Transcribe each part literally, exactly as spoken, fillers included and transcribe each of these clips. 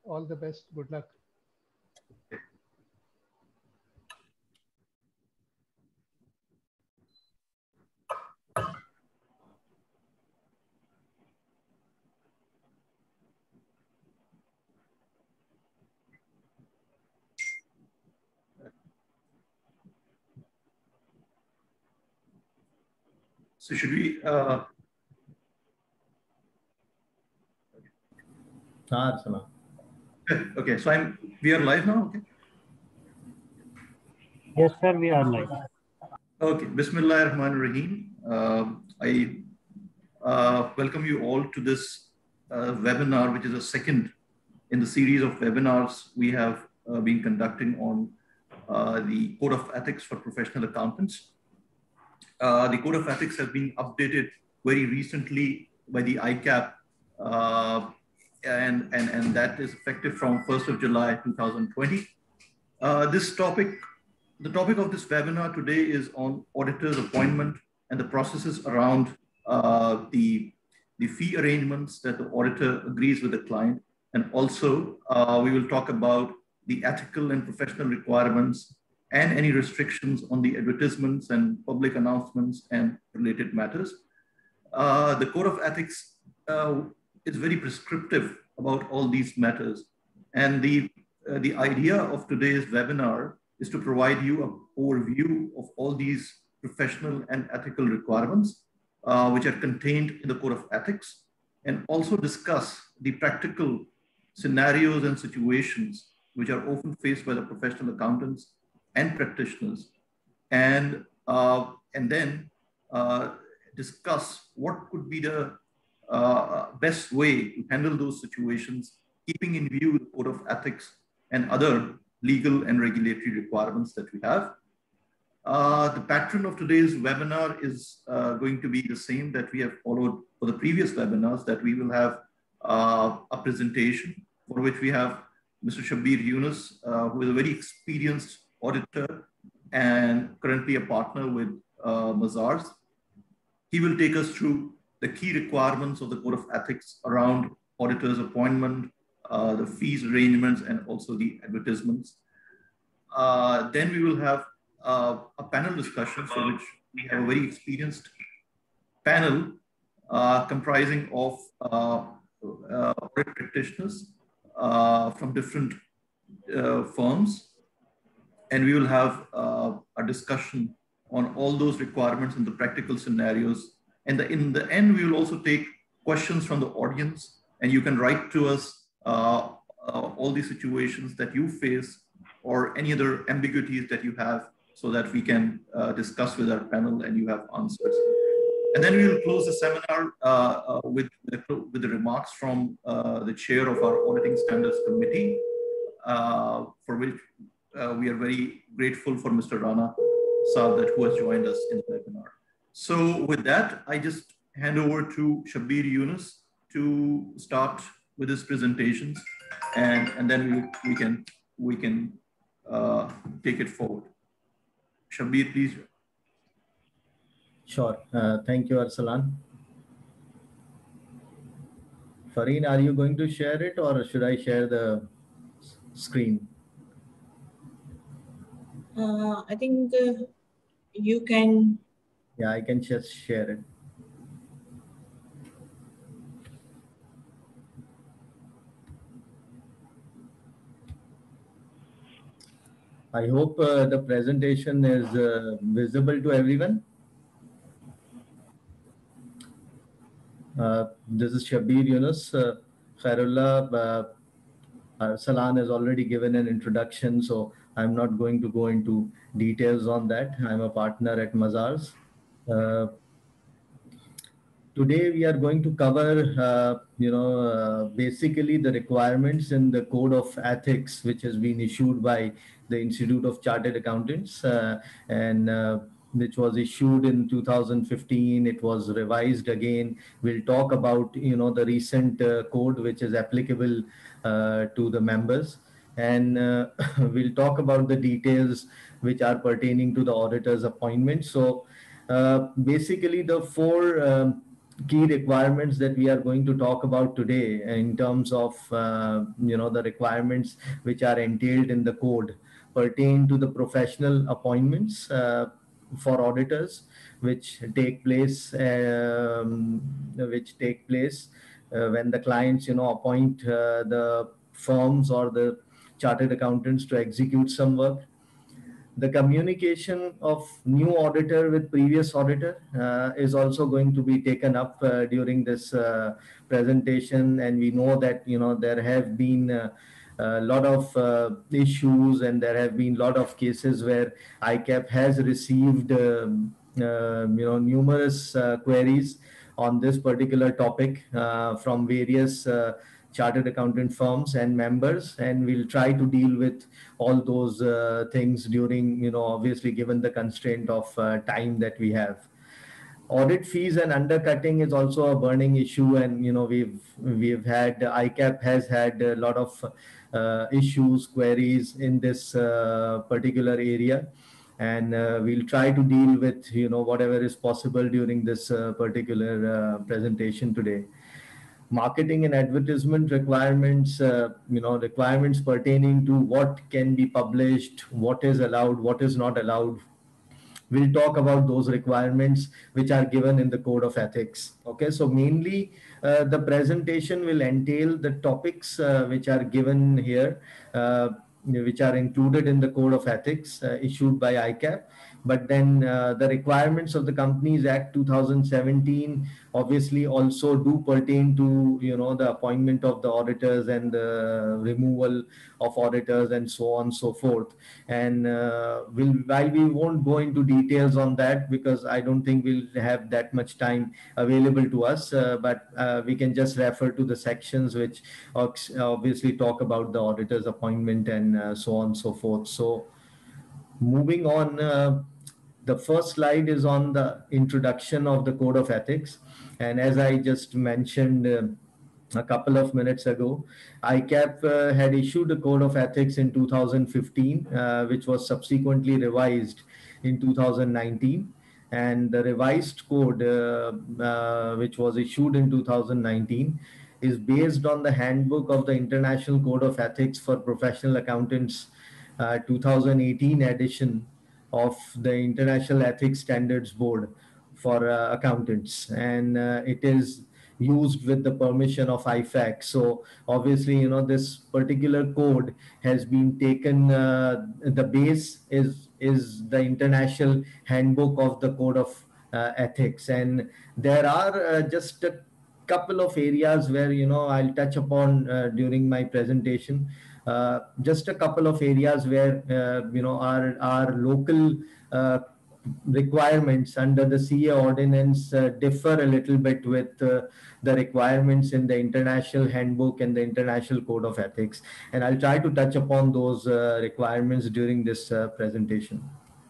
All the best. Good luck. So should we? Uh... Okay, so I'm. We are live now. Okay. Yes, sir. We are live. Okay. Bismillahirrahmanirrahim. Uh, I uh, welcome you all to this uh, webinar, which is a second in the series of webinars we have uh, been conducting on uh, the Code of Ethics for Professional Accountants. Uh, the Code of Ethics has been updated very recently by the I C A P, uh, and, and, and that is effective from first of July two thousand twenty. Uh, this topic, the topic of this webinar today is on auditor's appointment and the processes around uh, the, the fee arrangements that the auditor agrees with the client. And also, uh, we will talk about the ethical and professional requirements and any restrictions on the advertisements and public announcements and related matters. Uh, the Code of Ethics uh, is very prescriptive about all these matters. And the, uh, the idea of today's webinar is to provide you an overview of all these professional and ethical requirements, uh, which are contained in the Code of Ethics, and also discuss the practical scenarios and situations which are often faced by the professional accountants and practitioners, and uh, and then uh, discuss what could be the uh, best way to handle those situations, keeping in view the Code of Ethics and other legal and regulatory requirements that we have. Uh, the pattern of today's webinar is uh, going to be the same that we have followed for the previous webinars, that we will have uh, a presentation for which we have Mister Shabbir Yunus, uh, who is a very experienced auditor and currently a partner with uh, Mazars. He will take us through the key requirements of the Code of Ethics around auditor's appointment, uh, the fees arrangements, and also the advertisements. Uh, then we will have uh, a panel discussion for which we have a very experienced panel uh, comprising of uh, uh, audit practitioners uh, from different uh, firms. And we will have uh, a discussion on all those requirements and the practical scenarios. And the, in the end, we will also take questions from the audience, and you can write to us uh, uh, all the situations that you face or any other ambiguities that you have, so that we can uh, discuss with our panel and you have answers. And then we will close the seminar uh, uh, with, with the remarks from uh, the chair of our Auditing Standards Committee, uh, for which uh, we are very grateful for Mister Rana Saab, that who has joined us in the webinar. So with that, I just hand over to Shabbir Yunus to start with his presentations, and, and then we, we can, we can uh, take it forward. Shabbir, please. Sure. Uh, thank you, Arsalan. Fareen, are you going to share it, or should I share the screen? Uh, I think uh, you can. Yeah, I can just share it. I hope uh, the presentation is uh, visible to everyone. Uh, this is Shabbir Yunus. Uh, Khairullah, uh, Arsalan has already given an introduction, so I'm not going to go into details on that. I'm a partner at Mazars. Uh, Today, we are going to cover, uh, you know, uh, basically the requirements in the Code of Ethics, which has been issued by the Institute of Chartered Accountants, uh, and uh, which was issued in two thousand fifteen. It was revised again. We'll talk about, you know, the recent uh, code, which is applicable uh, to the members. And uh, we'll talk about the details which are pertaining to the auditor's appointment. So uh, basically, the four um, key requirements that we are going to talk about today in terms of uh, you know the requirements which are entailed in the code pertain to the professional appointments uh, for auditors which take place um, which take place uh, when the clients you know appoint uh, the firms or the chartered accountants to execute some work. The communication of new auditor with previous auditor uh, is also going to be taken up uh, during this uh, presentation, and we know that you know there have been uh, a lot of uh, issues and there have been a lot of cases where I CAP has received um, uh, you know numerous uh, queries on this particular topic uh, from various uh, chartered accountant firms and members, and we'll try to deal with all those uh, things during, you know, obviously given the constraint of uh, time that we have. Audit fees and undercutting is also a burning issue, and you know we've we've had I CAP has had a lot of uh, issues, queries in this uh, particular area, and uh, we'll try to deal with you know whatever is possible during this uh, particular uh, presentation today. Marketing and advertisement requirements, uh, you know, requirements pertaining to what can be published, what is allowed, what is not allowed. We'll talk about those requirements which are given in the Code of Ethics. Okay, so mainly uh, the presentation will entail the topics uh, which are given here, uh, which are included in the Code of Ethics uh, issued by I CAP. But then uh, the requirements of the Companies Act two thousand seventeen obviously also do pertain to you know the appointment of the auditors and the removal of auditors and so on and so forth. And uh, we'll, while we won't go into details on that because I don't think we'll have that much time available to us, uh, but uh, we can just refer to the sections which obviously talk about the auditor's appointment and uh, so on and so forth. So moving on, uh, the first slide is on the introduction of the Code of Ethics. And as I just mentioned uh, a couple of minutes ago, I CAP uh, had issued a Code of Ethics in two thousand fifteen, uh, which was subsequently revised in two thousand nineteen. And the revised code, uh, uh, which was issued in two thousand nineteen, is based on the Handbook of the International Code of Ethics for Professional Accountants, uh, two thousand eighteen edition of the International Ethics Standards Board for uh, accountants, and uh, it is used with the permission of I FAC. So obviously, you know, this particular code has been taken, uh, the base is, is the International Handbook of the Code of uh, Ethics. And there are uh, just a couple of areas where, you know, I'll touch upon uh, during my presentation. Uh, just a couple of areas where, uh, you know, our, our local uh, requirements under the C A ordinance uh, differ a little bit with uh, the requirements in the International Handbook and the International Code of Ethics. And I'll try to touch upon those uh, requirements during this uh, presentation.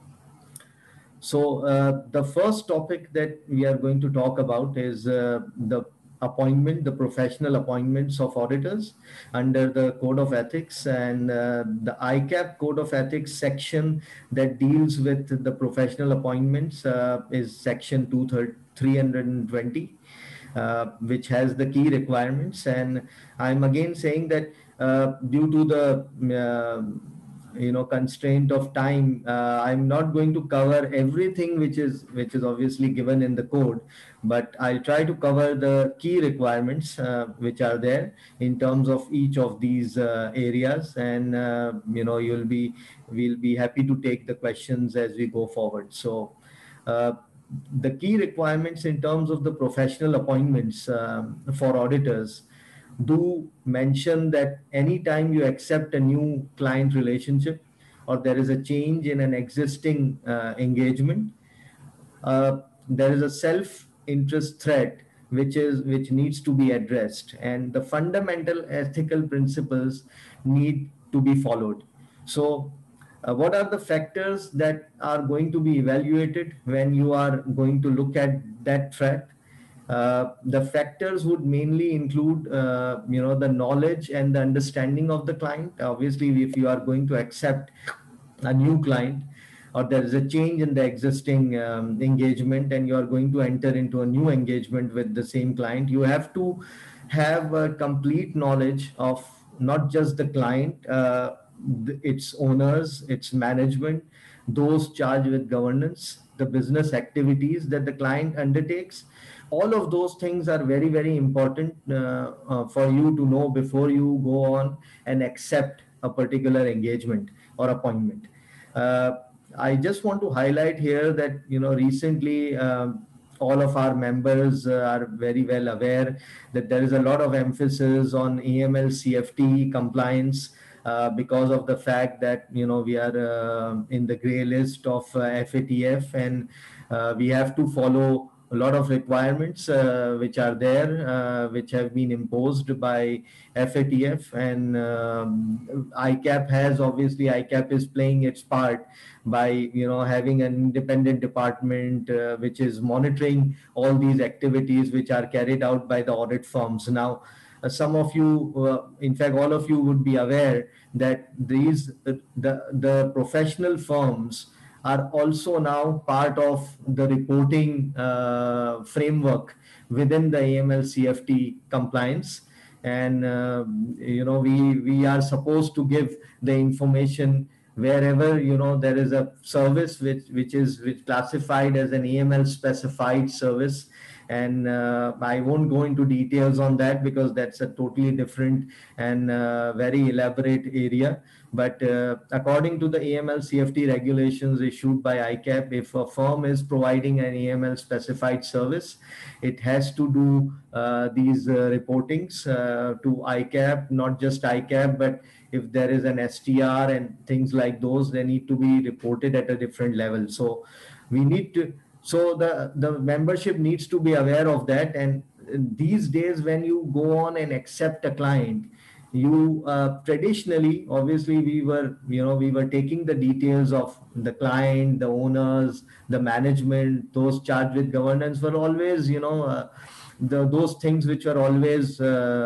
So uh, the first topic that we are going to talk about is uh, the appointment, the professional appointments of auditors under the Code of Ethics, and uh, the I CAP Code of Ethics section that deals with the professional appointments uh, is section three hundred twenty, uh, which has the key requirements. And I'm again saying that uh, due to the uh, you know constraint of time, uh, I'm not going to cover everything which is which is obviously given in the code, but I'll try to cover the key requirements uh, which are there in terms of each of these uh, areas, and uh, you know you'll be we'll be happy to take the questions as we go forward. So uh, the key requirements in terms of the professional appointments um, for auditors do mention that anytime you accept a new client relationship or there is a change in an existing uh, engagement, uh, there is a self-interest threat which is which needs to be addressed, and the fundamental ethical principles need to be followed. So uh, what are the factors that are going to be evaluated when you are going to look at that threat? Uh, the factors would mainly include, uh, you know, the knowledge and the understanding of the client. Obviously, if you are going to accept a new client, or there is a change in the existing um, engagement and you are going to enter into a new engagement with the same client, you have to have a complete knowledge of not just the client, uh, its owners, its management, those charged with governance, the business activities that the client undertakes. All of those things are very, very important uh, uh, for you to know before you go on and accept a particular engagement or appointment. Uh, I just want to highlight here that, you know, recently um, all of our members uh, are very well aware that there is a lot of emphasis on A M L C F T compliance uh, because of the fact that, you know, we are uh, in the gray list of uh, F A T F, and uh, we have to follow a lot of requirements uh, which are there, uh, which have been imposed by F A T F, and um, I CAP has, obviously I CAP is playing its part by, you know, having an independent department uh, which is monitoring all these activities which are carried out by the audit firms. Now, uh, some of you, uh, in fact, all of you would be aware that these uh, the the professional firms are also now part of the reporting uh, framework within the A M L C F T compliance. And, uh, you know, we, we are supposed to give the information wherever, you know, there is a service which, which is which classified as an A M L specified service. And uh, I won't go into details on that because that's a totally different and uh, very elaborate area. But uh, according to the A M L C F T regulations issued by I CAP, if a firm is providing an A M L specified service, it has to do uh, these uh, reportings uh, to I CAP, not just I CAP, but if there is an S T R and things like those, they need to be reported at a different level. So we need to, so the, the membership needs to be aware of that. And these days, when you go on and accept a client, you uh, traditionally, obviously we were, you know, we were taking the details of the client, the owners, the management, those charged with governance were always, you know, uh, the, those things which were always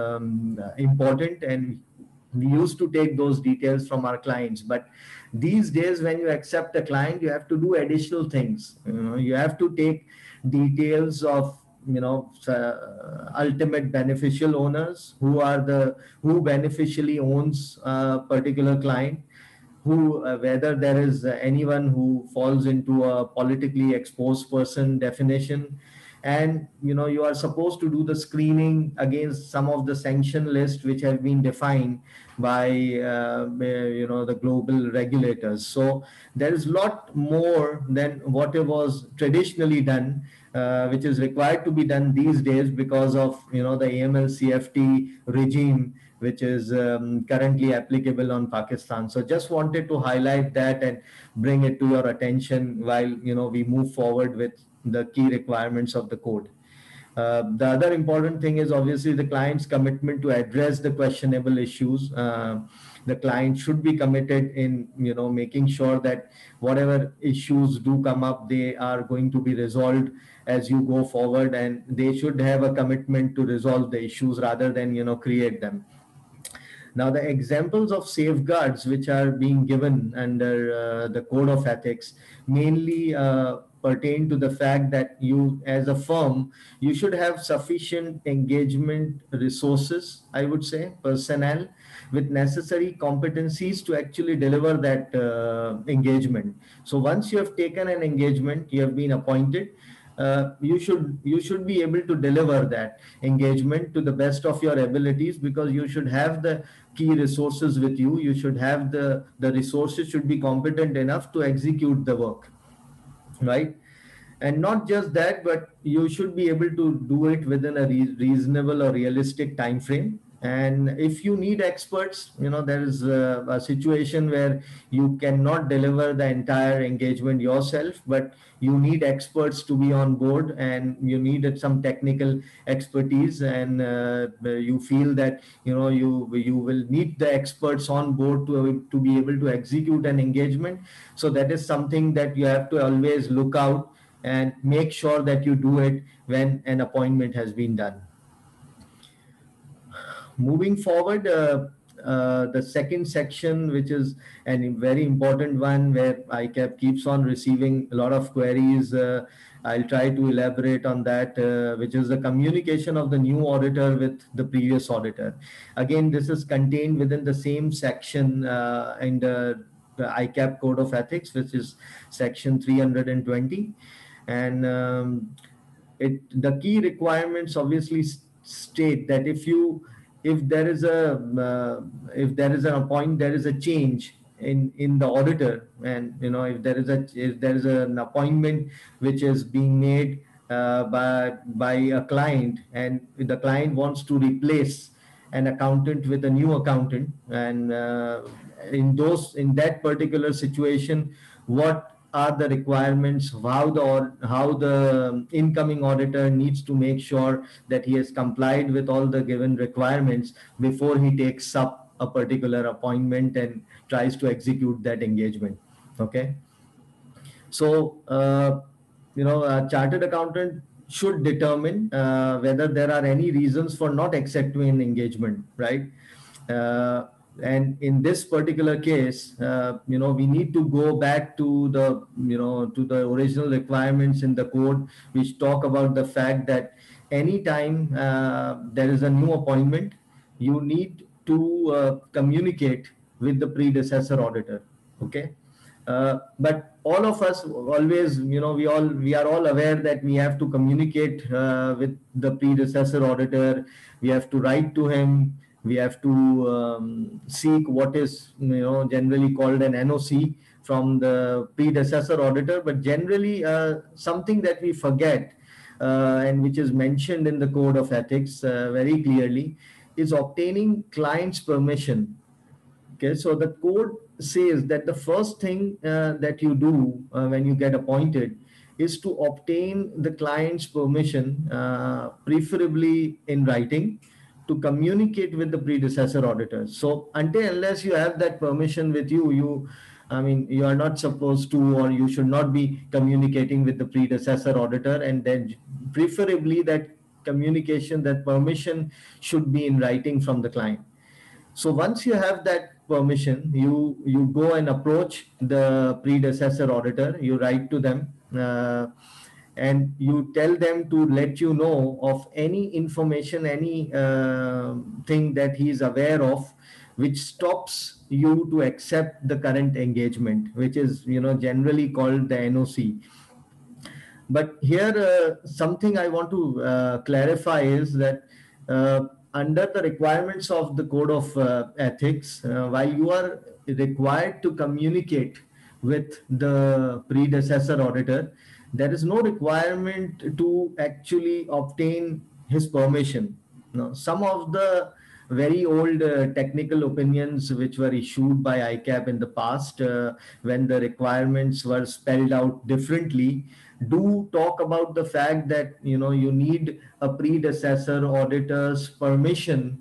um, important, and we used to take those details from our clients. But these days, when you accept a client, you have to do additional things. You know, you have to take details of, you know, uh, ultimate beneficial owners, who are the, who beneficially owns a particular client, who, uh, whether there is uh, anyone who falls into a politically exposed person definition. And, you know, you are supposed to do the screening against some of the sanction lists which have been defined by, uh, you know, the global regulators. So there is a lot more than what it was traditionally done, uh, which is required to be done these days because of, you know, the A M L C F T regime, which is um, currently applicable on Pakistan. So just wanted to highlight that and bring it to your attention while, you know, we move forward with the key requirements of the code. Uh, the other important thing is obviously the client's commitment to address the questionable issues. Uh, the client should be committed in, you know, making sure that whatever issues do come up, they are going to be resolved as you go forward, and they should have a commitment to resolve the issues rather than, you know, create them. Now, the examples of safeguards which are being given under uh, the Code of Ethics mainly uh, pertain to the fact that you, as a firm, you should have sufficient engagement resources, I would say, personnel with necessary competencies to actually deliver that uh, engagement. So once you have taken an engagement, you have been appointed, Uh, you should you should be able to deliver that engagement to the best of your abilities, because you should have the key resources with you. You should have the the resources should be competent enough to execute the work, right? And not just that, but you should be able to do it within a re reasonable or realistic time frame. And if you need experts, you know, there is a, a situation where you cannot deliver the entire engagement yourself, but you need experts to be on board, and you needed some technical expertise, and uh, you feel that, you know, you you will need the experts on board to, to be able to execute an engagement. So that is something that you have to always look out and make sure that you do it when an appointment has been done. Moving forward, uh, uh, the second section, which is a very important one where I C A P keeps on receiving a lot of queries. Uh, I'll try to elaborate on that, uh, which is the communication of the new auditor with the previous auditor. Again, this is contained within the same section uh, in the, the I C A P Code of Ethics, which is section three hundred twenty. And um, it the key requirements obviously state that if you if there is a uh, if there is a point there is a change in in the auditor, and you know if there is a if there is an appointment which is being made uh, by by a client, and the client wants to replace an accountant with a new accountant, and uh, in those in that particular situation, what are the requirements, how the how the incoming auditor needs to make sure that he has complied with all the given requirements before he takes up a particular appointment and tries to execute that engagement. Okay, so uh, you know a chartered accountant should determine uh, whether there are any reasons for not accepting an engagement, right? uh, and in this particular case, uh, you know, we need to go back to the, you know, to the original requirements in the code, which talk about the fact that anytime uh, there is a new appointment, you need to uh, communicate with the predecessor auditor. Okay. Uh, but all of us always, you know, we all we are all aware that we have to communicate uh, with the predecessor auditor. We have to write to him. We have to um, seek what is, you know, generally called an N O C from the predecessor auditor. But generally, uh, something that we forget uh, and which is mentioned in the Code of Ethics uh, very clearly is obtaining client's permission. Okay, so the code says that the first thing uh, that you do uh, when you get appointed is to obtain the client's permission, uh, preferably in writing, to communicate with the predecessor auditor. So until unless you have that permission with you, you, I mean, you are not supposed to, or you should not be communicating with the predecessor auditor. And then preferably that communication, that permission should be in writing from the client. So once you have that permission, you, you go and approach the predecessor auditor, you write to them, uh, and you tell them to let you know of any information, any uh, thing that he is aware of, which stops you to accept the current engagement, which is, you know, generally called the N O C. But here, uh, something I want to uh, clarify is that uh, under the requirements of the Code of uh, Ethics, uh, while you are required to communicate with the predecessor auditor, there is no requirement to actually obtain his permission. Now, some of the very old uh, technical opinions which were issued by I C A P in the past, uh, when the requirements were spelled out differently, do talk about the fact that, you know, you need a predecessor auditor's permission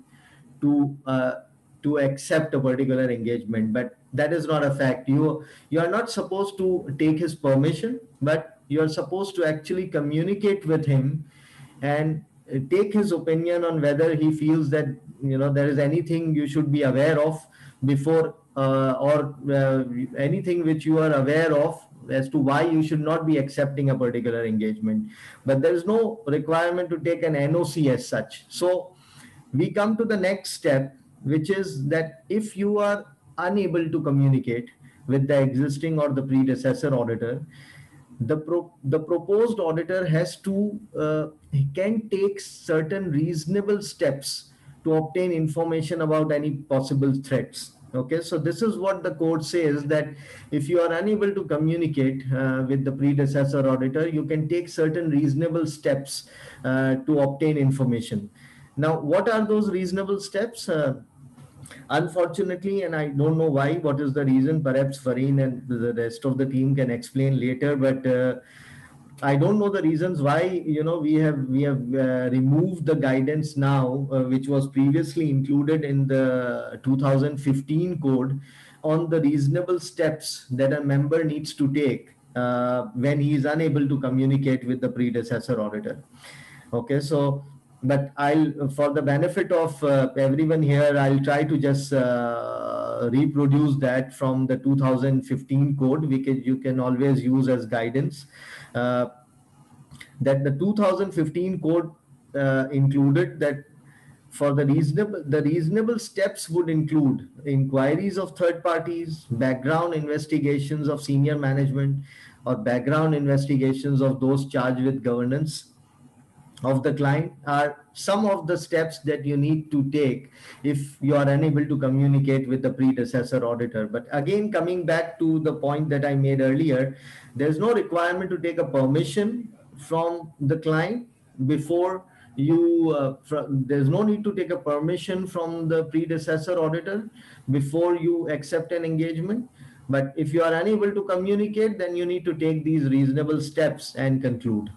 to uh, to accept a particular engagement. But that is not a fact. You you are not supposed to take his permission, but you are supposed to actually communicate with him and take his opinion on whether he feels that, you know, there is anything you should be aware of before uh, or uh, anything which you are aware of as to why you should not be accepting a particular engagement. But there is no requirement to take an N O C as such. So we come to the next step, which is that if you are unable to communicate with the existing or the predecessor auditor, the pro, the proposed auditor has to uh, he can take certain reasonable steps to obtain information about any possible threats. Okay, so this is what the code says, that if you are unable to communicate uh, with the predecessor auditor, you can take certain reasonable steps uh, to obtain information. Now, what are those reasonable steps? Uh, Unfortunately, and I don't know why, what is the reason, perhaps Fareen and the rest of the team can explain later, but uh, I don't know the reasons why, you know, we have we have uh, removed the guidance now, uh, which was previously included in the two thousand fifteen code on the reasonable steps that a member needs to take uh, when he is unable to communicate with the predecessor auditor. Okay, so but I'll, for the benefit of uh, everyone here, I'll try to just uh, reproduce that from the two thousand fifteen code, which you can always use as guidance. Uh, that the two thousand fifteen code uh, included that for the reasonable, the reasonable steps would include inquiries of third parties, background investigations of senior management, or background investigations of those charged with governance of the client are some of the steps that you need to take if you are unable to communicate with the predecessor auditor. But again, coming back to the point that I made earlier, there's no requirement to take a permission from the client before you, uh, fr- there's no need to take a permission from the predecessor auditor before you accept an engagement. But if you are unable to communicate, then you need to take these reasonable steps and conclude.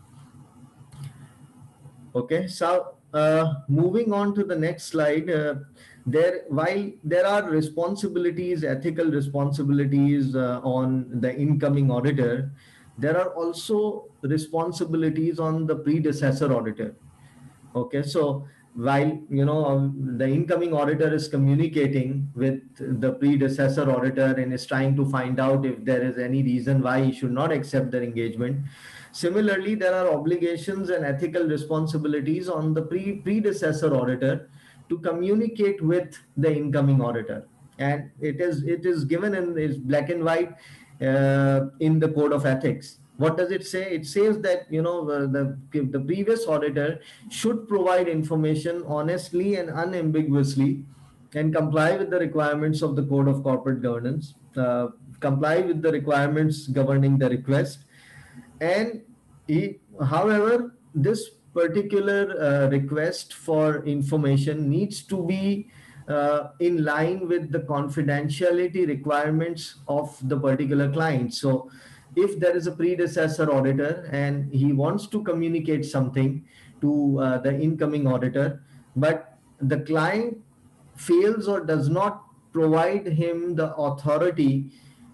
Okay, so uh, moving on to the next slide, uh, there while there are responsibilities, ethical responsibilities uh, on the incoming auditor, there are also responsibilities on the predecessor auditor. Okay, so while you know um, the incoming auditor is communicating with the predecessor auditor and is trying to find out if there is any reason why he should not accept their engagement, similarly there are obligations and ethical responsibilities on the pre predecessor auditor to communicate with the incoming auditor, and it is it is given in is black and white uh, in the code of ethics. What does it say? It says that you know uh, the the previous auditor should provide information honestly and unambiguously and comply with the requirements of the code of corporate governance, uh, comply with the requirements governing the request, and he, however, this particular uh, request for information needs to be uh, in line with the confidentiality requirements of the particular client. So if there is a predecessor auditor and he wants to communicate something to uh, the incoming auditor, but the client fails or does not provide him the authority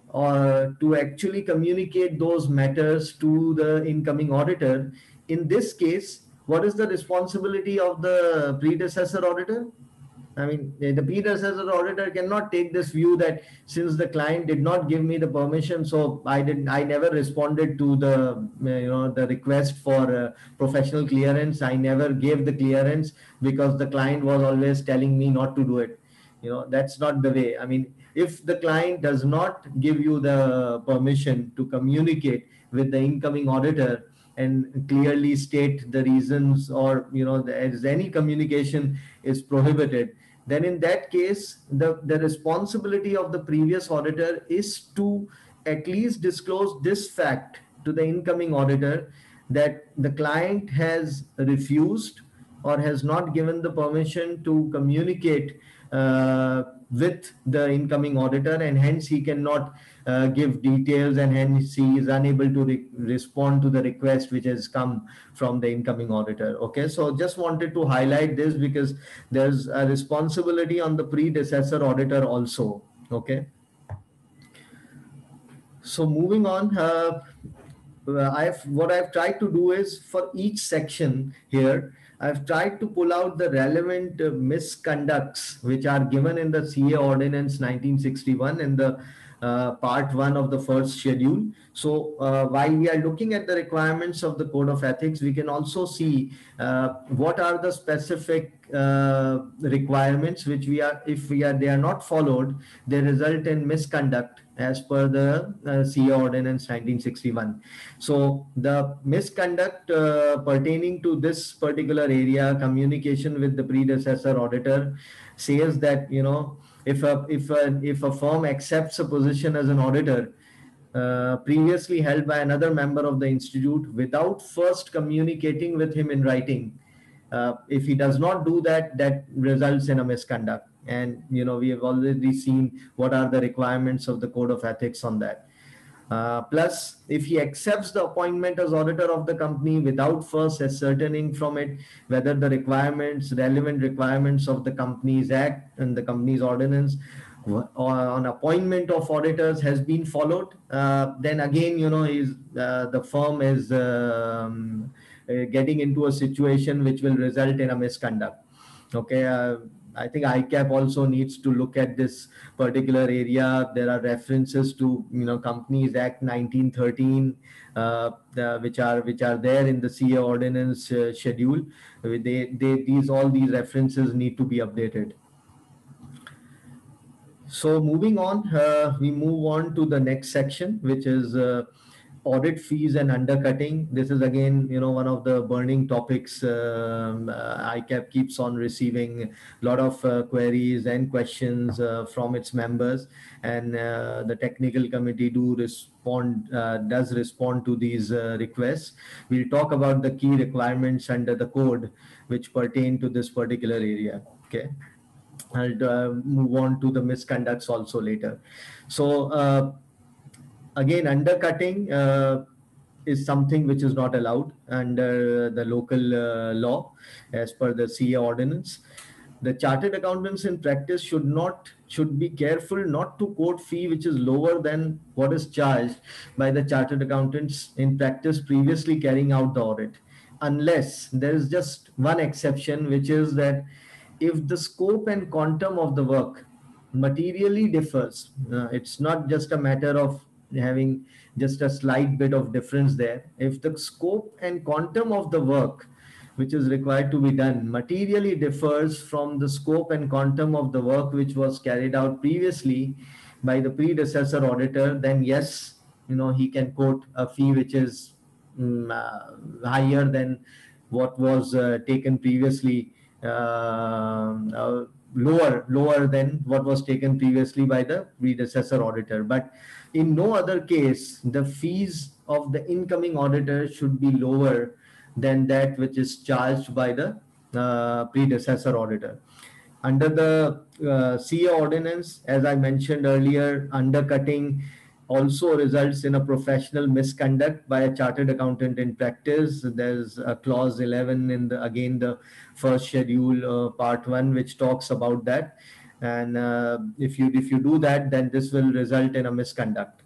or to actually communicate those matters to the incoming auditor, in this case, what is the responsibility of the predecessor auditor? I mean, the predecessor auditor cannot take this view that since the client did not give me the permission, so I didn't, I never responded to the, you know, the request for uh, professional clearance. I never gave the clearance because the client was always telling me not to do it. You know, that's not the way. I mean, if the client does not give you the permission to communicate with the incoming auditor and clearly state the reasons, or you know, as any communication is prohibited, then in that case the the responsibility of the previous auditor is to at least disclose this fact to the incoming auditor, that the client has refused or has not given the permission to communicate uh, with the incoming auditor, and hence he cannot uh, give details, and hence he is unable to re respond to the request which has come from the incoming auditor. Okay, so just wanted to highlight this because there's a responsibility on the predecessor auditor also. Okay, so moving on, uh, I've what I've tried to do is for each section here, I've tried to pull out the relevant uh, misconducts which are given in the C A Ordinance nineteen sixty-one in the uh, part one of the first schedule. So uh, while we are looking at the requirements of the Code of Ethics, we can also see uh, what are the specific uh, requirements which we are, if we are they are not followed, they result in misconduct as per the uh, C A Ordinance nineteen sixty-one. So the misconduct uh, pertaining to this particular area, communication with the predecessor auditor, says that you know if a if a if a firm accepts a position as an auditor uh, previously held by another member of the institute without first communicating with him in writing, uh, if he does not do that, that results in a misconduct. And you know we have already seen what are the requirements of the Code of Ethics on that. Uh, plus, if he accepts the appointment as auditor of the company without first ascertaining from it whether the requirements, relevant requirements of the Companies Act and the Companies Ordinance on appointment of auditors has been followed, uh, then again, you know, is uh, the firm is um, uh, getting into a situation which will result in a misconduct. Okay. Uh, I think I CAP also needs to look at this particular area. There are references to, you know, Companies Act nineteen thirteen, uh, the, which are which are there in the C A ordinance uh, schedule. They, they, these all these references need to be updated. So moving on, uh, we move on to the next section, which is uh, audit fees and undercutting. This is again, you know, one of the burning topics. Um, uh, I CAP keeps on receiving a lot of uh, queries and questions uh, from its members, and uh, the technical committee do respond, uh, does respond to these uh, requests. We'll talk about the key requirements under the code which pertain to this particular area. Okay. I'll uh, move on to the misconducts also later. So uh, again, undercutting uh, is something which is not allowed under the local uh, law as per the C A ordinance. The chartered accountants in practice should not should be careful not to quote fee which is lower than what is charged by the chartered accountants in practice previously carrying out the audit, unless there is just one exception, which is that if the scope and quantum of the work materially differs, uh, it's not just a matter of having just a slight bit of difference there. If the scope and quantum of the work which is required to be done materially differs from the scope and quantum of the work which was carried out previously by the predecessor auditor, then yes, you know, he can quote a fee which is um, uh, higher than what was uh, taken previously, uh, uh, lower lower than what was taken previously by the predecessor auditor. But in no other case, the fees of the incoming auditor should be lower than that which is charged by the uh, predecessor auditor. Under the uh, C A ordinance, as I mentioned earlier, undercutting also results in a professional misconduct by a chartered accountant in practice. There's a clause eleven in the, again, the first schedule, uh, part one, which talks about that. And uh, if you if you do that, then this will result in a misconduct.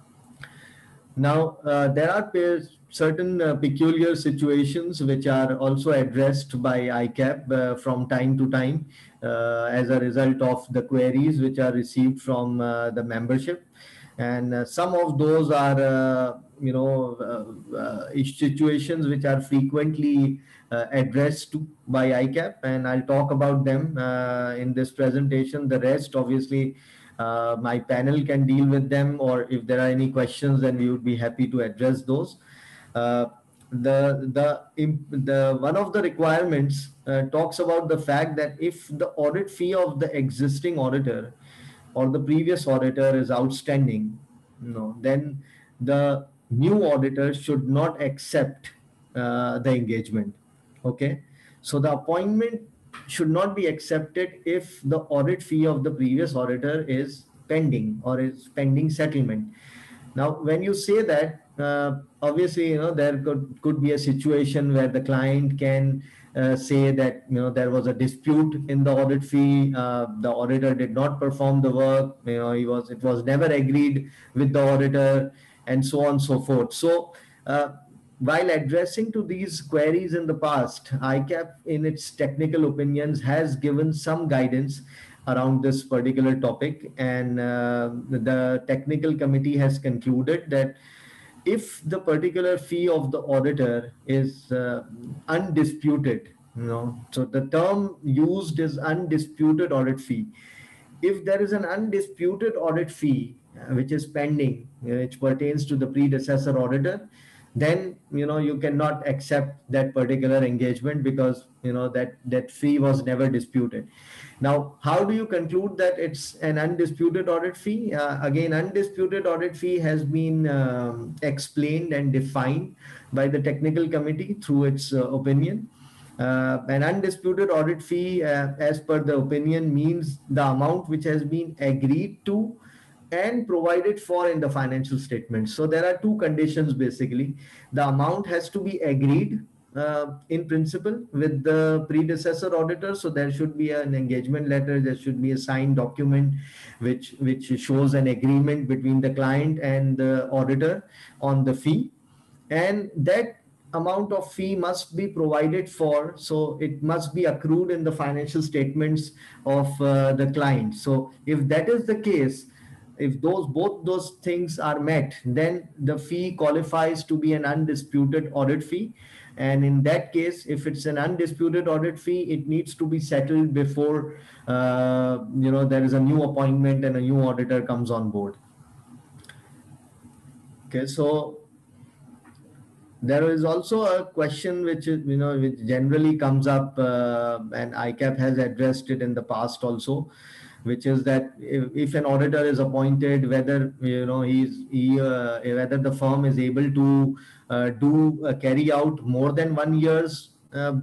Now, uh, there are certain uh, peculiar situations which are also addressed by I CAP uh, from time to time uh, as a result of the queries which are received from uh, the membership. And uh, some of those are, uh, you know, uh, uh, situations which are frequently uh, addressed to by I CAP, and I'll talk about them uh, in this presentation. The rest, obviously, uh, my panel can deal with them, or if there are any questions, then we would be happy to address those. Uh, the the the one of the requirements uh, talks about the fact that if the audit fee of the existing auditor or the previous auditor is outstanding, you know, then the new auditor should not accept uh, the engagement. Okay, so the appointment should not be accepted if the audit fee of the previous auditor is pending or is pending settlement. Now, when you say that, uh, obviously, you know, there could, could be a situation where the client can uh, say that, you know, there was a dispute in the audit fee, uh, the auditor did not perform the work, you know, he was, it was never agreed with the auditor, and so on and so forth. So, uh, while addressing to these queries in the past, I CAP in its technical opinions has given some guidance around this particular topic, and uh, the technical committee has concluded that if the particular fee of the auditor is uh, undisputed, you know, so the term used is undisputed audit fee. If there is an undisputed audit fee uh, which is pending, uh, which pertains to the predecessor auditor, then, you know, you cannot accept that particular engagement because, you know, that that fee was never disputed. Now, how do you conclude that it's an undisputed audit fee? Uh, again, undisputed audit fee has been um, explained and defined by the technical committee through its uh, opinion. Uh, an undisputed audit fee, uh, as per the opinion, means the amount which has been agreed to and provided for in the financial statement. So there are two conditions basically. The amount has to be agreed uh, in principle with the predecessor auditor. So there should be an engagement letter, there should be a signed document which, which shows an agreement between the client and the auditor on the fee. And that amount of fee must be provided for, so it must be accrued in the financial statements of uh, the client. So if that is the case, if those both those things are met, then the fee qualifies to be an undisputed audit fee. And in that case, if it's an undisputed audit fee, it needs to be settled before uh, you know there is a new appointment and a new auditor comes on board. Okay, so there is also a question which is, you know, which generally comes up, uh, and I C A P has addressed it in the past also, which is that if, if an auditor is appointed, whether, you know, he's he, uh, whether the firm is able to uh, do uh, carry out more than one year's uh,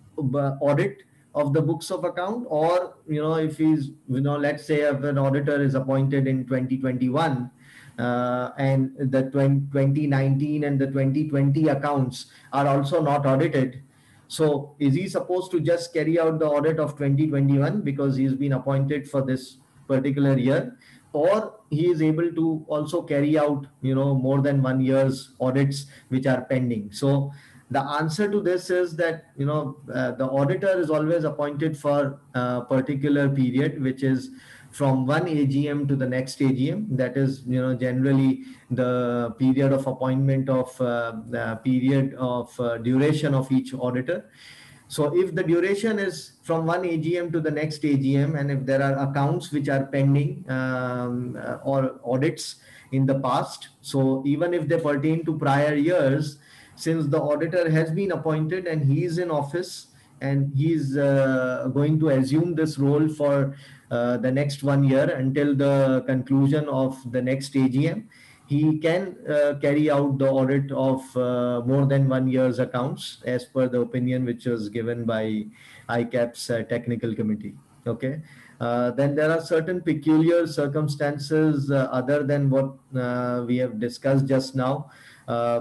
audit of the books of account, or, you know, if he's, you know, let's say if an auditor is appointed in twenty twenty-one. Uh, and the twenty nineteen and the twenty twenty accounts are also not audited. So is he supposed to just carry out the audit of twenty twenty-one because he's been appointed for this particular year, or he is able to also carry out, you know, more than one year's audits which are pending? So the answer to this is that, you know, uh, the auditor is always appointed for a particular period, which is from one A G M to the next A G M. That is, you know, generally the period of appointment of uh, the period of uh, duration of each auditor. So if the duration is from one A G M to the next A G M, and if there are accounts which are pending um, or audits in the past, so even if they pertain to prior years, since the auditor has been appointed and he is in office and he's uh, going to assume this role for uh, the next one year until the conclusion of the next A G M, he can uh, carry out the audit of uh, more than one year's accounts as per the opinion which was given by I C A P's uh, technical committee. Okay. Uh, then there are certain peculiar circumstances uh, other than what uh, we have discussed just now. Uh,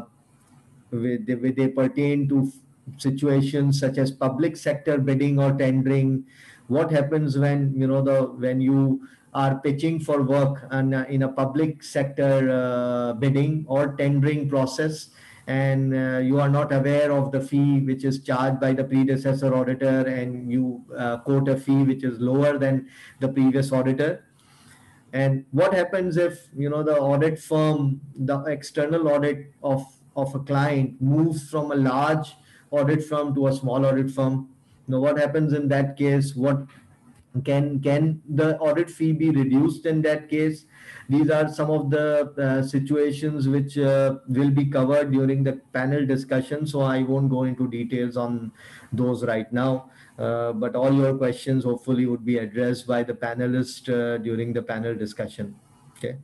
They, they pertain to situations such as public sector bidding or tendering. What happens when, you know, the when you are pitching for work and uh, in a public sector uh, bidding or tendering process, and uh, you are not aware of the fee which is charged by the predecessor auditor, and you uh, quote a fee which is lower than the previous auditor. And what happens if, you know, the audit firm, the external audit of of a client moves from a large audit firm to a small audit firm? Now, what happens in that case? What can can the audit fee be reduced in that case? These are some of the uh, situations which uh, will be covered during the panel discussion. So I won't go into details on those right now. Uh, but all your questions hopefully would be addressed by the panelists uh, during the panel discussion. Okay.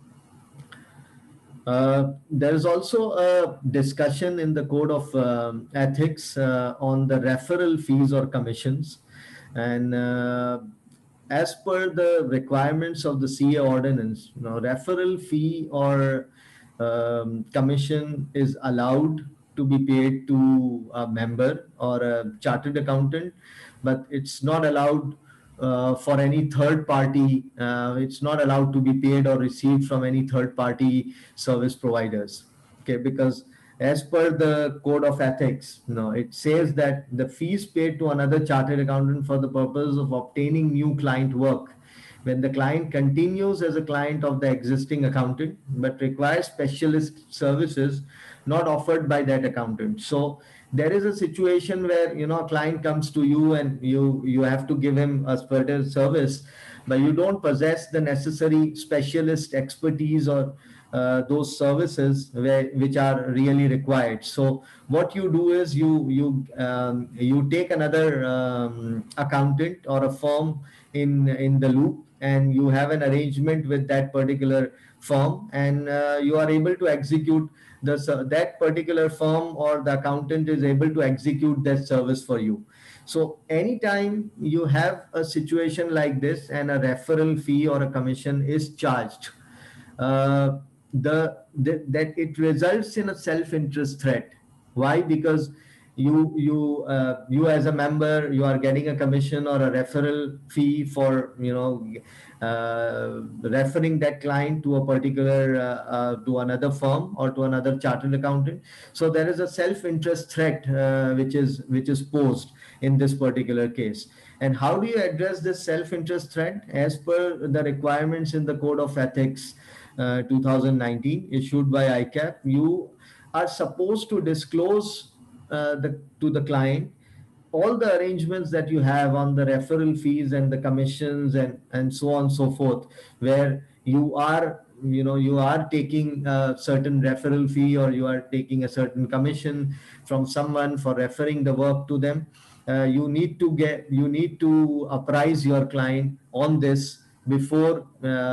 Uh, there is also a discussion in the Code of um, Ethics uh, on the referral fees or commissions. And uh, as per the requirements of the C A ordinance, you know, referral fee or um, commission is allowed to be paid to a member or a chartered accountant, but it's not allowed Uh, for any third party. Uh, it's not allowed to be paid or received from any third party service providers. Okay, because as per the Code of Ethics, you know, it says that the fees paid to another chartered accountant for the purpose of obtaining new client work when the client continues as a client of the existing accountant but requires specialist services not offered by that accountant. So there is a situation where, you know, a client comes to you and you you have to give him a certain service, but you don't possess the necessary specialist expertise or uh, those services where, which are really required. So what you do is you you um, you take another um, accountant or a firm in in the loop, and you have an arrangement with that particular firm, and uh, you are able to execute the, that particular firm, or the accountant is able to execute that service for you. So anytime you have a situation like this and a referral fee or a commission is charged, uh, the, the that it results in a self-interest threat. Why? Because you you uh, you as a member, you are getting a commission or a referral fee for, you know, uh, referring that client to a particular uh, uh, to another firm or to another chartered accountant. So there is a self-interest threat uh, which is which is posed in this particular case. And how do you address this self-interest threat? As per the requirements in the Code of Ethics uh, two thousand nineteen issued by I C A P, you are supposed to disclose uh, the to the client all the arrangements that you have on the referral fees and the commissions and and so on and so forth, where you are, you know, you are taking a certain referral fee or you are taking a certain commission from someone for referring the work to them. Uh, you need to get you need to apprise your client on this before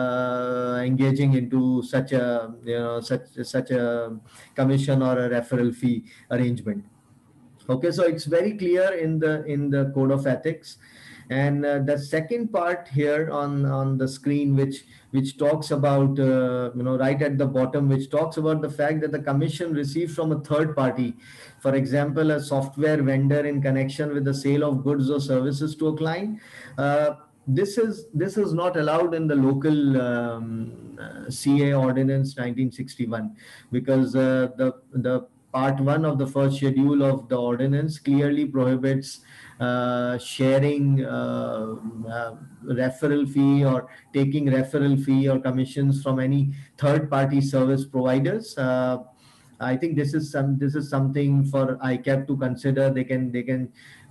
uh, engaging into such a, you know, such such a commission or a referral fee arrangement. Okay, so it's very clear in the in the Code of Ethics. And uh, the second part here on on the screen, which which talks about, uh, you know, right at the bottom, which talks about the fact that the commission received from a third party, for example a software vendor, in connection with the sale of goods or services to a client, uh, this is this is not allowed in the local um, uh, C A Ordinance nineteen sixty-one, because uh, the the part one of the first schedule of the ordinance clearly prohibits uh, sharing uh, uh, referral fee or taking referral fee or commissions from any third party service providers. Uh, I think this is some this is something for I C A P to consider. They can they can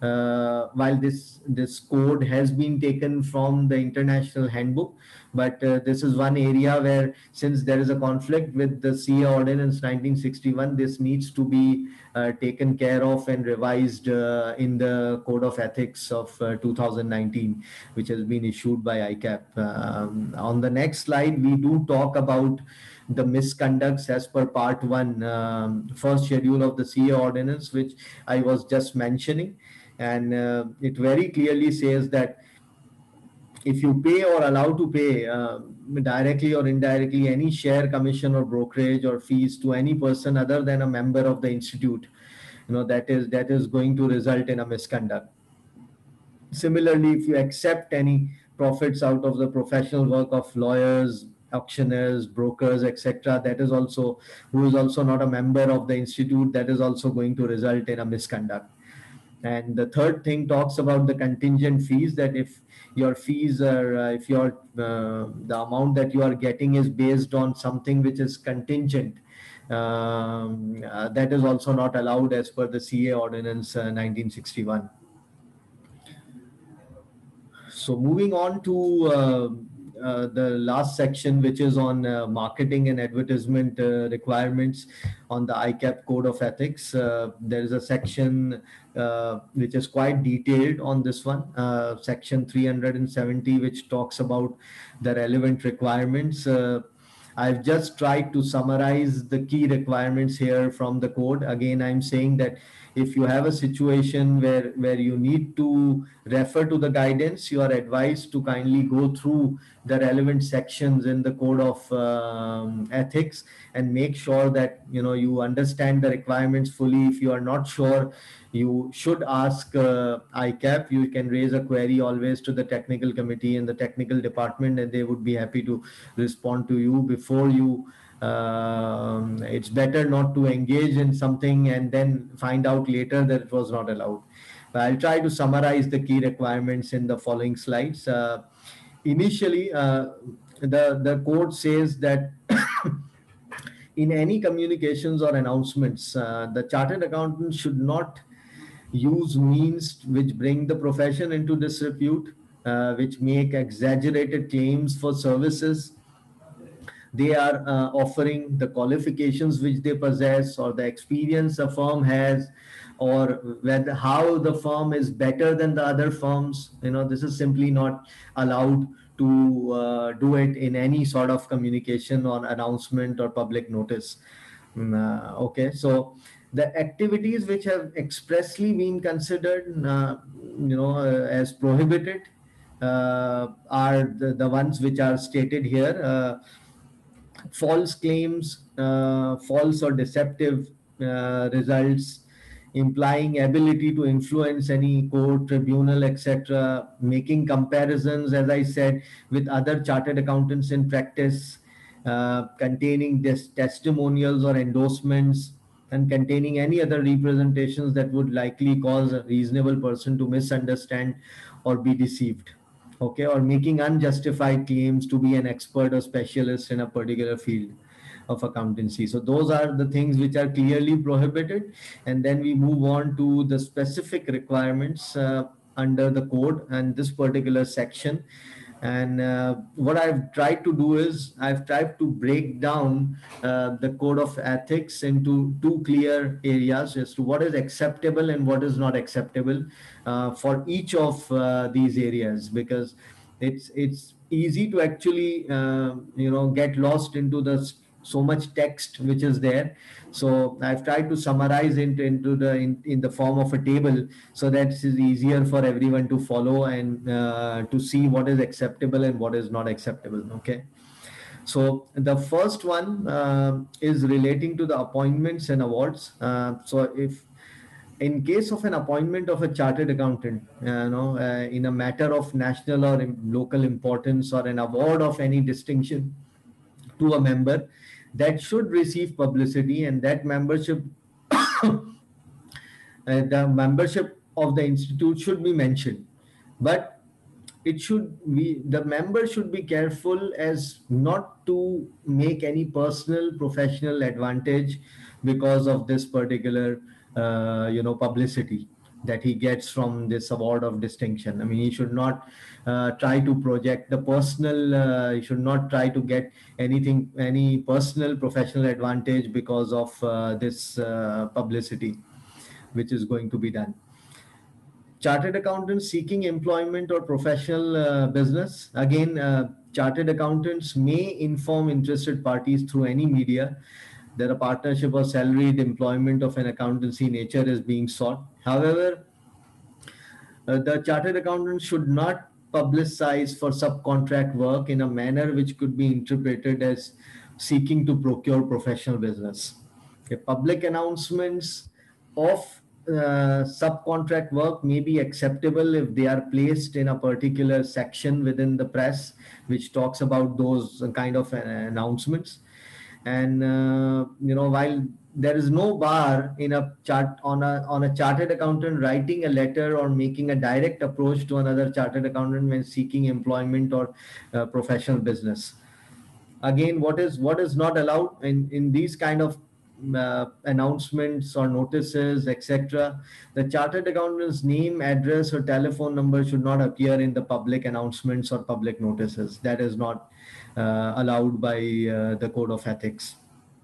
uh, while this this code has been taken from the international handbook, but uh, this is one area where, since there is a conflict with the C A Ordinance nineteen sixty-one, this needs to be uh, taken care of and revised uh, in the Code of Ethics of uh, two thousand nineteen, which has been issued by I C A P. Um, on the next slide, we do talk about the misconducts as per part one, um, first schedule of the C A Ordinance, which I was just mentioning. And uh, it very clearly says that if you pay or allow to pay uh, directly or indirectly any share, commission or brokerage or fees to any person other than a member of the institute, you know, that is that is going to result in a misconduct. Similarly, if you accept any profits out of the professional work of lawyers, auctioneers, brokers, et cetera, that is also, who is also not a member of the institute, that is also going to result in a misconduct. And the third thing talks about the contingent fees, that if your fees are, uh, if your uh, the amount that you are getting is based on something which is contingent, um, uh, that is also not allowed as per the C A Ordinance uh, nineteen sixty-one. So moving on to uh, uh, the last section, which is on uh, marketing and advertisement uh, requirements on the I C A P Code of Ethics. Uh, there is a section uh, which is quite detailed on this one, uh, section three hundred seventy, which talks about the relevant requirements. Uh, I've just tried to summarize the key requirements here from the code. Again, I'm saying that if you have a situation where, where you need to refer to the guidance, you are advised to kindly go through the relevant sections in the Code of um, Ethics and make sure that, you know, you understand the requirements fully. If you are not sure, you should ask uh, I C A P. You can raise a query always to the technical committee and the technical department, and they would be happy to respond to you before you. Um, it's better not to engage in something and then find out later that it was not allowed. But I'll try to summarize the key requirements in the following slides. Uh, initially, uh, the, the code says that in any communications or announcements, uh, the chartered accountant should not use means which bring the profession into disrepute, uh, which make exaggerated claims for services they are uh, offering, the qualifications which they possess, or the experience a firm has, or whether how the firm is better than the other firms. You know, this is simply not allowed to uh, do it in any sort of communication or announcement or public notice. Uh, okay, so the activities which have expressly been considered, uh, you know, uh, as prohibited uh, are the, the ones which are stated here. Uh, false claims, uh, false or deceptive uh, results, implying ability to influence any court, tribunal, et cetera, making comparisons, as I said, with other chartered accountants in practice, uh, containing this testimonials or endorsements, and containing any other representations that would likely cause a reasonable person to misunderstand or be deceived. Okay, or making unjustified claims to be an expert or specialist in a particular field of accountancy. So those are the things which are clearly prohibited. And then we move on to the specific requirements uh, under the code and this particular section. And uh, what I've tried to do is I've tried to break down uh, the code of ethics into two clear areas as to what is acceptable and what is not acceptable uh, for each of uh, these areas, because it's it's easy to actually uh, you know get lost into the so much text which is there. So I've tried to summarize it into the in, in the form of a table, so that it is easier for everyone to follow and uh, to see what is acceptable and what is not acceptable. Okay. So the first one uh, is relating to the appointments and awards. Uh, so if in case of an appointment of a chartered accountant, uh, you know, uh, in a matter of national or local importance, or an award of any distinction to a member, that should receive publicity, and that membership uh, the membership of the institute should be mentioned. But it should be, the member should be careful as not to make any personal professional advantage because of this particular uh, you know publicity that he gets from this award of distinction. I mean, he should not uh, try to project the personal, uh, he should not try to get anything, any personal professional advantage because of uh, this uh, publicity which is going to be done. Chartered accountants seeking employment or professional uh, business. Again, uh, chartered accountants may inform interested parties through any media that a partnership or salaried employment of an accountancy nature is being sought. However, uh, the chartered accountant should not publicize for subcontract work in a manner which could be interpreted as seeking to procure professional business. Okay, public announcements of uh, subcontract work may be acceptable if they are placed in a particular section within the press which talks about those kind of uh, announcements. And uh, you know while there is no bar in a chart on a on a chartered accountant writing a letter or making a direct approach to another chartered accountant when seeking employment or uh, professional business. Again, what is what is not allowed in in these kind of uh, announcements or notices, et cetera. The chartered accountant's name, address, or telephone number should not appear in the public announcements or public notices. That is not Uh, allowed by uh, the code of ethics.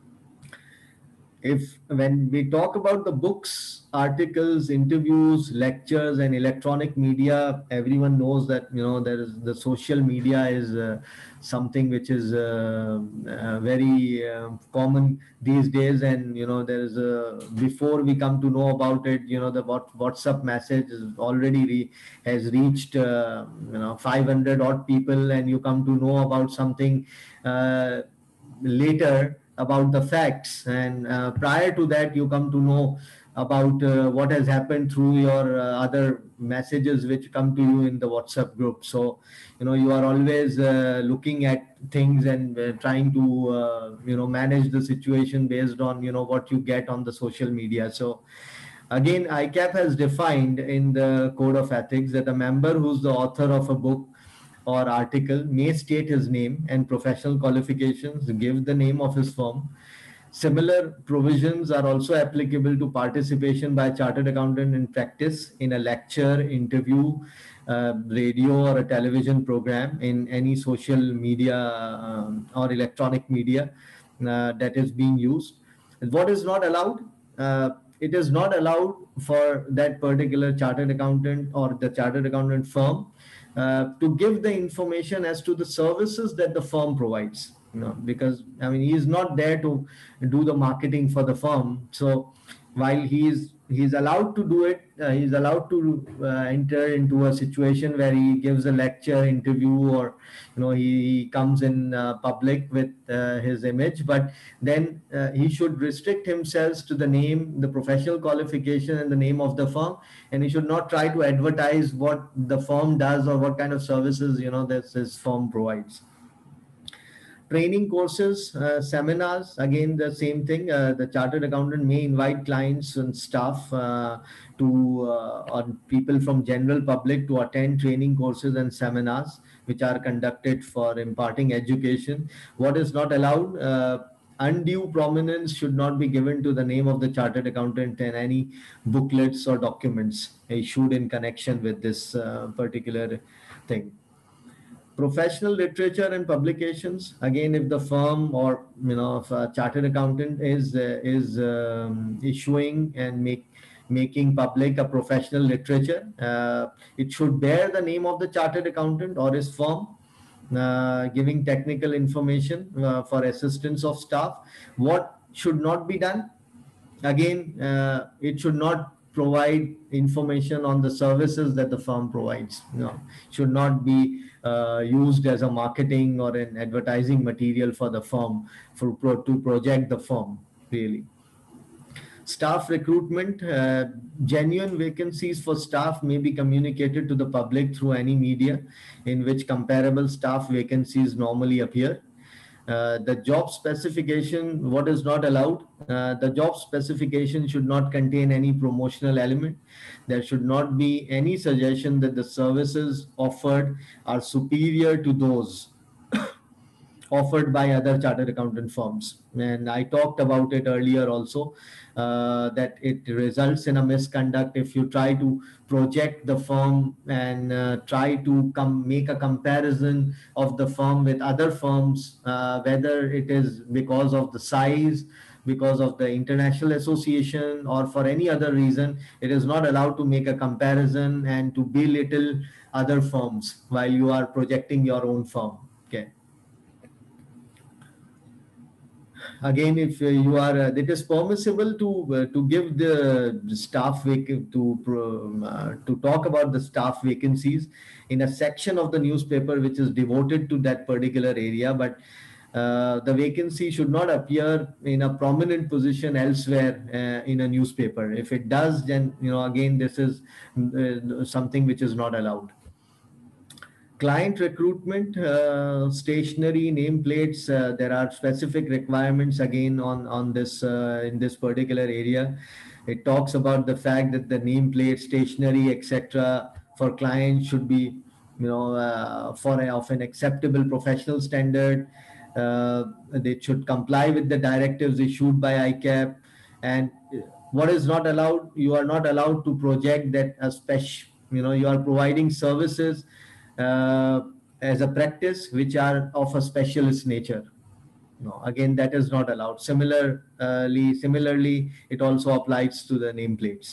If when we talk about the books, articles, interviews, lectures, and electronic media, everyone knows that you know there is the social media is uh, something which is uh, uh, very uh, common these days, and you know there is a, before we come to know about it, you know the what WhatsApp message is already re, has reached uh, you know five hundred odd people, and you come to know about something uh, later about the facts, and uh, prior to that you come to know about uh, what has happened through your uh, other messages which come to you in the WhatsApp group. So you know you are always uh, looking at things and uh, trying to uh, you know manage the situation based on you know what you get on the social media. So again, I C A P has defined in the code of ethics that a member who's the author of a book or article may state his name and professional qualifications, give the name of his firm. Similar provisions are also applicable to participation by a chartered accountant in practice in a lecture, interview, uh, radio, or a television program, in any social media um, or electronic media uh, that is being used. What is not allowed? Uh, it is not allowed for that particular chartered accountant or the chartered accountant firm Uh, to give the information as to the services that the firm provides, you know, because I mean he is not there to do the marketing for the firm. So while he is he's allowed to do it. Uh, he's allowed to uh, enter into a situation where he gives a lecture, interview, or you know he, he comes in uh, public with uh, his image. But then uh, he should restrict himself to the name, the professional qualification, and the name of the firm, and he should not try to advertise what the firm does or what kind of services you know that his firm provides. Training courses, uh, seminars, again, the same thing. Uh, the chartered accountant may invite clients and staff uh, to, uh, or people from general public to attend training courses and seminars, which are conducted for imparting education. What is not allowed? Uh, undue prominence should not be given to the name of the chartered accountant in any booklets or documents issued in connection with this uh, particular thing. Professional literature and publications, again, if the firm or you know if a chartered accountant is uh, is um, issuing and make making public a professional literature, uh, it should bear the name of the chartered accountant or his firm, uh, giving technical information uh, for assistance of staff. What should not be done? Again, uh, it should not provide information on the services that the firm provides. No, should not be uh, used as a marketing or an advertising material for the firm for pro to project the firm, really. Staff recruitment, uh, genuine vacancies for staff may be communicated to the public through any media in which comparable staff vacancies normally appear. Uh, the job specification, what is not allowed? Uh, the job specification should not contain any promotional element. There should not be any suggestion that the services offered are superior to those offered by other chartered accountant firms. And I talked about it earlier also, uh, that it results in a misconduct if you try to project the firm and uh, try to come make a comparison of the firm with other firms, uh, whether it is because of the size, because of the international association, or for any other reason. It is not allowed to make a comparison and to belittle other firms while you are projecting your own firm. Okay. Again, if uh, you are, uh, it is permissible to uh, to give the staff vac- to uh, to talk about the staff vacancies in a section of the newspaper which is devoted to that particular area, but uh, the vacancy should not appear in a prominent position elsewhere uh, in a newspaper. If it does, then you know again this is uh, something which is not allowed. Client recruitment, uh, stationery, nameplates, uh, there are specific requirements again on, on this, uh, in this particular area. It talks about the fact that the nameplate, stationery, et cetera for clients should be, you know, uh, for a, of an acceptable professional standard. Uh, they should comply with the directives issued by I C A P. And what is not allowed, you are not allowed to project that a special, you know, you are providing services Uh, as a practice which are of a specialist nature. No, again, that is not allowed. Similarly, similarly, it also applies to the nameplates.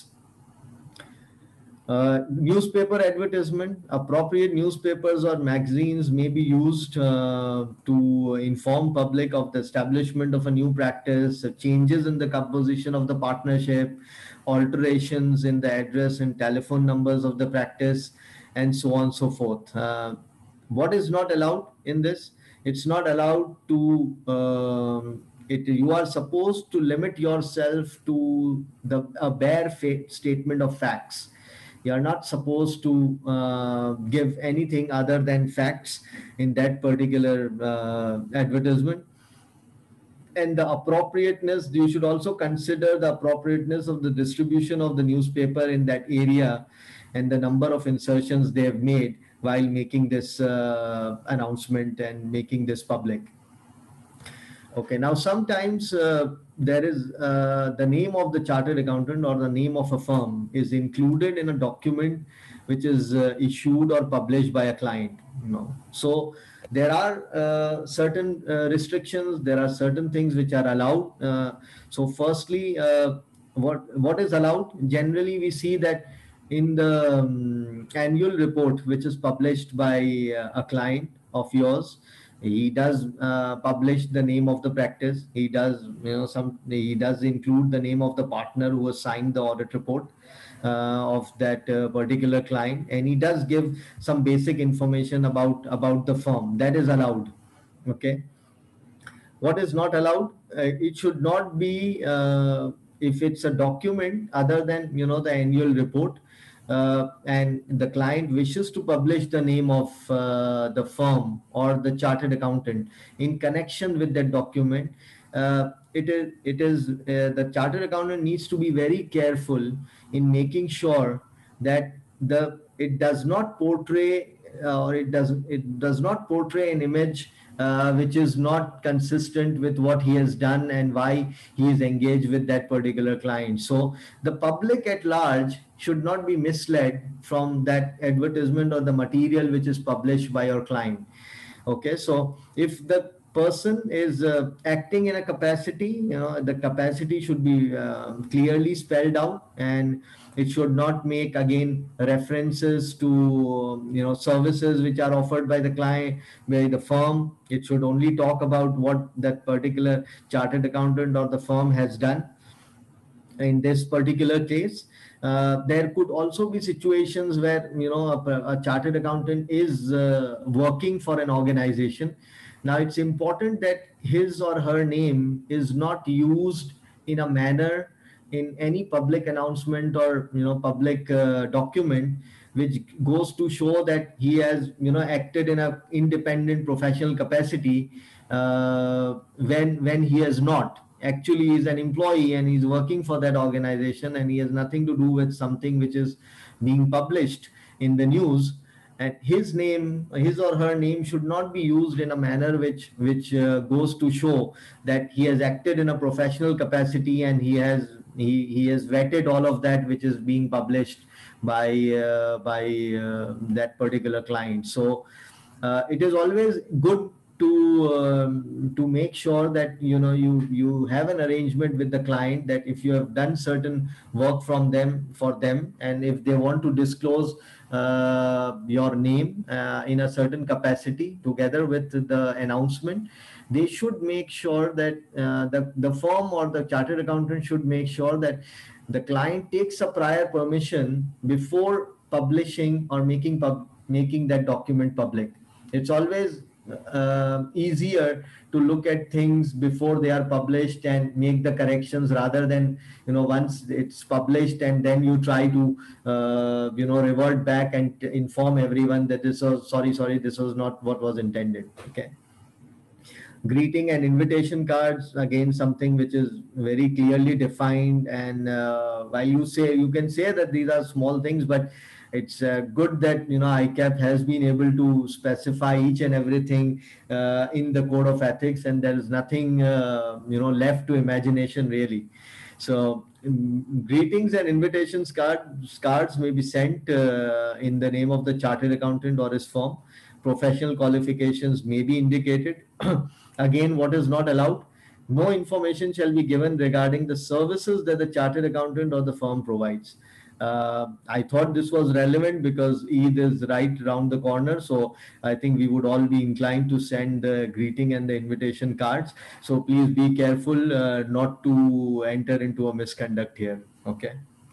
Uh, newspaper advertisement, appropriate newspapers or magazines may be used uh, to inform public of the establishment of a new practice, uh, changes in the composition of the partnership, alterations in the address and telephone numbers of the practice, and so on and so forth. Uh, what is not allowed in this? It's not allowed to, um, it, you are supposed to limit yourself to the a bare statement of facts. You are not supposed to uh, give anything other than facts in that particular uh, advertisement. And the appropriateness, you should also consider the appropriateness of the distribution of the newspaper in that area and the number of insertions they have made while making this uh, announcement and making this public. Okay, now sometimes uh, there is uh, the name of the chartered accountant or the name of a firm is included in a document which is uh, issued or published by a client. You know, so there are uh, certain uh, restrictions. There are certain things which are allowed. Uh, so, firstly, uh, what what is allowed? Generally, we see that in the um, annual report which is published by uh, a client of yours, He does uh, publish the name of the practice. He does, you know, some. He does include the name of the partner who has signed the audit report uh, of that uh, particular client, and he does give some basic information about about the firm. That is allowed. Okay. What is not allowed? Uh, it should not be uh, if it's a document other than, you know, the annual report, uh, and the client wishes to publish the name of uh, the firm or the chartered accountant in connection with that document. Uh, it is it is uh, the chartered accountant needs to be very careful in making sure that the it does not portray uh, or it does it does not portray an image uh, which is not consistent with what he has done and why he is engaged with that particular client. So the public at large should not be misled from that advertisement or the material which is published by your client. Okay, so if the person is uh, acting in a capacity, you know, the capacity should be uh, clearly spelled out, and it should not make again references to um, you know, services which are offered by the client, by the firm. It should only talk about what that particular chartered accountant or the firm has done. In this particular case, uh, there could also be situations where, you know, a, a chartered accountant is uh, working for an organization. Now it's important that his or her name is not used in a manner in any public announcement or, you know, public uh, document which goes to show that he has, you know, acted in a independent professional capacity uh, when when he has not. Actually, he's an employee and he's working for that organization, and he has nothing to do with something which is being published in the news. And his name, his or her name should not be used in a manner which which uh, goes to show that he has acted in a professional capacity and he has he, he has vetted all of that which is being published by uh, by uh, that particular client. So uh, it is always good to um, to make sure that, you know, you you have an arrangement with the client that if you have done certain work from them for them, and if they want to disclose uh, your name uh, in a certain capacity together with the announcement, they should make sure that uh, the the firm or the chartered accountant should make sure that the client takes a prior permission before publishing or making pub making that document public. It's always uh, easier to look at things before they are published and make the corrections, rather than, you know, once it's published and then you try to uh, you know, revert back and inform everyone that this was sorry sorry this was not what was intended. Okay. Greeting and invitation cards, again, something which is very clearly defined, and uh, while you say, you can say that these are small things, but it's uh, good that, you know, I C A P has been able to specify each and everything uh, in the code of ethics, and there is nothing uh, you know, left to imagination really. So um, greetings and invitations cards cards may be sent uh, in the name of the chartered accountant or his firm. Professional qualifications may be indicated. Again, what is not allowed? No information shall be given regarding the services that the chartered accountant or the firm provides. Uh, I thought this was relevant because Eid is right around the corner. So I think we would all be inclined to send the greeting and the invitation cards. So please be careful uh, not to enter into a misconduct here. Okay.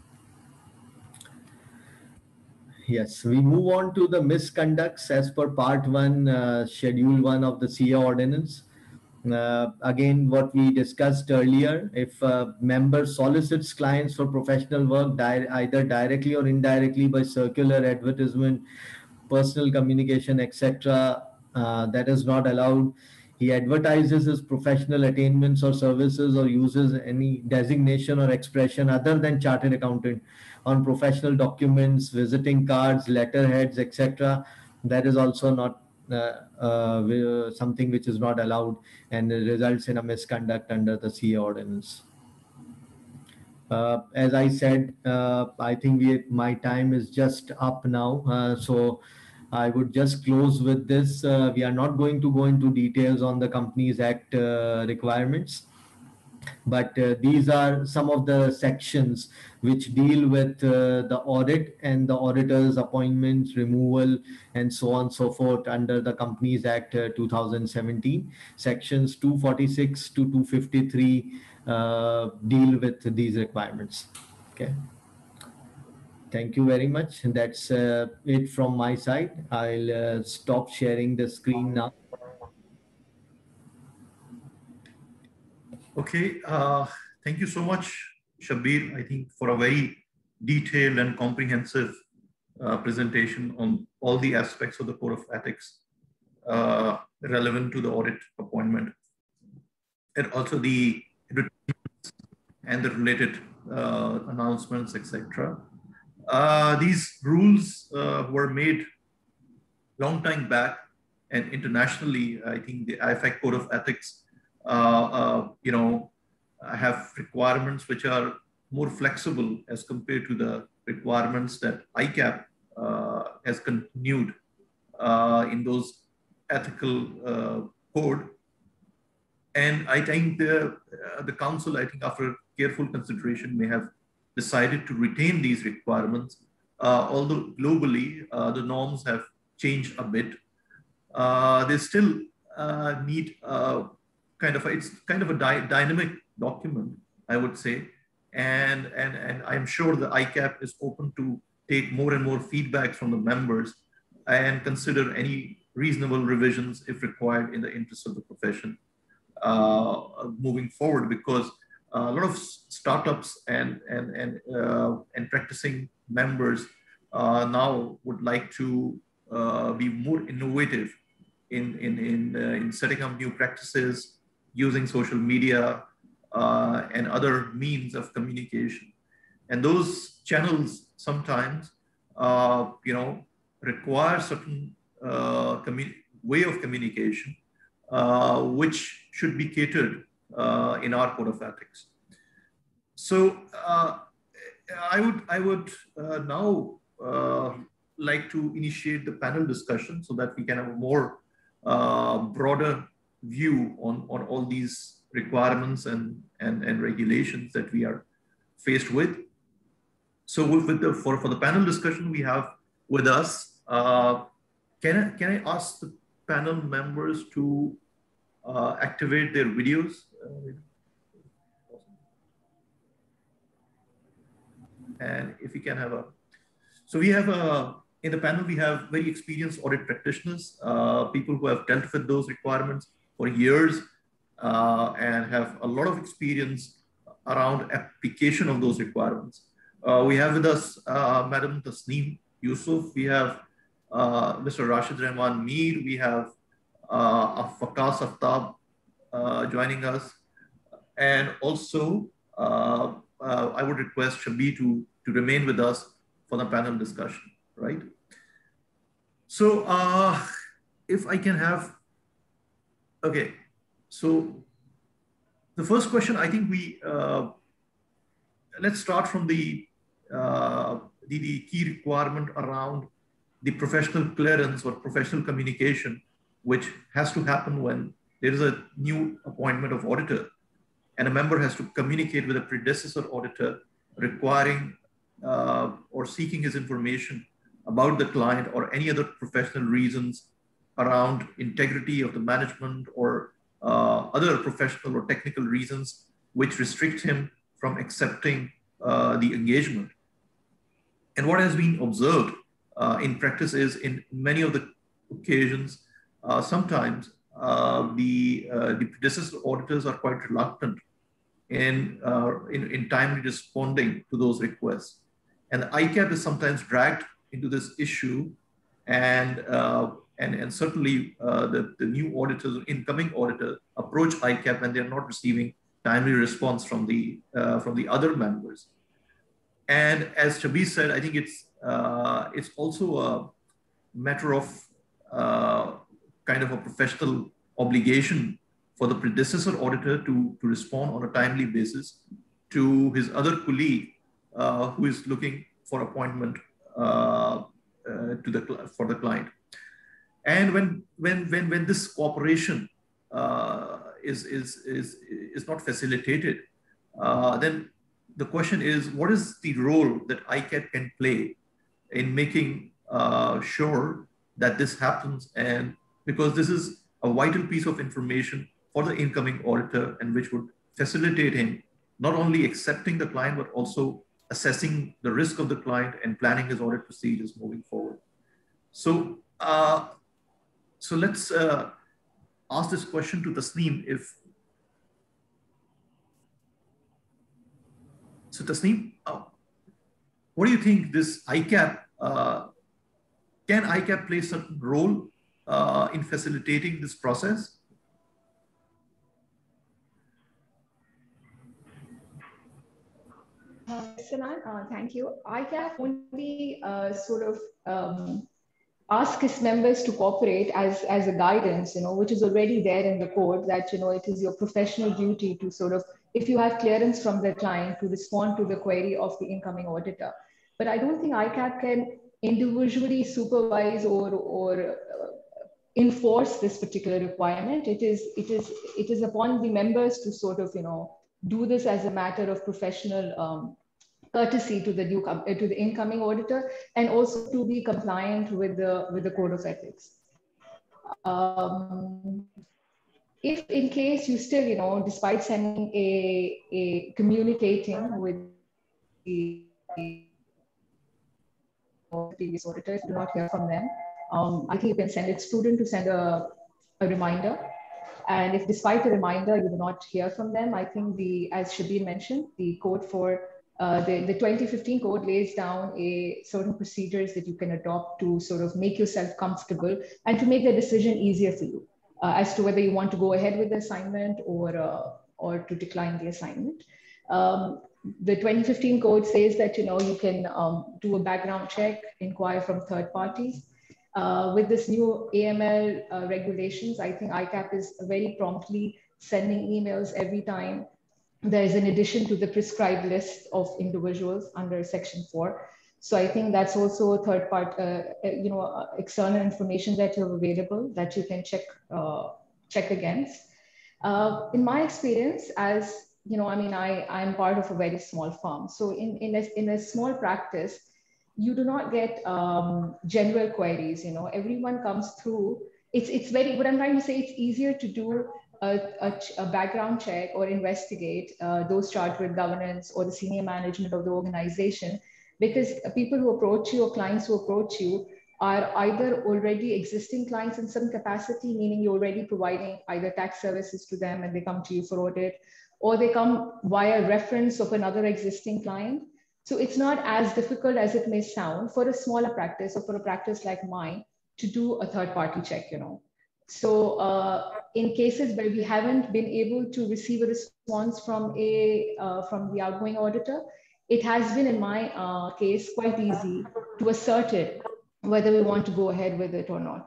Yes, we move on to the misconducts as per part one, uh, schedule one of the C A ordinance. Uh, again, what we discussed earlier, if a member solicits clients for professional work di either directly or indirectly by circular, advertisement, personal communication, et cetera, uh, that is not allowed. He advertises his professional attainments or services or uses any designation or expression other than chartered accountant on professional documents, visiting cards, letterheads, et cetera. That is also not uh, uh, something which is not allowed, and results in a misconduct under the C A ordinance. Uh, as I said, uh, I think we, my time is just up now. Uh, so I would just close with this. Uh, we are not going to go into details on the Companies Act uh, requirements. But uh, these are some of the sections which deal with uh, the audit and the auditor's appointments, removal, and so on and so forth under the Companies Act uh, two thousand seventeen. Sections two forty-six to two fifty-three uh, deal with these requirements. Okay. Thank you very much. That's uh, it from my side. I'll uh, stop sharing the screen now. Okay, uh, thank you so much, Shabbir, I think, for a very detailed and comprehensive uh, presentation on all the aspects of the Code of Ethics uh, relevant to the audit appointment, and also the and the related uh, announcements, et cetera. Uh, these rules uh, were made long time back, and internationally, I think the I F A C Code of Ethics, uh, uh, you know, have requirements which are more flexible as compared to the requirements that I C A P uh, has continued uh, in those ethical uh, code. And I think the, uh, the council, I think after careful consideration, may have decided to retain these requirements, uh, although globally uh, the norms have changed a bit. Uh, they still uh, need uh, kind of a, it's kind of a dy dynamic document, I would say, and and and I'm sure the I C A P is open to take more and more feedback from the members and consider any reasonable revisions if required in the interest of the profession uh, moving forward, because uh, a lot of startups and and and uh, and practicing members uh, now would like to uh, be more innovative in in in, uh, in setting up new practices using social media uh, and other means of communication, and those channels sometimes uh, you know require certain uh, way of communication uh, which should be catered uh, in our code of ethics. So uh, I would I would uh, now uh, like to initiate the panel discussion so that we can have a more uh, broader view on, on all these requirements and, and, and regulations that we are faced with. So with, with the, for, for the panel discussion we have with us, uh, can, I, can I ask the panel members to uh, activate their videos? And if we can have a, so we have a, in the panel, we have very experienced audit practitioners, uh, people who have dealt with those requirements for years uh, and have a lot of experience around application of those requirements. Uh, we have with us uh, Madam Tasneem Yusuf, we have uh, Mister Rashid Rahman Mir, we have uh, Fakas Aftab uh, joining us, and also uh, uh, I would request Shabbir to, to remain with us for the panel discussion, right? So uh, if I can have, okay, so the first question, I think we, uh, let's start from the, uh, the, the key requirement around the professional clearance or professional communication, which has to happen when there is a new appointment of auditor and a member has to communicate with a predecessor auditor requiring uh, or seeking his information about the client or any other professional reasons around integrity of the management or uh, other professional or technical reasons which restrict him from accepting uh, the engagement. And what has been observed uh, in practice is in many of the occasions, uh, sometimes uh, the, uh, the predecessor auditors are quite reluctant in, uh, in, in timely responding to those requests. And the I C A P is sometimes dragged into this issue, and uh, and and certainly uh, the the new auditors, incoming auditor, approach I C A P when they are not receiving timely response from the uh, from the other members. And as Shabbir said, I think it's uh, it's also a matter of uh, kind of a professional obligation for the predecessor auditor to to respond on a timely basis to his other colleague uh, who is looking for appointment uh, uh, to the for the client. And when when when when this cooperation uh, is is is is not facilitated, uh, then the question is, what is the role that I C A P can play in making uh, sure that this happens? And because this is a vital piece of information for the incoming auditor, and which would facilitate him not only accepting the client, but also assessing the risk of the client and planning his audit procedures moving forward. So, uh, so let's uh, ask this question to Tasneem. If so, Tasneem, uh, what do you think this I C A P, uh, can I C A P play a certain role uh, in facilitating this process? Uh, Sanan, uh, thank you. I C A P only uh, sort of um, ask its members to cooperate as, as a guidance, you know, which is already there in the code, that, you know, it is your professional duty to sort of, if you have clearance from the client, to respond to the query of the incoming auditor. But I don't think I C A P can individually supervise or, or uh, enforce this particular requirement. It is, it is, it is upon the members to sort of, you know, do this as a matter of professional um, courtesy to the due, to the incoming auditor, and also to be compliant with the with the code of ethics. Um, if in case you still, you know, despite sending a, a communicating with the previous auditors, do not hear from them, um, I think you can send it prudent to send a, a reminder. And if despite a reminder you do not hear from them, I think the, as Shabir mentioned, the code for Uh, the, the twenty fifteen code lays down a certain procedures that you can adopt to sort of make yourself comfortable and to make the decision easier for you uh, as to whether you want to go ahead with the assignment or, uh, or to decline the assignment. Um, the twenty fifteen code says that, you know, you can um, do a background check, inquire from third parties. Uh, with this new A M L uh, regulations, I think I C A P is very promptly sending emails every time there is an addition to the prescribed list of individuals under section four. So I think that's also a third part, uh, you know, uh, external information that you have available that you can check, uh, check against. Uh, in my experience, as you know, I mean, I, I'm part of a very small firm. So in, in, a, in a small practice, you do not get um, general queries, you know, everyone comes through. It's, it's very, what I'm trying to say, it's easier to do A, a, a background check or investigate uh, those charged with governance or the senior management of the organization, because people who approach you or clients who approach you are either already existing clients in some capacity, meaning you're already providing either tax services to them and they come to you for audit, or they come via reference of another existing client. So it's not as difficult as it may sound for a smaller practice or for a practice like mine to do a third party check, you know. So uh, in cases where we haven't been able to receive a response from a uh, from the outgoing auditor, it has been in my uh, case quite easy to assert it, whether we want to go ahead with it or not.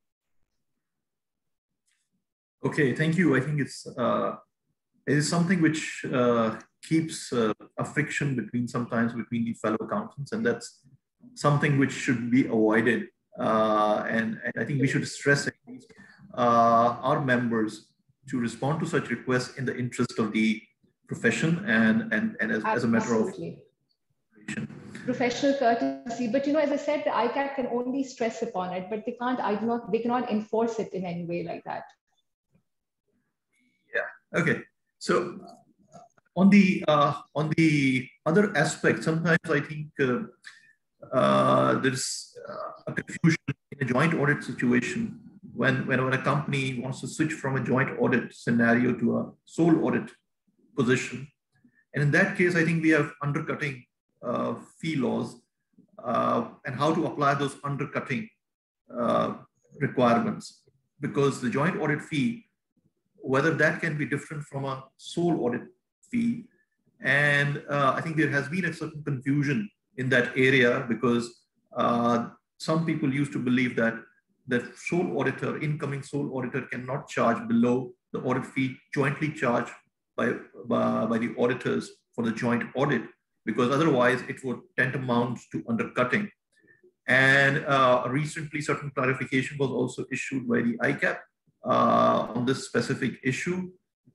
Okay, thank you. I think it's uh, it is something which uh, keeps uh, a friction between sometimes between the fellow accountants, and that's something which should be avoided. Uh, and, and I think we should stress at least uh, our members to respond to such requests in the interest of the profession and, and, and as, as a matter of professional courtesy. But, you know, as I said, the I C A P can only stress upon it, but they can't, I do not, they cannot enforce it in any way like that. Yeah, okay. So on the, uh, on the other aspect, sometimes I think uh, uh, there's uh, a confusion in a joint audit situation. When, when a company wants to switch from a joint audit scenario to a sole audit position. And in that case, I think we have undercutting uh, fee laws uh, and how to apply those undercutting uh, requirements. Because the joint audit fee, whether that can be different from a sole audit fee. And uh, I think there has been a certain confusion in that area, because uh, some people used to believe that that sole auditor, incoming sole auditor, cannot charge below the audit fee jointly charged by, by, by the auditors for the joint audit, because otherwise it would tend to amount to undercutting. And uh, recently, certain clarification was also issued by the I C A P uh, on this specific issue.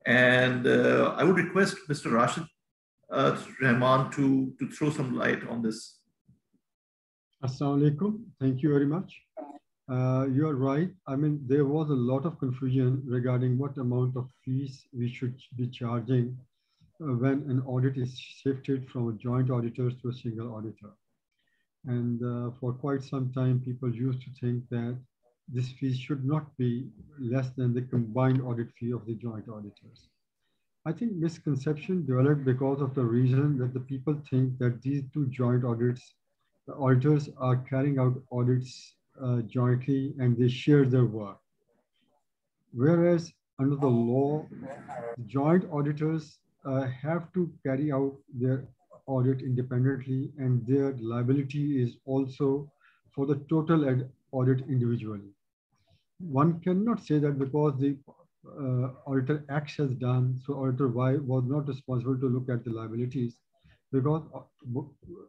And uh, I would request Mister Rashid uh, Rahman to, to throw some light on this. Assalamu alaikum. Thank you very much. Uh, you are right. I mean, there was a lot of confusion regarding what amount of fees we should be charging uh, when an audit is shifted from a joint auditor to a single auditor. And uh, for quite some time, people used to think that this fee should not be less than the combined audit fee of the joint auditors. I think misconception developed because of the reason that the people think that these two joint audits, the auditors are carrying out audits uh, jointly and they share their work. Whereas under the law, the joint auditors uh, have to carry out their audit independently, and their liability is also for the total audit individually. One cannot say that because the uh, auditor X has done, so auditor Y was not responsible to look at the liabilities, because uh,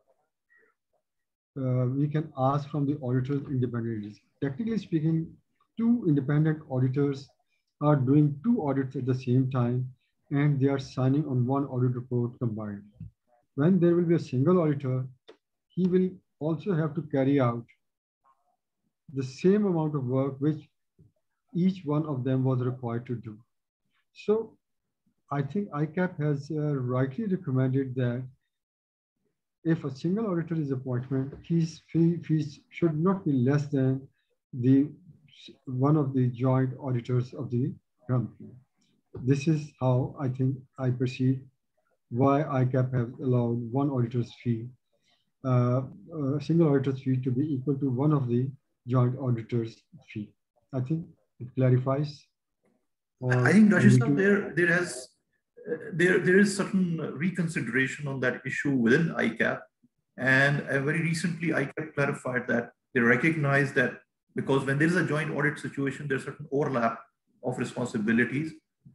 uh, we can ask from the auditors independently. Technically speaking, two independent auditors are doing two audits at the same time, and they are signing on one audit report combined. When there will be a single auditor, he will also have to carry out the same amount of work which each one of them was required to do. So I think I CAP has uh, rightly recommended that if a single auditor is appointed, his fee, fees should not be less than the one of the joint auditors of the company. This is how I think I perceive why I CAP has allowed one auditor's fee, uh, a single auditor's fee to be equal to one of the joint auditors' fee. I think it clarifies. I think, Rashid, there, there has uh, there there is certain reconsideration on that issue within I CAP, and uh, very recently I CAP clarified that they recognize that because when there is a joint audit situation, there's certain overlap of responsibilities.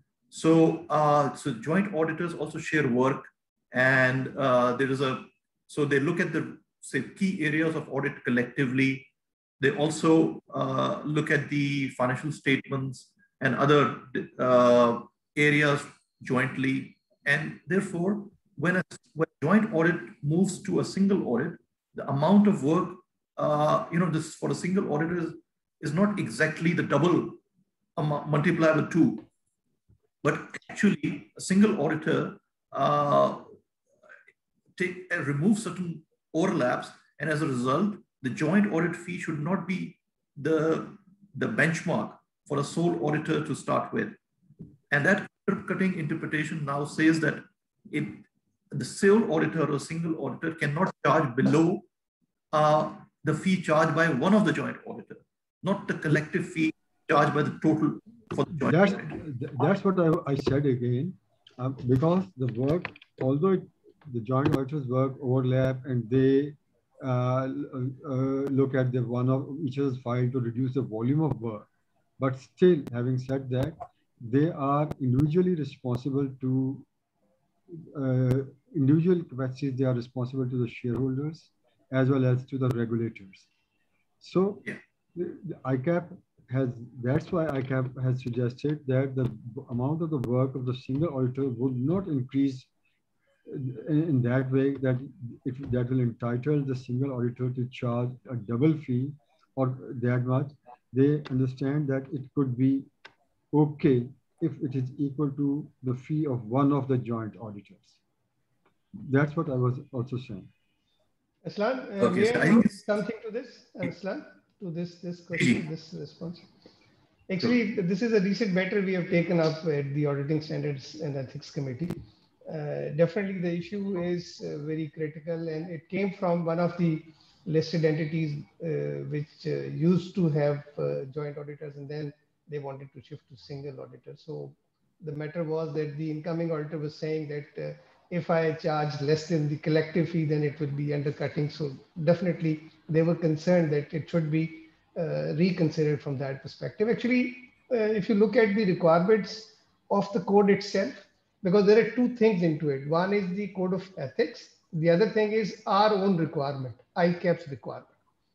So, uh, so joint auditors also share work, and uh, there is a, so they look at the, say, key areas of audit collectively. They also uh, look at the financial statements and other uh, areas jointly. And therefore, when a, when a joint audit moves to a single audit, the amount of work, uh, you know, this for a single auditor is, is not exactly the double amount, multiplied by two. But actually, a single auditor uh, take, uh, removes certain overlaps, and as a result, the joint audit fee should not be the, the benchmark for a sole auditor to start with. And that cutting interpretation now says that it, the sole auditor or single auditor cannot charge below uh, the fee charged by one of the joint auditor, not the collective fee charged by the total. For the joint that's, audit. That's what I, I said again, uh, because the work, although it, the joint auditors work overlap and they uh, uh, look at the one of each other's file to reduce the volume of work, but still, having said that, they are individually responsible to uh, individual capacities. They are responsible to the shareholders as well as to the regulators. So yeah. the, the I CAP has, that's why I CAP has suggested that the amount of the work of the single auditor would not increase in, in that way that if that will entitle the single auditor to charge a double fee or that much. They understand that it could be okay if it is equal to the fee of one of the joint auditors. That's what I was also saying. Aslan, uh, okay, may so I I think something to this, Aslan, to this this question, this response? Actually, this is a recent matter we have taken up at the Auditing Standards and Ethics Committee. Uh, definitely, the issue is uh, very critical, and it came from one of the listed entities uh, which uh, used to have uh, joint auditors, and then they wanted to shift to single auditor. So the matter was that the incoming auditor was saying that uh, if I charge less than the collective fee, then it will be undercutting. So definitely they were concerned that it should be uh, reconsidered from that perspective. Actually, uh, if you look at the requirements of the code itself, because there are two things into it. One is the code of ethics. The other thing is our own requirement, I CAP's requirement.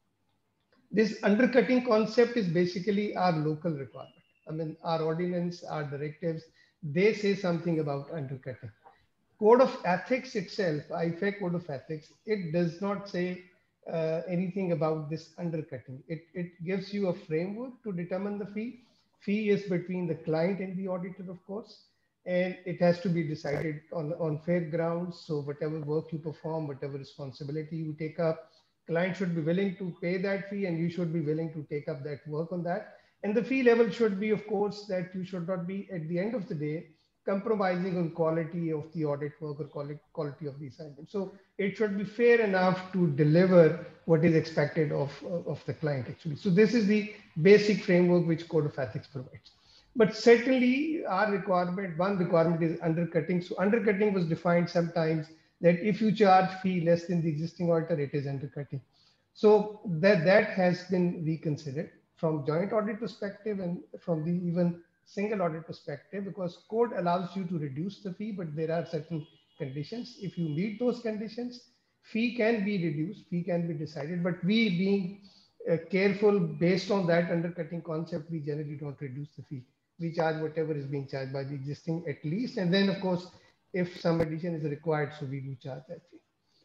This undercutting concept is basically our local requirement. I mean, our ordinance, our directives, they say something about undercutting. Code of ethics itself, I F A Code of Ethics, it does not say uh, anything about this undercutting. It, it gives you a framework to determine the fee. Fee is between the client and the auditor, of course, and it has to be decided on, on fair grounds. So whatever work you perform, whatever responsibility you take up, client should be willing to pay that fee and you should be willing to take up that work on that. And the fee level should be, of course, that you should not be, at the end of the day, compromising on quality of the audit work or quality of the assignment. So it should be fair enough to deliver what is expected of, of the client actually. So this is the basic framework which Code of Ethics provides. But certainly our requirement, one requirement is undercutting. So undercutting was defined sometimes that if you charge fee less than the existing auditor, it is undercutting. So that, that has been reconsidered from joint audit perspective and from the even single audit perspective, because code allows you to reduce the fee, but there are certain conditions. If you meet those conditions, fee can be reduced, fee can be decided, but we being uh, careful based on that undercutting concept, we generally don't reduce the fee. We charge whatever is being charged by the existing at least. And then of course, if some addition is required, so we do charge that fee.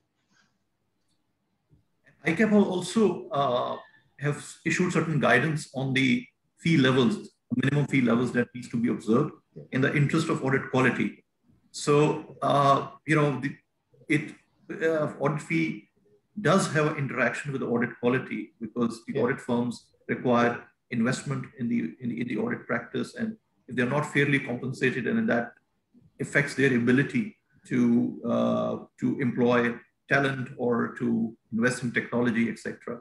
I C A P also uh, have issued certain guidance on the fee levels, minimum fee levels that needs to be observed in the interest of audit quality. So, uh, you know, the, it uh, audit fee does have an interaction with the audit quality, because the yeah. audit firms require investment in the, in the in the audit practice, and if they're not fairly compensated, and that affects their ability to uh, to employ talent or to invest in technology, et cetera.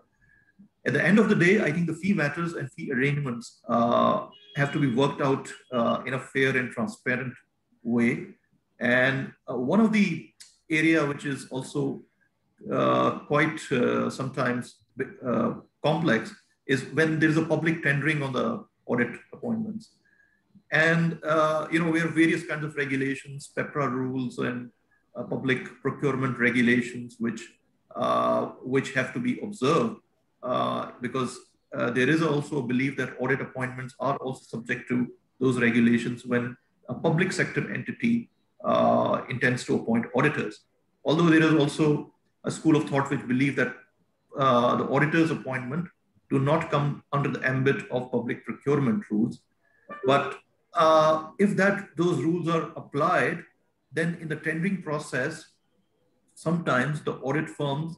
At the end of the day, I think the fee matters and fee arrangements uh, have to be worked out uh, in a fair and transparent way. And uh, one of the area which is also uh, quite uh, sometimes uh, complex is when there is a public tendering on the audit appointments. And uh, you know, we have various kinds of regulations, PEPRA rules and uh, public procurement regulations, which uh, which have to be observed. Uh, because uh, there is also a belief that audit appointments are also subject to those regulations when a public sector entity uh, intends to appoint auditors. Although there is also a school of thought which believe that uh, the auditor's appointment do not come under the ambit of public procurement rules. But uh, if that those rules are applied, then in the tendering process, sometimes the audit firms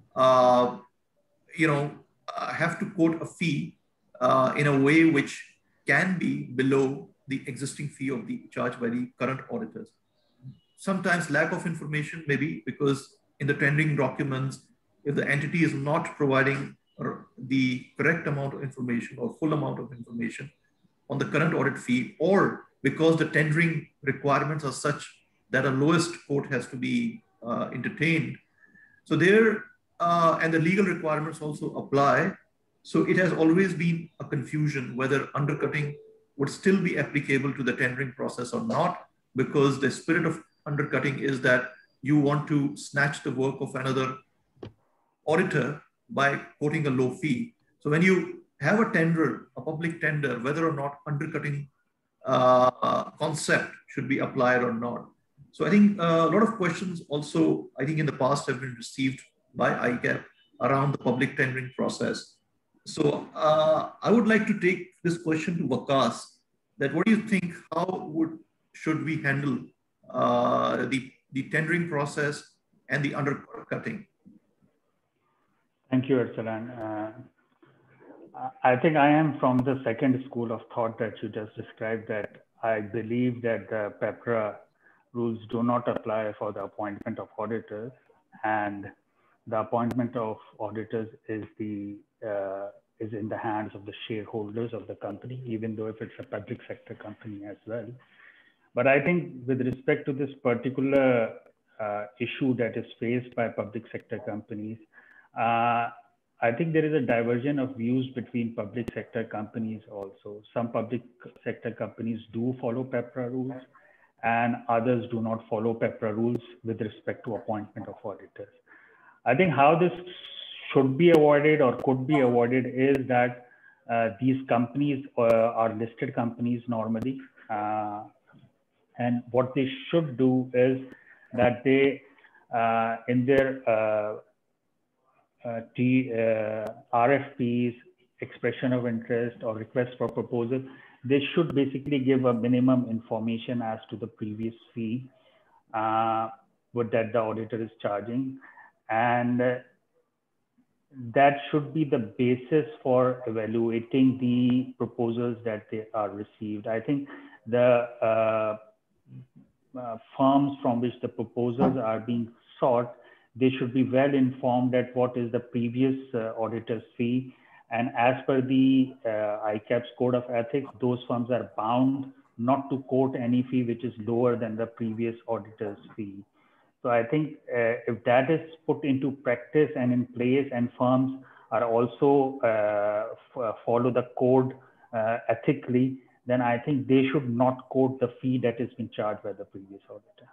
uh, you know, uh, have to quote a fee uh, in a way which can be below the existing fee of the charge by the current auditors. Sometimes lack of information, maybe because in the tendering documents, if the entity is not providing the correct amount of information or full amount of information on the current audit fee, or because the tendering requirements are such that a lowest quote has to be uh, entertained. So there, Uh, and the legal requirements also apply. So it has always been a confusion whether undercutting would still be applicable to the tendering process or not, because the spirit of undercutting is that you want to snatch the work of another auditor by quoting a low fee. So when you have a tender, a public tender, whether or not undercutting uh, concept should be applied or not. So I think uh, a lot of questions also, I think in the past have been received by I C A P around the public tendering process. So uh, I would like to take this question to Waqas, that what do you think, how would, should we handle uh, the, the tendering process and the undercutting? Thank you, Arsalan. Uh, I think I am from the second school of thought that you just described, that I believe that the PEPRA rules do not apply for the appointment of auditors, and the appointment of auditors is the uh, is in the hands of the shareholders of the company, even though if it's a public sector company as well. But I think with respect to this particular uh, issue that is faced by public sector companies, uh, I think there is a diversion of views between public sector companies also. Some public sector companies do follow PEPRA rules and others do not follow PEPRA rules with respect to appointment of auditors. I think how this should be avoided or could be avoided is that uh, these companies uh, are listed companies normally. Uh, And what they should do is that they, uh, in their uh, uh, T, uh, R F Ps, expression of interest or request for proposal, they should basically give a minimum information as to the previous fee uh, what that the auditor is charging. And uh, that should be the basis for evaluating the proposals that they are received. I think the uh, uh, firms from which the proposals are being sought, they should be well informed at what is the previous uh, auditor's fee. And as per the uh, I CAP's Code of Ethics, those firms are bound not to quote any fee which is lower than the previous auditor's fee. So I think uh, if that is put into practice and in place, and firms are also uh, follow the code uh, ethically, then I think they should not quote the fee that has been charged by the previous auditor.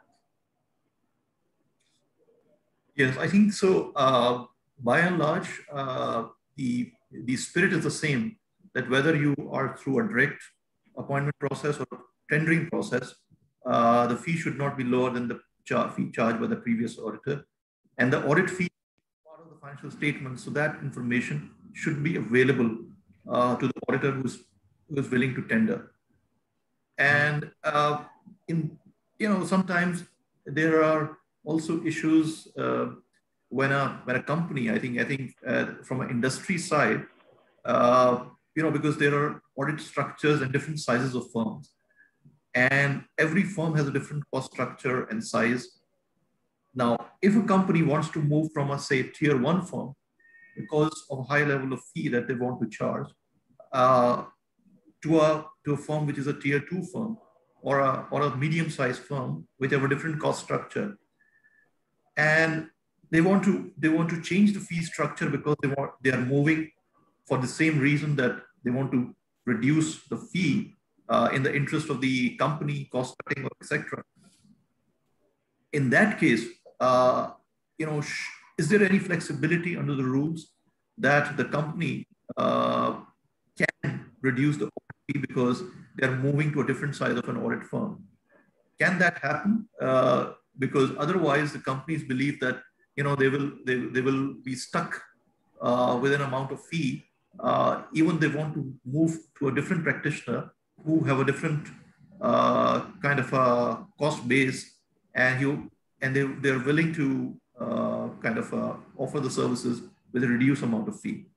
Yes, I think so. Uh, by and large, uh, the, the spirit is the same, that whether you are through a direct appointment process or tendering process, uh, the fee should not be lower than the char fee charged by the previous auditor. And the audit fee is part of the financial statement, so that information should be available uh, to the auditor who's, who's willing to tender. And uh, in, you know, sometimes there are also issues uh, when a when a company, I think, I think uh, from an industry side, uh, you know, because there are audit structures and different sizes of firms, and every firm has a different cost structure and size. Now, if a company wants to move from a, say, tier one firm because of a high level of fee that they want to charge, uh, to a to a firm which is a tier two firm, or a or a medium-sized firm which have a different cost structure, and they want to they want to change the fee structure because they want they are moving for the same reason, that they want to reduce the fee uh, in the interest of the company, cost cutting, et cetera. In that case, uh, you know, is there any flexibility under the rules that the company uh, can reduce the fee because they are moving to a different size of an audit firm? Can that happen? Uh, because otherwise, the companies believe that, you know, they will they, they will be stuck uh, with an amount of fee. Uh, even they want to move to a different practitioner who have a different uh, kind of a cost base, and you and they they're willing to uh, kind of uh, offer the services with a reduced amount of fee.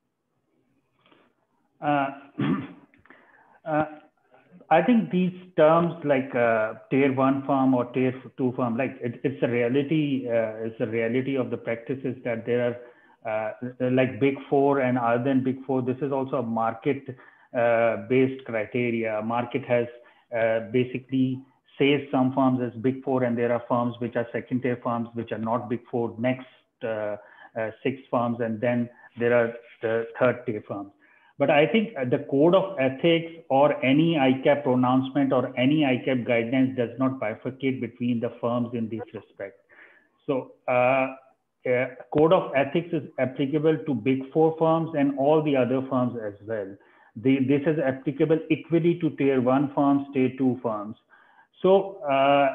Uh, uh, I think these terms like uh, tier one firm or tier two firm, like it, it's a reality. Uh, it's a reality of the practices that there are uh, like big four, and other than big four, this is also a market uh, based criteria. Market has uh, basically says some firms as big four, and there are firms which are second tier firms which are not big four. Next uh, uh, six firms, and then there are the third tier firms. But I think the code of ethics or any I CAP pronouncement or any I CAP guidelines does not bifurcate between the firms in this respect. So uh, uh, code of ethics is applicable to big four firms and all the other firms as well. The, this is applicable equally to tier one firms, tier two firms. So uh, uh,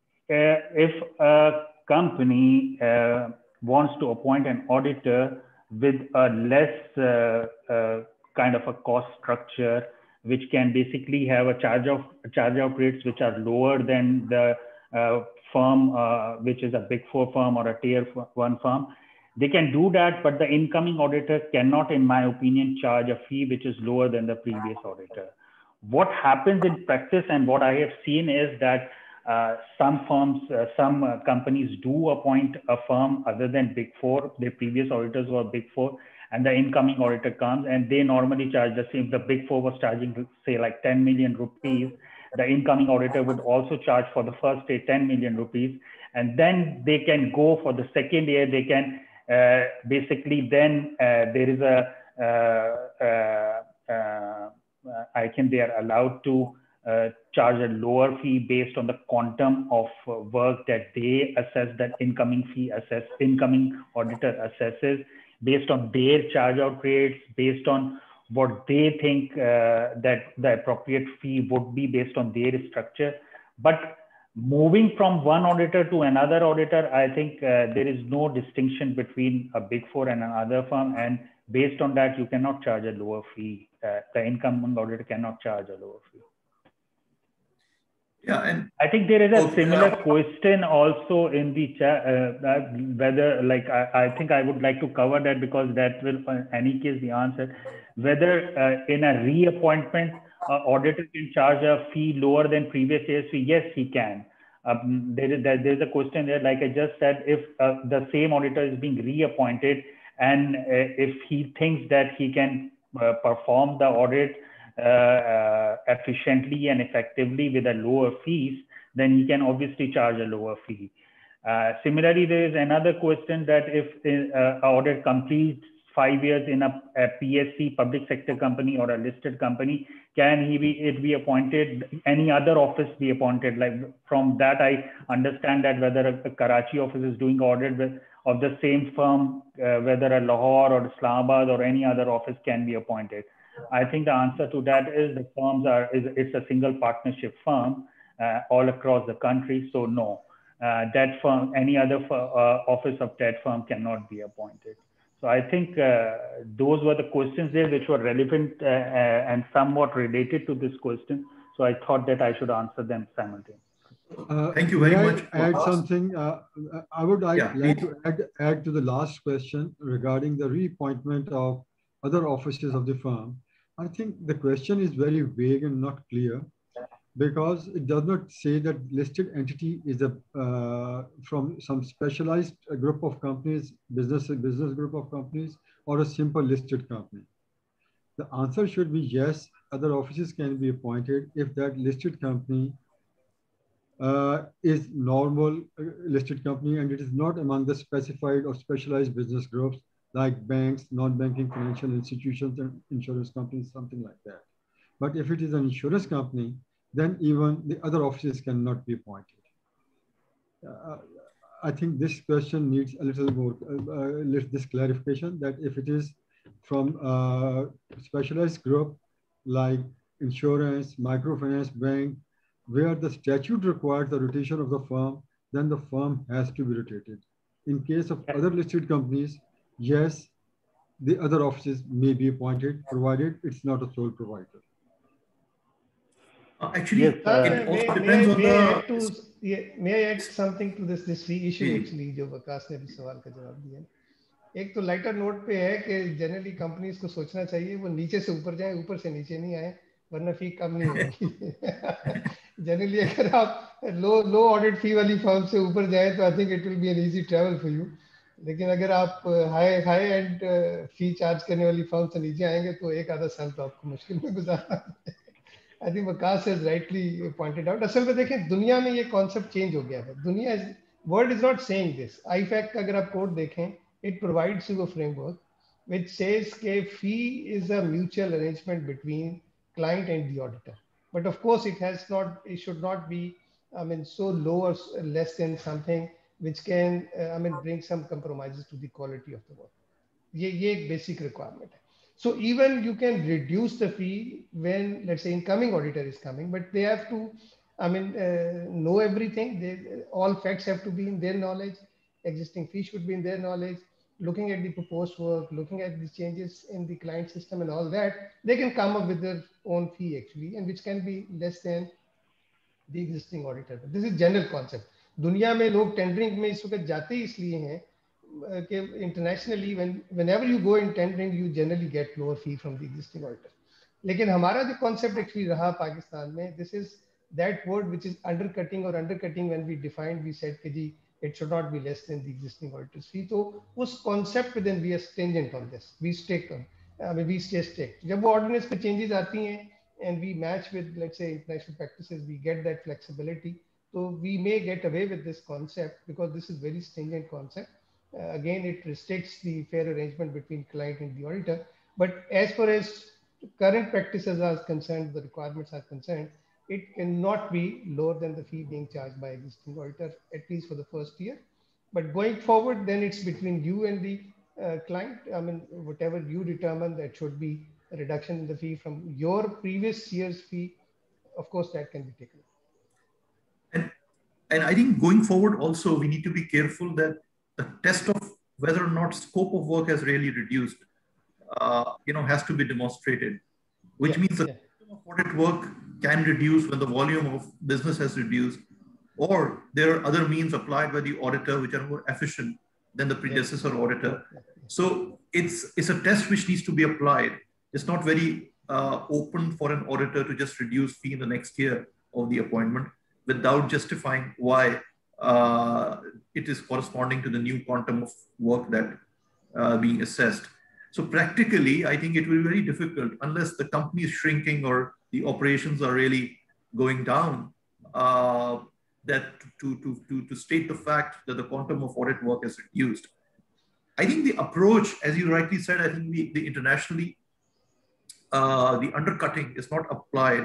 if a company uh, wants to appoint an auditor with a less uh, uh, kind of a cost structure, which can basically have a charge of charge out rates which are lower than the uh, firm, uh, which is a big four firm or a tier one firm, they can do that, but the incoming auditor cannot, in my opinion, charge a fee which is lower than the previous auditor. What happens in practice, and what I have seen, is that uh, some firms, uh, some uh, companies do appoint a firm other than big four. Their previous auditors were big four, and the incoming auditor comes and they normally charge the same. The big four was charging, say, like ten million rupees. The incoming auditor would also charge for the first year ten million rupees. And then they can go for the second year. They can uh, basically then uh, there is a, uh, uh, uh, I can, they are allowed to uh, charge a lower fee based on the quantum of uh, work that they assess, that incoming fee assess, incoming auditor assesses, based on their charge out rates, based on what they think uh, that the appropriate fee would be based on their structure. But moving from one auditor to another auditor, I think uh, there is no distinction between a Big Four and another firm. And based on that, you cannot charge a lower fee. Uh, the incumbent auditor cannot charge a lower fee. Yeah, and I think there is a okay, similar uh, question also in the chat, uh, whether like, I, I think I would like to cover that because that will, in any case, the answer, whether uh, in a reappointment, uh, auditor can charge a fee lower than previous year's fee. Yes, he can. Um, there is there, there's a question there, like I just said, if uh, the same auditor is being reappointed and uh, if he thinks that he can uh, perform the audit Uh, uh, efficiently and effectively with a lower fees, then he can obviously charge a lower fee. Uh, similarly, there is another question that if uh, audit completes five years in a, a P S C, public sector company, or a listed company, can he be it be appointed? Any other office be appointed? Like from that, I understand that whether a, a Karachi office is doing audit with, of the same firm, uh, whether a Lahore or Islamabad or any other office can be appointed. I think the answer to that is the firms are, is, it's a single partnership firm uh, all across the country. So no, uh, that firm, any other uh, office of that firm cannot be appointed. So I think uh, those were the questions there which were relevant uh, uh, and somewhat related to this question. So I thought that I should answer them simultaneously. Uh, Thank you very may much. I add something? Uh, I would like, yeah, like to add, add to the last question regarding the reappointment of other officers of the firm. I think the question is very vague and not clear because it does not say that listed entity is a uh, from some specialized group of companies, business business group of companies, or a simple listed company. The answer should be yes, other officers can be appointed if that listed company uh, is normal uh, listed company and it is not among the specified or specialized business groups like banks, non-banking financial institutions, and insurance companies, something like that. But if it is an insurance company, then even the other officers cannot be appointed. Uh, I think this question needs a little more, uh, this clarification that if it is from a specialized group like insurance, microfinance, bank, where the statute requires the rotation of the firm, then the firm has to be rotated. In case of other listed companies, yes, the other offices may be appointed, provided it's not a sole provider. Uh, actually, yes, uh, it also may, depends may, on may the. I add to, yeah, may I add something to this this fee issue actually जो वकास ने भी सवाल का जवाब दिया. एक तो lighter note पे है कि जनरली कंपनीज को सोचना चाहिए वो नीचे से ऊपर जाए, ऊपर से नीचे नहीं आए, वरना फी कम नहीं होगी. जनरली अगर आप लो लो ऑडिट फी वाली फर्म से ऊपर जाए तो I think it will be an easy travel for you. लेकिन अगर आप high high and fee charge करने वाली फर्म से नीचे आएंगे तो एक आधा साल तो आपको मुश्किल में गुजारना. I think Waqas has rightly pointed out. असल में देखें दुनिया में ये कॉन्सेप्ट चेंज हो गया है. दुनिया world is not saying this. IFAC का अगर आप कोड देखें, it provides you a framework which says that fee is a mutual arrangement between client and the auditor. But of course, it has not, it should not be, I mean, so low or less than something which can, uh, I mean, bring some compromises to the quality of the work. ये ये एक basic requirement है. So even you can reduce the fee when, let's say, incoming auditor is coming, but they have to, I mean, uh, know everything. They, all facts have to be in their knowledge. Existing fee should be in their knowledge. Looking at the proposed work, looking at the changes in the client system and all that, they can come up with their own fee actually, and which can be less than the existing auditor. But this is general concept. दुनिया में लोग tendering में इस वक्त जाते ही इसलिए हैं कि internationally when whenever you go in tendering you generally get lower fee from the existing auditor. लेकिन हमारा जो concept actually रहा पाकिस्तान में, this is that word which is undercutting or undercutting when we defined, we said कि जी it should not be less than the existing auditor's fee. So उस concept पे then we are stringent on this. We stick on, I mean we stay strict. जब वो ordinance पे changes आती हैं and we match with, let's say, international practices, we get that flexibility. So we may get away with this concept because this is very stringent concept. Uh, again, it restricts the fair arrangement between client and the auditor. But as far as current practices are concerned, the requirements are concerned, it cannot be lower than the fee being charged by existing auditor, at least for the first year. But going forward, then it's between you and the uh, client. I mean, whatever you determine that should be a reduction in the fee from your previous year's fee, of course, that can be taken. and I think going forward also, we need to be careful that the test of whether or not scope of work has really reduced, uh, you know, has to be demonstrated, which yeah, means the yeah. audit work can reduce when the volume of business has reduced, or there are other means applied by the auditor which are more efficient than the predecessor yeah. auditor. Yeah. So it's, it's a test which needs to be applied. It's not very uh, open for an auditor to just reduce fee in the next year of the appointment without justifying why uh, it is corresponding to the new quantum of work that uh, being assessed. So practically, I think it will be very difficult unless the company is shrinking or the operations are really going down, uh, that to, to, to, to state the fact that the quantum of audit work is reduced. I think the approach, as you rightly said, I think the, the internationally, uh, the undercutting is not applied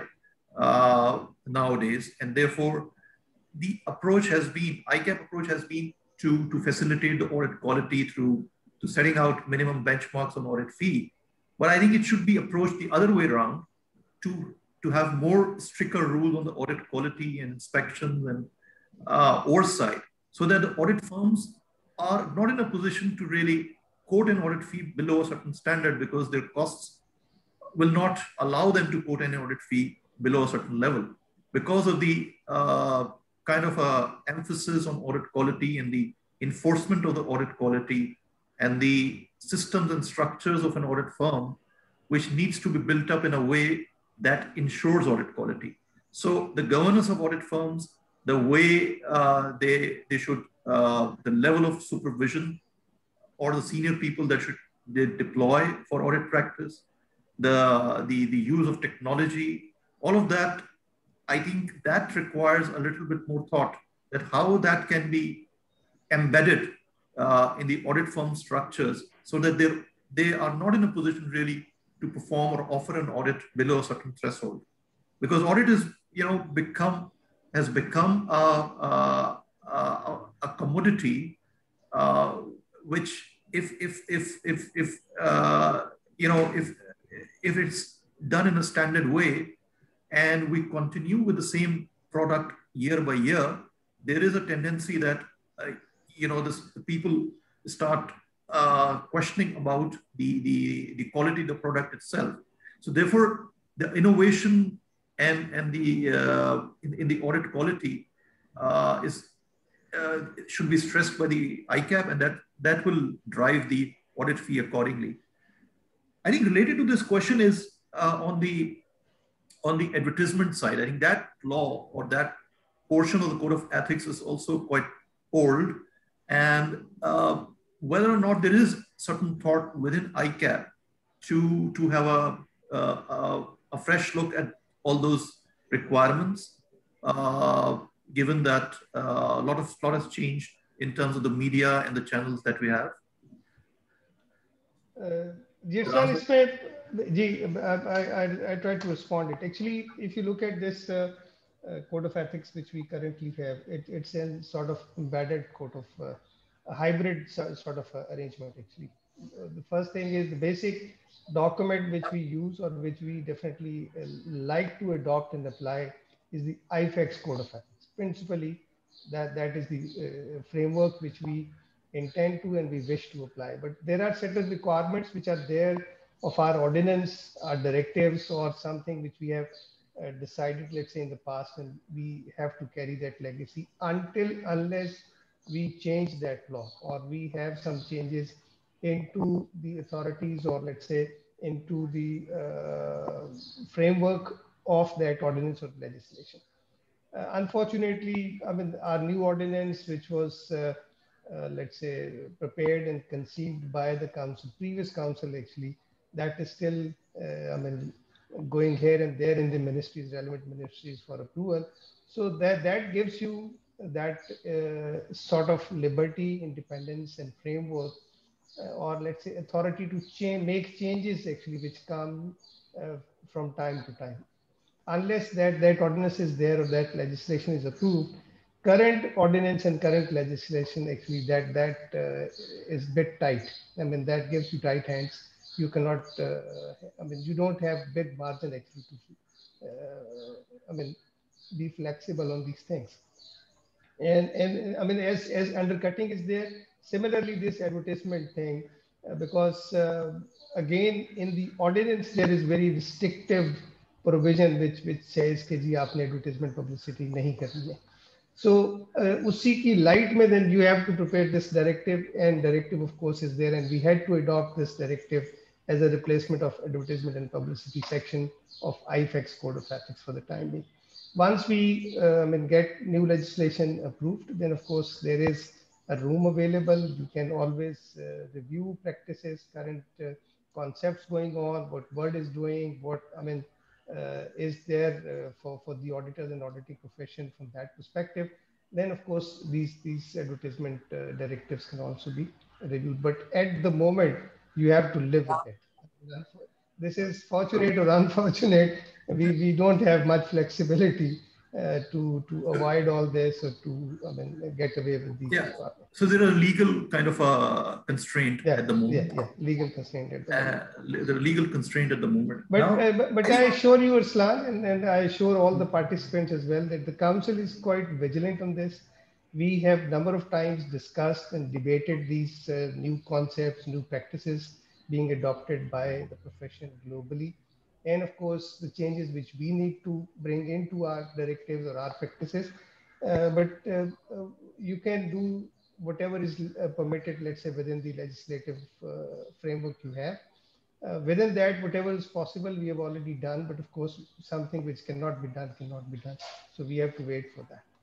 uh, nowadays. And therefore, the approach has been, I CAP approach has been to, to facilitate the audit quality through to setting out minimum benchmarks on audit fee. But I think it should be approached the other way around to, to have more stricter rules on the audit quality and inspections and uh, oversight, so that the audit firms are not in a position to really quote an audit fee below a certain standard because their costs will not allow them to quote an audit fee below a certain level because of the uh, kind of a emphasis on audit quality and the enforcement of the audit quality and the systems and structures of an audit firm, which needs to be built up in a way that ensures audit quality. So the governance of audit firms, the way uh, they, they should, uh, the level of supervision or the senior people that should they deploy for audit practice, the, the, the use of technology, all of that, I think that requires a little bit more thought that how that can be embedded uh, in the audit firm structures so that they they are not in a position really to perform or offer an audit below a certain threshold. Because audit is, you know, become, has become a, a, a, a commodity uh, which if, if, if, if, if uh, you know, if, if it's done in a standard way and we continue with the same product year by year, there is a tendency that, uh, you know, this, the people start uh, questioning about the, the, the quality of the product itself. So therefore, the innovation and, and the, uh, in, in the audit quality uh, is, uh, should be stressed by the I CAP, and that, that will drive the audit fee accordingly. I think related to this question is uh, on the on the advertisement side. I think that law or that portion of the Code of Ethics is also quite old, and uh, whether or not there is certain thought within I CAP to to have a a, a fresh look at all those requirements, uh, given that uh, a lot of lot has changed in terms of the media and the channels that we have. Uh, Yes, sir. I, I, I try to respond it. Actually, if you look at this uh, uh, Code of Ethics, which we currently have, it, it's a sort of embedded code of uh, a hybrid sort of uh, arrangement, actually. Uh, the first thing is the basic document which we use or which we definitely uh, like to adopt and apply is the I FACTS Code of Ethics. Principally, that, that is the uh, framework which we intend to and we wish to apply. But there are certain requirements which are there of our ordinance, our directives, or something which we have uh, decided, let's say in the past, and we have to carry that legacy until, unless we change that law or we have some changes into the authorities or let's say into the uh, framework of that ordinance or legislation. Uh, unfortunately, I mean, our new ordinance, which was uh, Uh, let's say prepared and conceived by the council, previous council actually, that is still, uh, I mean, going here and there in the ministries, relevant ministries for approval. So that, that gives you that uh, sort of liberty, independence and framework, uh, or let's say authority to change, make changes actually, which come uh, from time to time. Unless that, that ordinance is there or that legislation is approved, current ordinance and current legislation actually that that uh, is a bit tight. I mean, that gives you tight hands. You cannot, uh, I mean, you don't have big margin actually to, uh, I mean, be flexible on these things. And, and I mean, as, as undercutting is there, similarly, this advertisement thing, uh, because uh, again, in the ordinance, there is very restrictive provision which, which says कि जी आपने advertisement publicity नहीं करनी है. So, uh, उसी की light में then you have to prepare this directive, and directive of course is there, and we had to adopt this directive as a replacement of advertisement and publicity section of I F E C Code of Ethics for the time being. Once we uh, I mean, get new legislation approved, then of course there is a room available. You can always uh, review practices, current uh, concepts going on, what Word is doing, what I mean uh, is there uh, for, for the auditors and auditing profession from that perspective. Then of course these, these advertisement uh, directives can also be reviewed. But at the moment, you have to live with it. This is fortunate or unfortunate. We, we don't have much flexibility uh, to, to avoid all this or to I mean, get away with these. Yeah. So there are legal kind of a constraint yeah, at the moment. Yeah, yeah, legal constraint at the moment. Uh, the legal constraint at the moment. But, now, uh, but, but I assure you, Arslan, and, and I assure all the participants as well, that the council is quite vigilant on this. We have number of times discussed and debated these uh, new concepts, new practices being adopted by the profession globally. And of course, the changes which we need to bring into our directives or our practices. Uh, but uh, uh, you can do whatever is uh, permitted, let's say, within the legislative uh, framework you have. Uh, within that, whatever is possible, we have already done. But of course, something which cannot be done cannot be done. So we have to wait for that.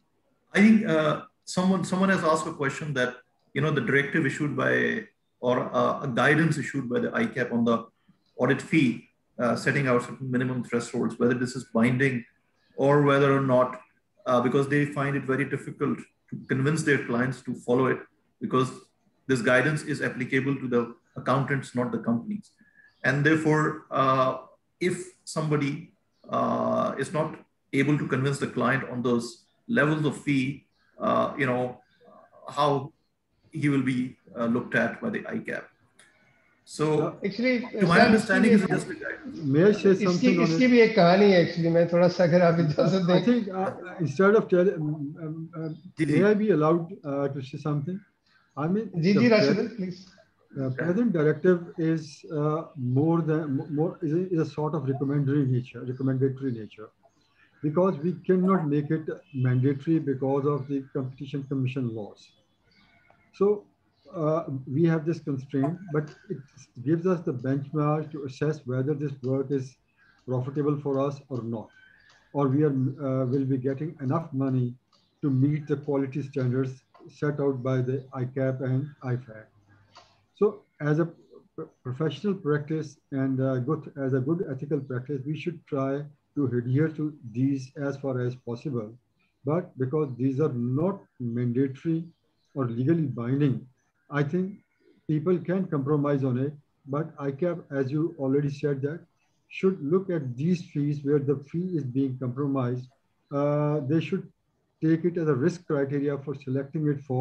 I think uh, someone someone has asked a question that, you know, the directive issued by or uh, a guidance issued by the I C A P on the audit fee, uh, setting out certain minimum thresholds, whether this is binding or whether or not, uh, because they find it very difficult to convince their clients to follow it, because this guidance is applicable to the accountants, not the companies. And therefore, uh, if somebody uh, is not able to convince the client on those levels of fee, uh, you know, how he will be uh, looked at by the I C A P. So, actually, to my understanding, is just a guidance. May I say something on इसकी भी एक कहानी है actually. मैं थोड़ा सा अगर आप इजाज़त दें. I think uh, instead of telling, um, um, may I be allowed uh, to say something? I mean, ji ji Rashid, please. Uh, present directive is uh, more than more is a, is a sort of recommendatory nature, recommendatory nature, because we cannot make it mandatory because of the Competition Commission laws. So uh, we have this constraint, but it gives us the benchmark to assess whether this work is profitable for us or not, or we are uh, will be getting enough money to meet the quality standards set out by the I C A P and I F A C. So as a professional practice and uh, good, as a good ethical practice, we should try to adhere to these as far as possible. But because these are not mandatory or legally binding, I think people can compromise on it. But I C A P, as you already said, that should look at these fees where the fee is being compromised. Uh, they should take it as a risk criteria for selecting it for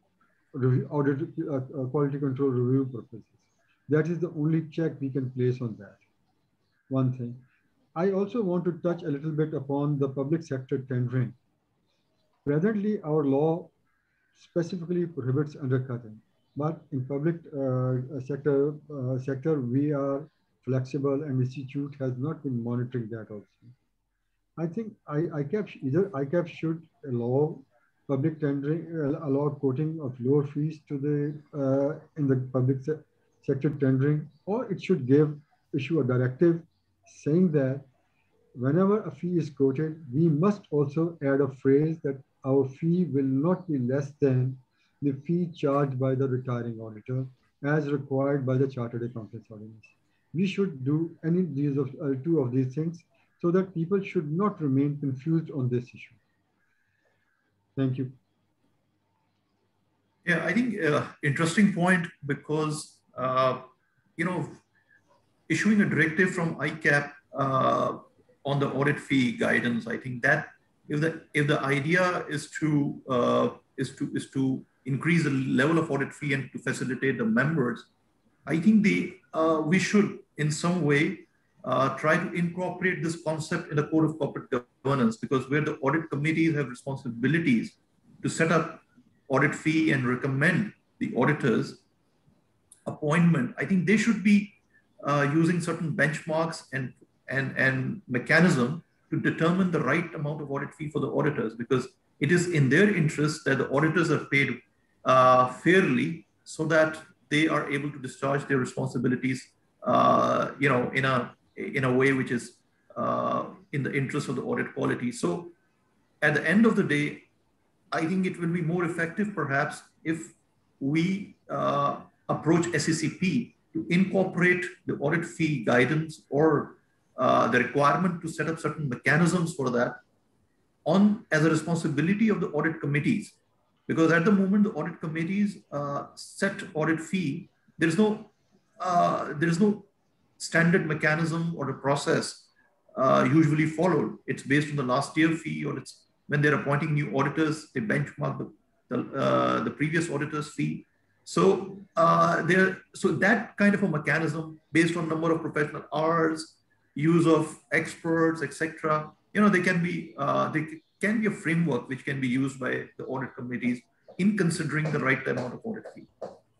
audit uh, uh, quality control review purposes. That is the only check we can place on that. One thing. I also want to touch a little bit upon the public sector tendering. Presently, our law specifically prohibits undercutting, but in public uh, sector uh, sector we are flexible, and Institute has not been monitoring that also. I think I, I C A P either I C A P should allow public tendering, uh, allow quoting of lower fees to the uh, in the public se sector tendering, or it should give issue a directive saying that whenever a fee is quoted, we must also add a phrase that our fee will not be less than the fee charged by the retiring auditor as required by the Chartered Accountants Ordinance. We should do any of these of uh, two of these things so that people should not remain confused on this issue. Thank you. Yeah, I think uh, interesting point, because uh, you know, issuing a directive from I C A P uh, on the audit fee guidance, I think that if the if the idea is to uh, is to is to increase the level of audit fee and to facilitate the members, I think the uh, we should in some way uh, try to incorporate this concept in the Code of Corporate Governance, because where the audit committees have responsibilities to set up audit fee and recommend the auditors appointment, I think they should be uh, using certain benchmarks and, and, and mechanism to determine the right amount of audit fee for the auditors, because it is in their interest that the auditors are paid uh, fairly so that they are able to discharge their responsibilities, uh, you know, in a, in a way which is uh, in the interest of the audit quality. So at the end of the day, I think it will be more effective perhaps if we uh, approach S E C P to incorporate the audit fee guidance or uh, the requirement to set up certain mechanisms for that on as a responsibility of the audit committees. Because at the moment, the audit committees uh, set audit fee, there is no, uh, there is no standard mechanism or the process uh, usually followed. It's based on the last year fee, or it's when they're appointing new auditors, they benchmark the, the, uh, the previous auditor's fee. So uh, there, so that kind of a mechanism based on number of professional hours, use of experts, et cetera. You know, they can be, uh, they can be a framework which can be used by the audit committees in considering the right amount of audit fee.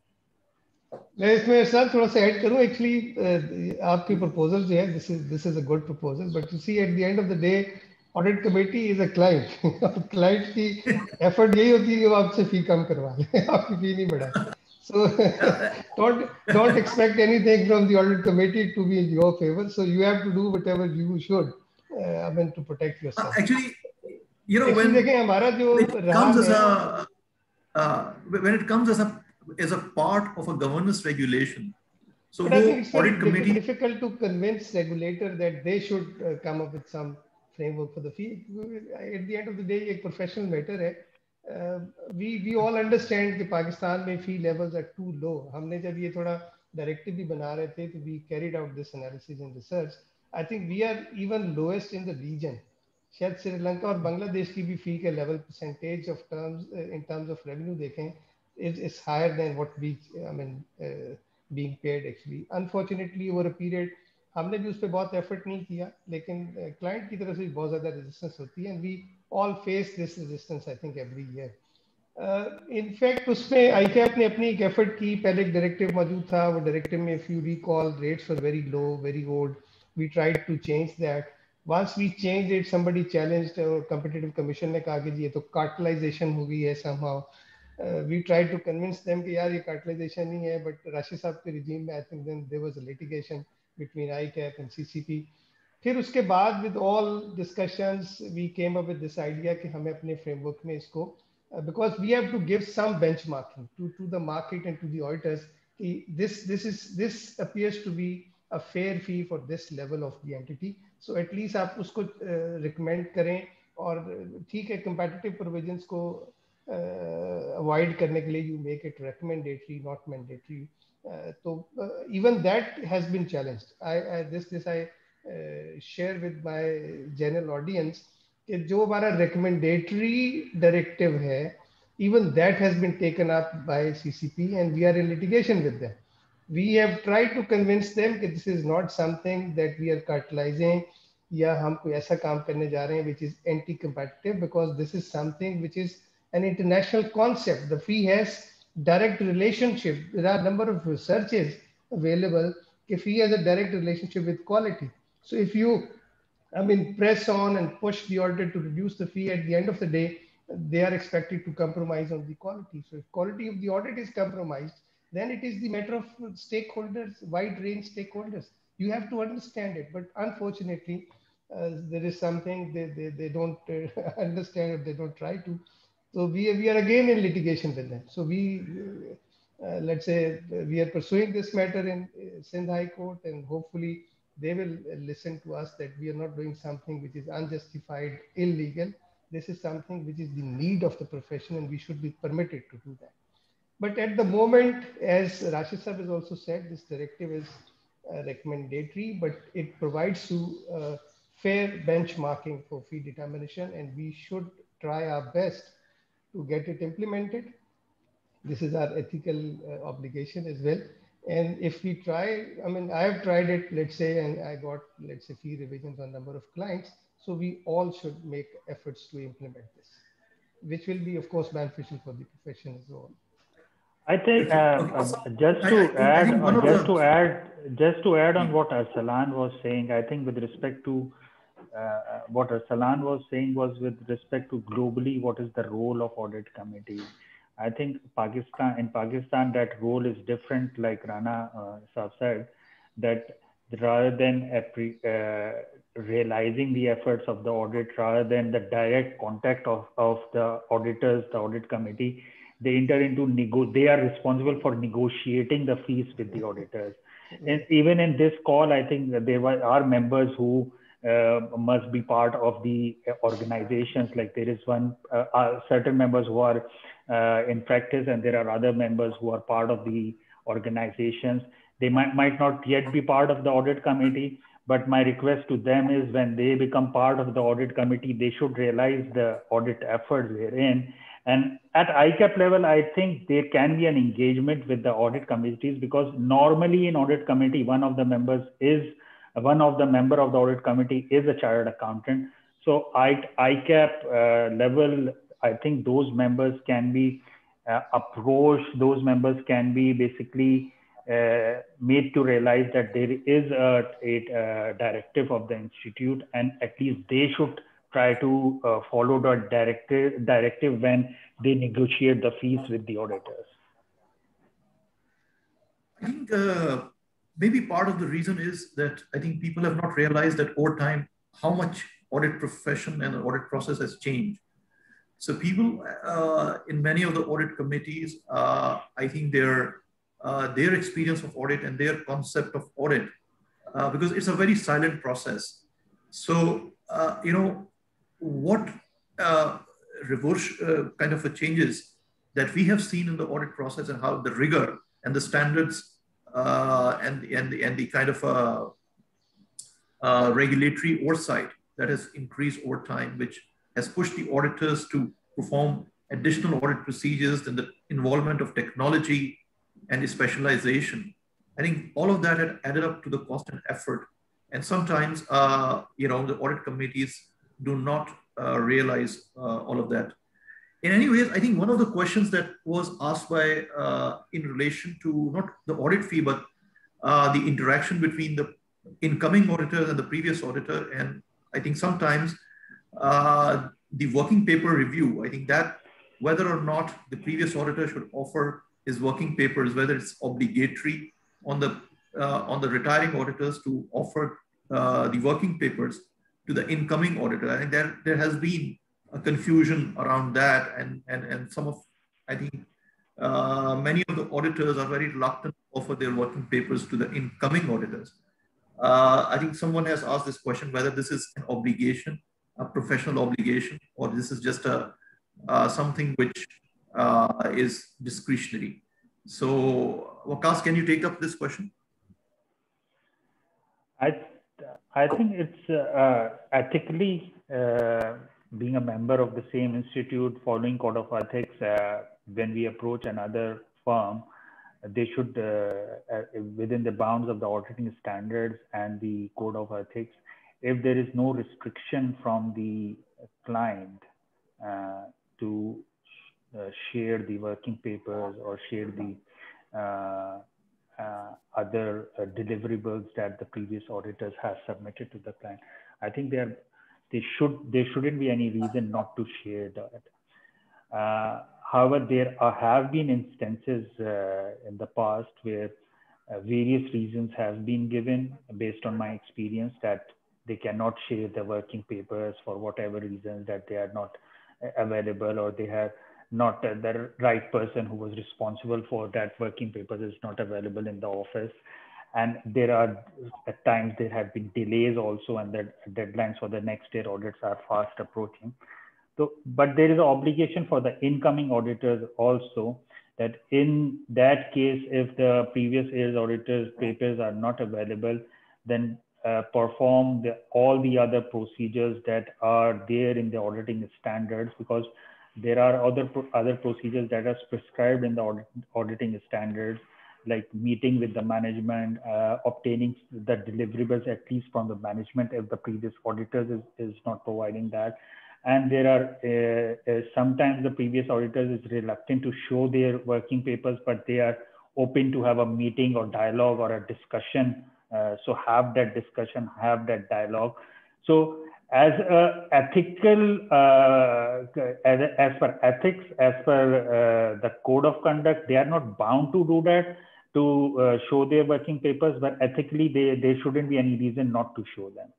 मैं इसमें sir थोड़ा सा add करूं actually आपकी proposal जो है this is this is a good proposal but you see at the end of the day audit committee is a client client की effort यही होती है कि वो आपसे फी कम करवा ले आपकी फी नहीं बढ़ाए so don't don't expect anything from the audit committee to be in your favor, so you have to do whatever you should uh, I mean to protect yourself. Uh, actually you know when देखें हमारा जो it comes as a uh, when it comes as a as a part of a governance regulation. So but I think it's audit committee difficult to convince regulator that they should uh, come up with some framework for the fee. At the end of the day, a professional matter है. Uh, we we all understand कि पाकिस्तान में fee levels are too low. हमने जब ये थोड़ा directive भी बना रहे थे, तो we carried out this analysis and research. I think we are even lowest in the region. शायद श्रीलंका और बांग्लादेश की भी fee के level percentage of terms uh, in terms of revenue देखें is is higher than what we I mean uh, being paid actually. Unfortunately over a period हमने भी उस पर बहुत effort नहीं किया, लेकिन client की तरफ से बहुत ज़्यादा resistance होती है and we all face this resistance I think every year. Uh, in fact उसमें I C A P ने अपनी एक effort की, पहले एक directive मौजूद था, वो directive में if you recall rates were very low, very old. We tried to change that. Once we changed it, somebody challenged और competitive commission ने कहा कि ये तो cartelization हो गई है somehow. Uh, we tried to convince them कि यार ये cartelization नहीं है, but राशिद साहब के regime में I think then there was a litigation between I C A P and C C P. फिर उसके बाद with all discussions we came up with this idea कि हमें अपने framework में इसको uh, because we have to give some benchmarking to to the market and to the auditors कि this this is this appears to be a fair fee for this level of the entity. So at least आप उसको uh, recommend करें और ठीक है competitive provisions को Uh, avoid करने के लिए you make it recommendatory not mandatory. uh, so uh, even that has been challenged. I, I this this I uh, share with my general audience कि जो हमारा recommendatory directive है even that has been taken up by C C P and we are in litigation with them. We have tried to convince them that this is not something that we are cartelizing या हम कोई ऐसा काम करने जा रहे हैं which is anti-competitive, because this is something which is an international concept. The fee has direct relationship. There are a number of researches available. The fee has a direct relationship with quality. So if you, I mean, press on and push the auditor to reduce the fee, at the end of the day, they are expected to compromise on the quality. So if quality of the audit is compromised, then it is the matter of stakeholders, wide range stakeholders. You have to understand it. But unfortunately, uh, there is something they, they, they don't uh, understand or they don't try to. So we, we are again in litigation with them. So we, uh, let's say, we are pursuing this matter in uh, Sindh High Court, and hopefully they will listen to us that we are not doing something which is unjustified, illegal. This is something which is the need of the profession, and we should be permitted to do that. But at the moment, as Rashid Sahab has also said, this directive is uh, recommendatory, but it provides to uh, fair benchmarking for fee determination, and we should try our best to get it implemented. This is our ethical uh, obligation as well. And if we try, I mean, I have tried it, let's say, and I got, let's say, fee revisions on number of clients. So we all should make efforts to implement this. which will be, of course, beneficial for the profession as well. I think uh, uh, just to I, I, add, I uh, just the... to add, just to add on what Arsalan was saying, I think with respect to uh, what Arsalan was saying was with respect to globally, what is the role of audit committee? I think Pakistan, in Pakistan, that role is different, like Rana uh, Saab said, that rather than uh, realizing the efforts of the audit, rather than the direct contact of, of the auditors, the audit committee, they enter into nego, they are responsible for negotiating the fees with the auditors. And even in this call, I think that there are members who uh, must be part of the organizations. Like there is one, uh, uh, certain members who are uh, in practice, and there are other members who are part of the organizations. They might, might not yet be part of the audit committee, but my request to them is when they become part of the audit committee, they should realize the audit efforts therein. And at I CAP level, I think there can be an engagement with the audit committees, because normally in audit committee, one of the members is, one of the member of the audit committee is a chartered accountant. So I, I CAP uh, level, I think those members can be uh, approached, those members can be basically uh, made to realize that there is a, a, a directive of the institute, and at least they should try to uh, follow the directive, directive when they negotiate the fees with the auditors. I think uh, maybe part of the reason is that I think people have not realized that over time, how much audit profession and the audit process has changed. So people uh, in many of the audit committees, uh, I think their, uh, their experience of audit and their concept of audit, uh, because it's a very silent process. So, uh, you know, what uh, reverse uh, kind of a changes that we have seen in the audit process, and how the rigor and the standards uh, and, and, the, and the kind of uh, uh, regulatory oversight that has increased over time, which has pushed the auditors to perform additional audit procedures and the involvement of technology and specialization. I think all of that had added up to the cost and effort. And sometimes, uh, you know, the audit committees do not uh, realize uh, all of that. In any ways, I think one of the questions that was asked by, uh, in relation to not the audit fee, but uh, the interaction between the incoming auditor and the previous auditor. And I think sometimes uh, the working paper review, I think that whether or not the previous auditor should offer his working papers, whether it's obligatory on the, uh, on the retiring auditors to offer uh, the working papers to the incoming auditor. I think there, there has been a confusion around that, and, and, and some of, I think, uh, many of the auditors are very reluctant to offer their working papers to the incoming auditors. Uh, I think someone has asked this question, whether this is an obligation, a professional obligation, or this is just a uh, something which uh, is discretionary. So, Waqas, can you take up this question? I, I think it's uh, ethically, uh, being a member of the same institute, following code of ethics, uh, when we approach another firm, they should, uh, uh, within the bounds of the auditing standards and the code of ethics, if there is no restriction from the client uh, to uh, share the working papers or share the uh, uh, other uh, deliverables that the previous auditors have submitted to the client, I think they are, they should, there shouldn't be any reason not to share that. Uh, however, there are, have been instances uh, in the past where uh, various reasons have been given based on my experience that they cannot share the working papers for whatever reasons, that they are not available, or they have not uh, the right person who was responsible for that working papers is not available in the office. And there are, at times there have been delays also, and the deadlines for the next year audits are fast approaching. So, but there is an obligation for the incoming auditors also, that in that case, if the previous year's auditors' papers are not available, then uh, perform the, all the other procedures that are there in the auditing standards, because there are other, other procedures that are prescribed in the audit, auditing standards, like meeting with the management, uh, obtaining the deliverables at least from the management if the previous auditors is, is not providing that, and there are uh, uh, sometimes the previous auditors is reluctant to show their working papers, but they are open to have a meeting or dialogue or a discussion. Uh, so have that discussion, have that dialogue. So as a ethical, uh, as, as per ethics, as per uh, the code of conduct, they are not bound to do that, to uh, show their working papers, but ethically, they, there shouldn't be any reason not to show them.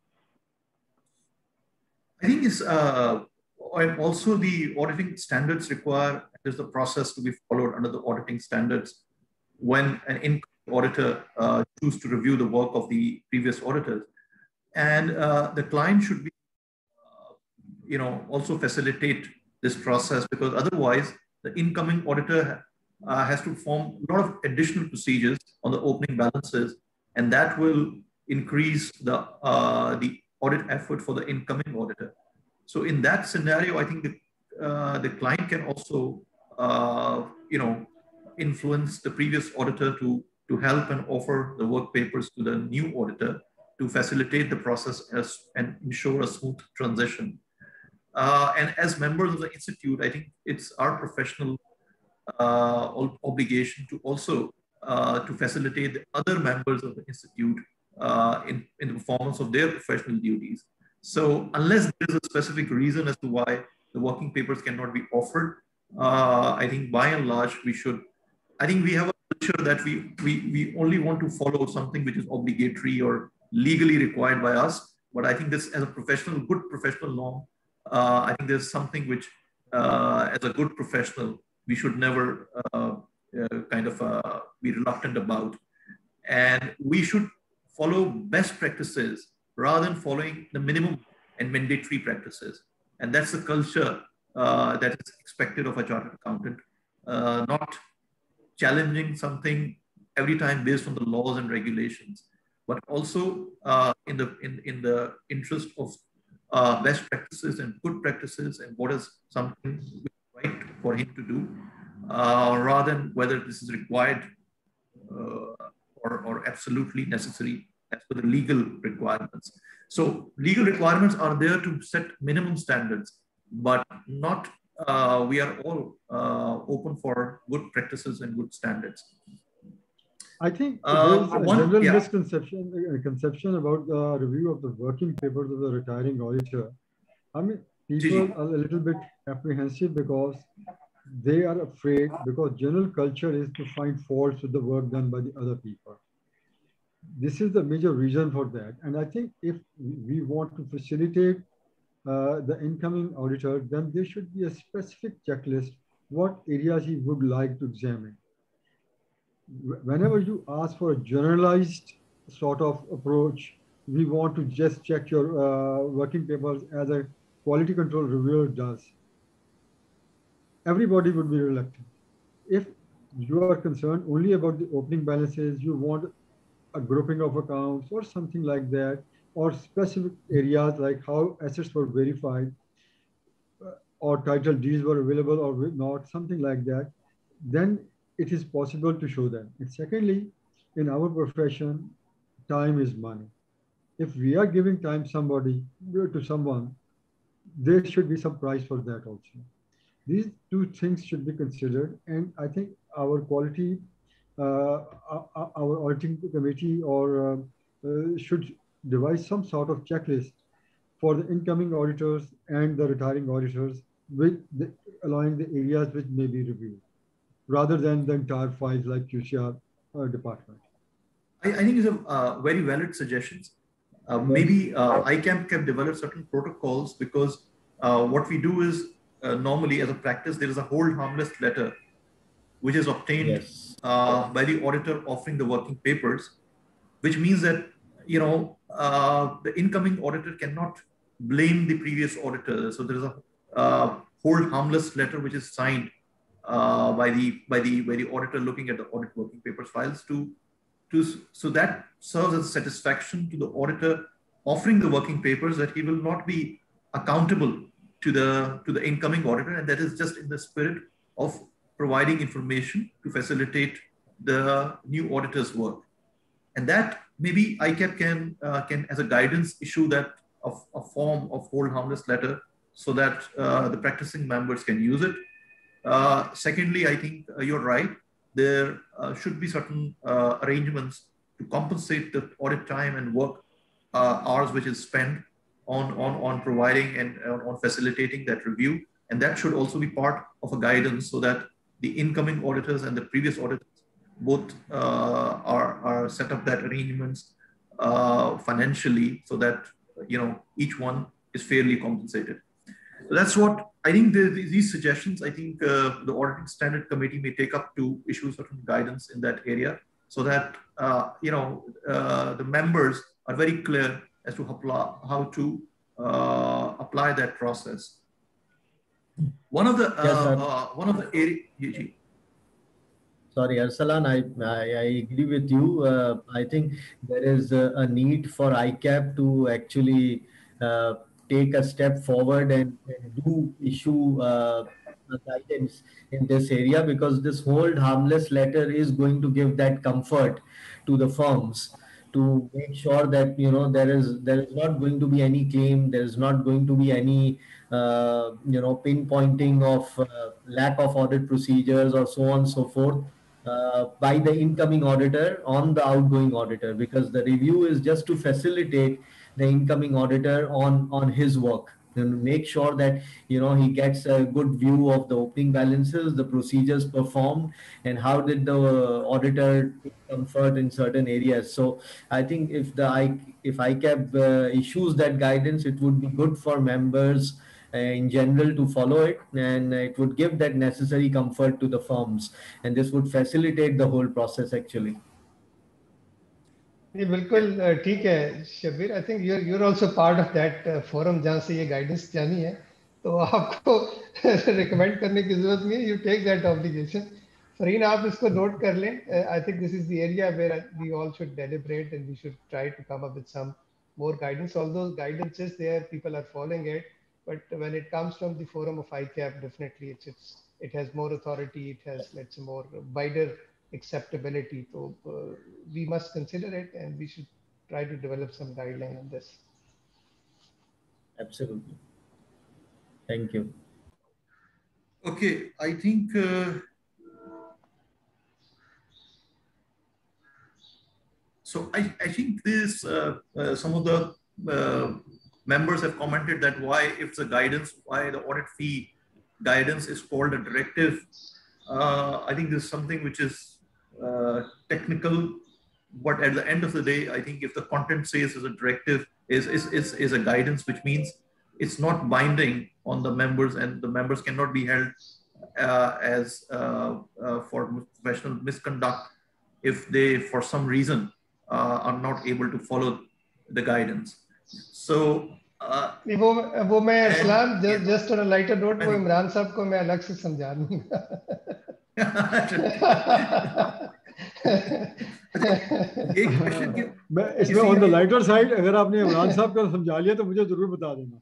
I think it's uh, also the auditing standards require, there's the process to be followed under the auditing standards when an incoming auditor uh, chooses to review the work of the previous auditors. And uh, the client should be, uh, you know, also facilitate this process, because otherwise the incoming auditor uh, has to form a lot of additional procedures on the opening balances, and that will increase the, uh, the audit effort for the incoming auditor. So in that scenario, I think the, uh, the client can also, uh, you know, influence the previous auditor to, to help and offer the work papers to the new auditor to facilitate the process as, and ensure a smooth transition. Uh, and as members of the Institute, I think it's our professional uh, obligation to also uh, to facilitate the other members of the Institute uh, in, in the performance of their professional duties. So unless there's a specific reason as to why the working papers cannot be offered, uh, I think by and large, we should, I think we have a culture that we, we, we only want to follow something which is obligatory or legally required by us. But I think this, as a professional, good professional norm, uh, I think there's something which, uh, as a good professional, we should never uh, uh, kind of uh, be reluctant about. And we should follow best practices rather than following the minimum and mandatory practices. And that's the culture uh, that is expected of a chartered accountant, uh, not challenging something every time based on the laws and regulations, but also uh, in, the, in, in the interest of uh, best practices and good practices and what is something right for him to do, uh, rather than whether this is required uh, or, or absolutely necessary as per the legal requirements. So legal requirements are there to set minimum standards, but not, uh, we are all uh, open for good practices and good standards. I think uh, there is a one, general yeah. misconception a conception about the review of the working papers of the retiring auditor. I mean, people are a little bit apprehensive because they are afraid, because general culture is to find faults with the work done by the other people. This is the major reason for that. And I think if we want to facilitate uh, the incoming auditor, then there should be a specific checklist, what areas he would like to examine. Whenever you ask for a generalized sort of approach, we want to just check your uh, working papers as a quality control reviewer does. Everybody would be reluctant. If you are concerned only about the opening balances, you want a grouping of accounts or something like that, or specific areas like how assets were verified or title deeds were available or not, something like that, then it is possible to show them. And secondly, in our profession, time is money. If we are giving time somebody to someone, there should be some price for that also. These two things should be considered, and I think our quality, uh, our auditing committee or uh, uh, should devise some sort of checklist for the incoming auditors and the retiring auditors, with the, allowing the areas which may be reviewed, rather than the entire files like Q C R uh, department. I, I think it's a uh, very valid suggestions. Uh, maybe uh, I C A M can develop certain protocols, because uh, what we do is uh, normally as a practice, there is a hold harmless letter which is obtained yes. uh, by the auditor offering the working papers, which means that, you know, uh, the incoming auditor cannot blame the previous auditor. So there is a uh, hold harmless letter which is signed uh, by the by the by the auditor looking at the audit working papers files to to so that serves as a satisfaction to the auditor offering the working papers that he will not be accountable to the to the incoming auditor, and that is just in the spirit of providing information to facilitate the new auditor's work. And that maybe I C A P can uh, can as a guidance issue that of a form of hold harmless letter so that uh, the practicing members can use it. Uh, secondly, I think uh, you're right. There uh, should be certain uh, arrangements to compensate the audit time and work uh, hours which is spent on, on, on providing and uh, on facilitating that review. And that should also be part of a guidance so that the incoming auditors and the previous auditors both uh, are, are set up that arrangements uh, financially so that, you know, each one is fairly compensated. So that's what I think the, these suggestions, I think uh, the Auditing Standard Committee may take up to issue certain guidance in that area so that, uh, you know, uh, the members are very clear as to how, how to uh, apply that process. One of the, uh, yes, uh, one of the areas, sorry, Arsalan, I, I, I agree with you. Uh, I think there is a, a need for I CAP to actually uh, take a step forward and, and do issue uh, guidance in this area, because this hold harmless letter is going to give that comfort to the firms to make sure that, you know, there is there is not going to be any claim, there is not going to be any uh, you know, pinpointing of uh, lack of audit procedures or so on and so forth uh, by the incoming auditor on the outgoing auditor, because the review is just to facilitate the incoming auditor on on his work and make sure that, you know, he gets a good view of the opening balances, the procedures performed, and how did the auditor take comfort in certain areas. So I think if the I, if I CAP uh, issues that guidance, it would be good for members uh, in general to follow it, and it would give that necessary comfort to the firms, and this would facilitate the whole process actually. ये बिल्कुल ठीक है Shabbir. I think you're you're also part of that forum जहाँ से ये guidance जानी है, तो आपको recommend करने की जरूरत नहीं है. You take that obligation. Fareen, आप इसको note कर लें. I think this is the area where we all should deliberate and we should try to come up with some more guidance. Although guidance is there, people are following it, but when it comes from the forum of I CAP, definitely it's it's it has more authority. It has, let's say, more wider acceptability. So uh, we must consider it, and we should try to develop some guideline on this. Absolutely. Thank you. Okay, I think uh, so. I, I think this uh, uh, some of the uh, members have commented that why, if the guidance, why the audit fee guidance is called a directive. Uh, I think this is something which is Uh, technical, but at the end of the day, I think if the content says is a directive, is, is, is, is a guidance, which means it's not binding on the members, and the members cannot be held uh, as uh, uh, for professional misconduct if they, for some reason, uh, are not able to follow the guidance. So, uh, वो वो मैं इस्लाम just on a lighter note, वो इमरान साहब को मैं अलग से समझा दूँगा. मैं इसमें ऑन द लाइटर साइड, अगर आपने इमरान साहब को समझा लिया तो मुझे जरूर बता देना,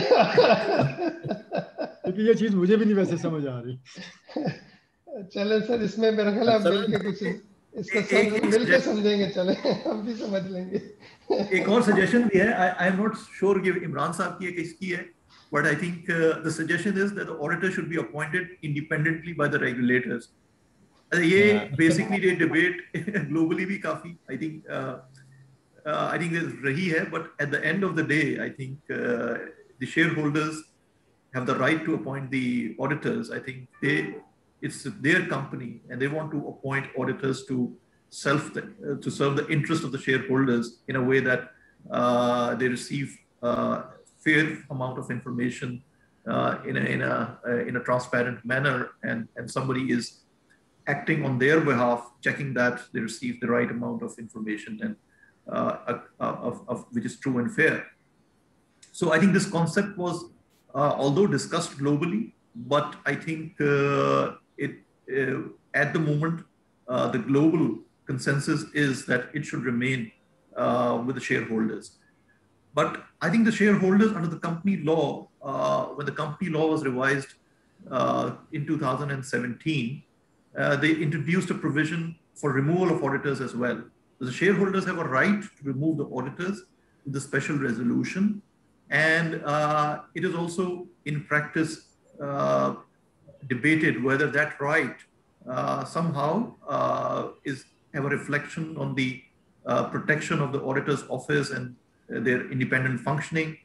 क्योंकि ये चीज मुझे भी नहीं वैसे समझ आ रही. चले सर, इसमें मेरा ख्याल है मिलके कुछ इसको सब मिलके समझेंगे. चले, हम भी समझ लेंगे. एक और सजेशन भी है. आई एम नॉट श्योर कि इमरान साहब की है कि इसकी है, but I think uh, the suggestion is that the auditor should be appointed independently by the regulators. Uh, ये yeah. basically ये debate globally भी काफी, I think uh, uh, I think there's रही है, but at the end of the day, I think uh, the shareholders have the right to appoint the auditors. I think they, it's their company, and they want to appoint auditors to self the, uh, to serve the interest of the shareholders in a way that uh, they receive uh, fair amount of information uh, in a in a uh, in a transparent manner, and and somebody is acting on their behalf, checking that they receive the right amount of information and uh, uh, of, of which is true and fair. So I think this concept was uh, although discussed globally, but I think uh, it uh, at the moment uh, the global consensus is that it should remain uh, with the shareholders. But I think the shareholders under the company law, uh, when the company law was revised uh, in two thousand seventeen, uh, they introduced a provision for removal of auditors as well. So the shareholders have a right to remove the auditors with a special resolution, And uh, it is also in practice uh, debated whether that right uh, somehow uh, is have a reflection on the uh, protection of the auditor's office and uh, their independent functioning.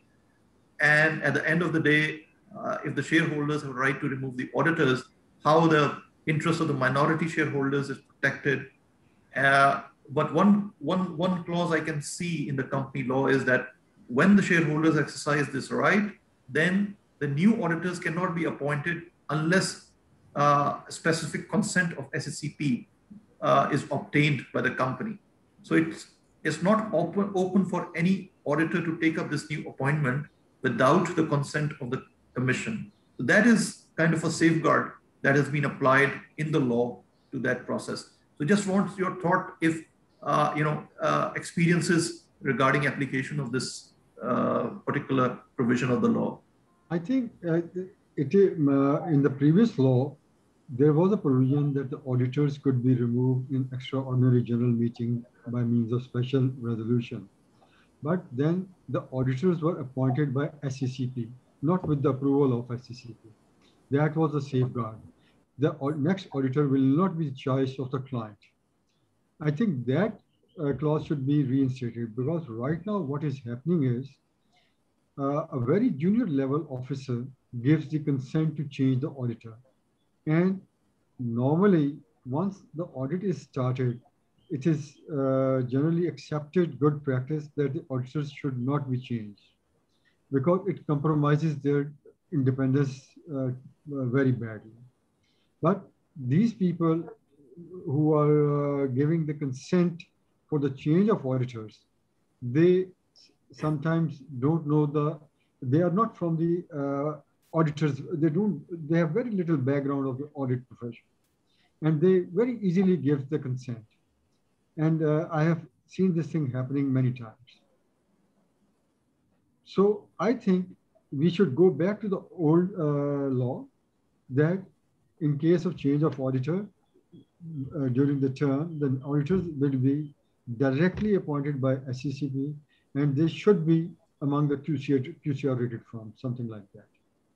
And at the end of the day, uh, if the shareholders have a right to remove the auditors, how the interest of the minority shareholders is protected. Uh, but one, one, one clause I can see in the company law is that when the shareholders exercise this right, then the new auditors cannot be appointed unless uh, specific consent of S S C P uh, is obtained by the company. So it's, it's not open, open for any auditor to take up this new appointment without the consent of the commission. So that is kind of a safeguard that has been applied in the law to that process. So just want your thought if, uh, you know, uh, experiences regarding application of this uh, particular provision of the law. I think uh, it, uh, in the previous law, there was a provision that the auditors could be removed in extraordinary general meeting by means of special resolution. But then the auditors were appointed by S C C P, not with the approval of S C C P. That was a safeguard. The next auditor will not be the choice of the client. I think that uh, clause should be reinstated, because right now what is happening is uh, a very junior level officer gives the consent to change the auditor. And normally, once the audit is started, it is uh, generally accepted good practice that the auditors should not be changed, because it compromises their independence uh, uh, very badly. But these people who are uh, giving the consent for the change of auditors, they sometimes don't know the, they are not from the uh, auditors, they don't, they have very little background of the audit profession. And they very easily give the consent. And uh, I have seen this thing happening many times. So I think we should go back to the old uh, law that in case of change of auditor uh, during the term, the auditors will be directly appointed by S C C P, and they should be among the Q C rated firms, something like that.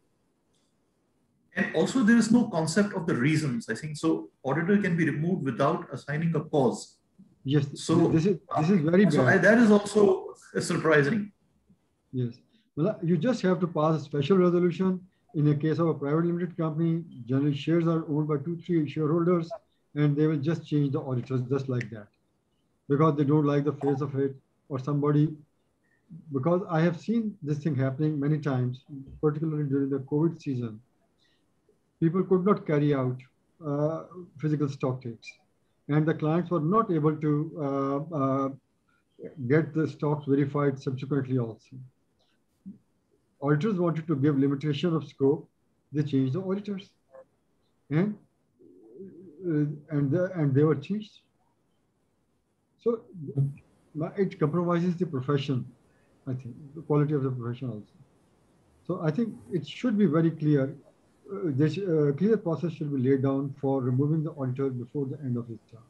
And also there is no concept of the reasons, I think. So auditor can be removed without assigning a cause. Yes, so this is, this is very bad. So I, that is also surprising. Yes, well, you just have to pass a special resolution. In the case of a private limited company, generally shares are owned by two, three shareholders, and they will just change the auditors just like that, because they don't like the face of it, or somebody, because I have seen this thing happening many times, particularly during the COVID season. People could not carry out uh, physical stock takes, and the clients were not able to uh, uh, get the stocks verified subsequently also. Auditors wanted to give limitation of scope, they changed the auditors, and uh, and the, and they were changed. So it compromises the profession, I think, the quality of the profession also. So I think it should be very clear. Uh, this uh, clear process should be laid down for removing the auditor before the end of his term.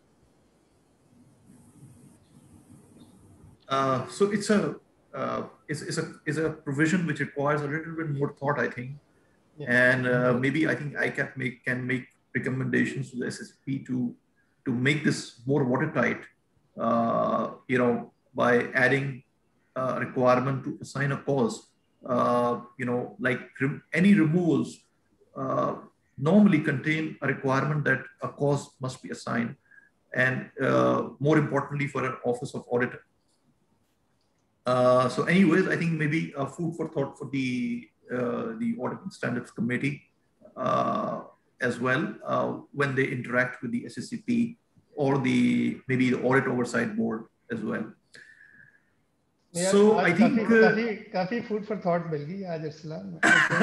Uh, so it's a uh, it's, it's a it's a provision which requires a little bit more thought, I think, yeah. And uh, maybe I think I can make can make recommendations to the S S P to to make this more watertight. Uh, you know, by adding a requirement to assign a cause. Uh, you know, like re any removals uh, normally contain a requirement that a cause must be assigned, and uh, more importantly for an office of auditor. Uh, so anyways, I think maybe a food for thought for the uh, the Auditing Standards Committee uh, as well uh, when they interact with the S S C P or the maybe the Audit Oversight Board as well. Yeah, so I think काफी काफी food for thought मिल गई आज इस्लाम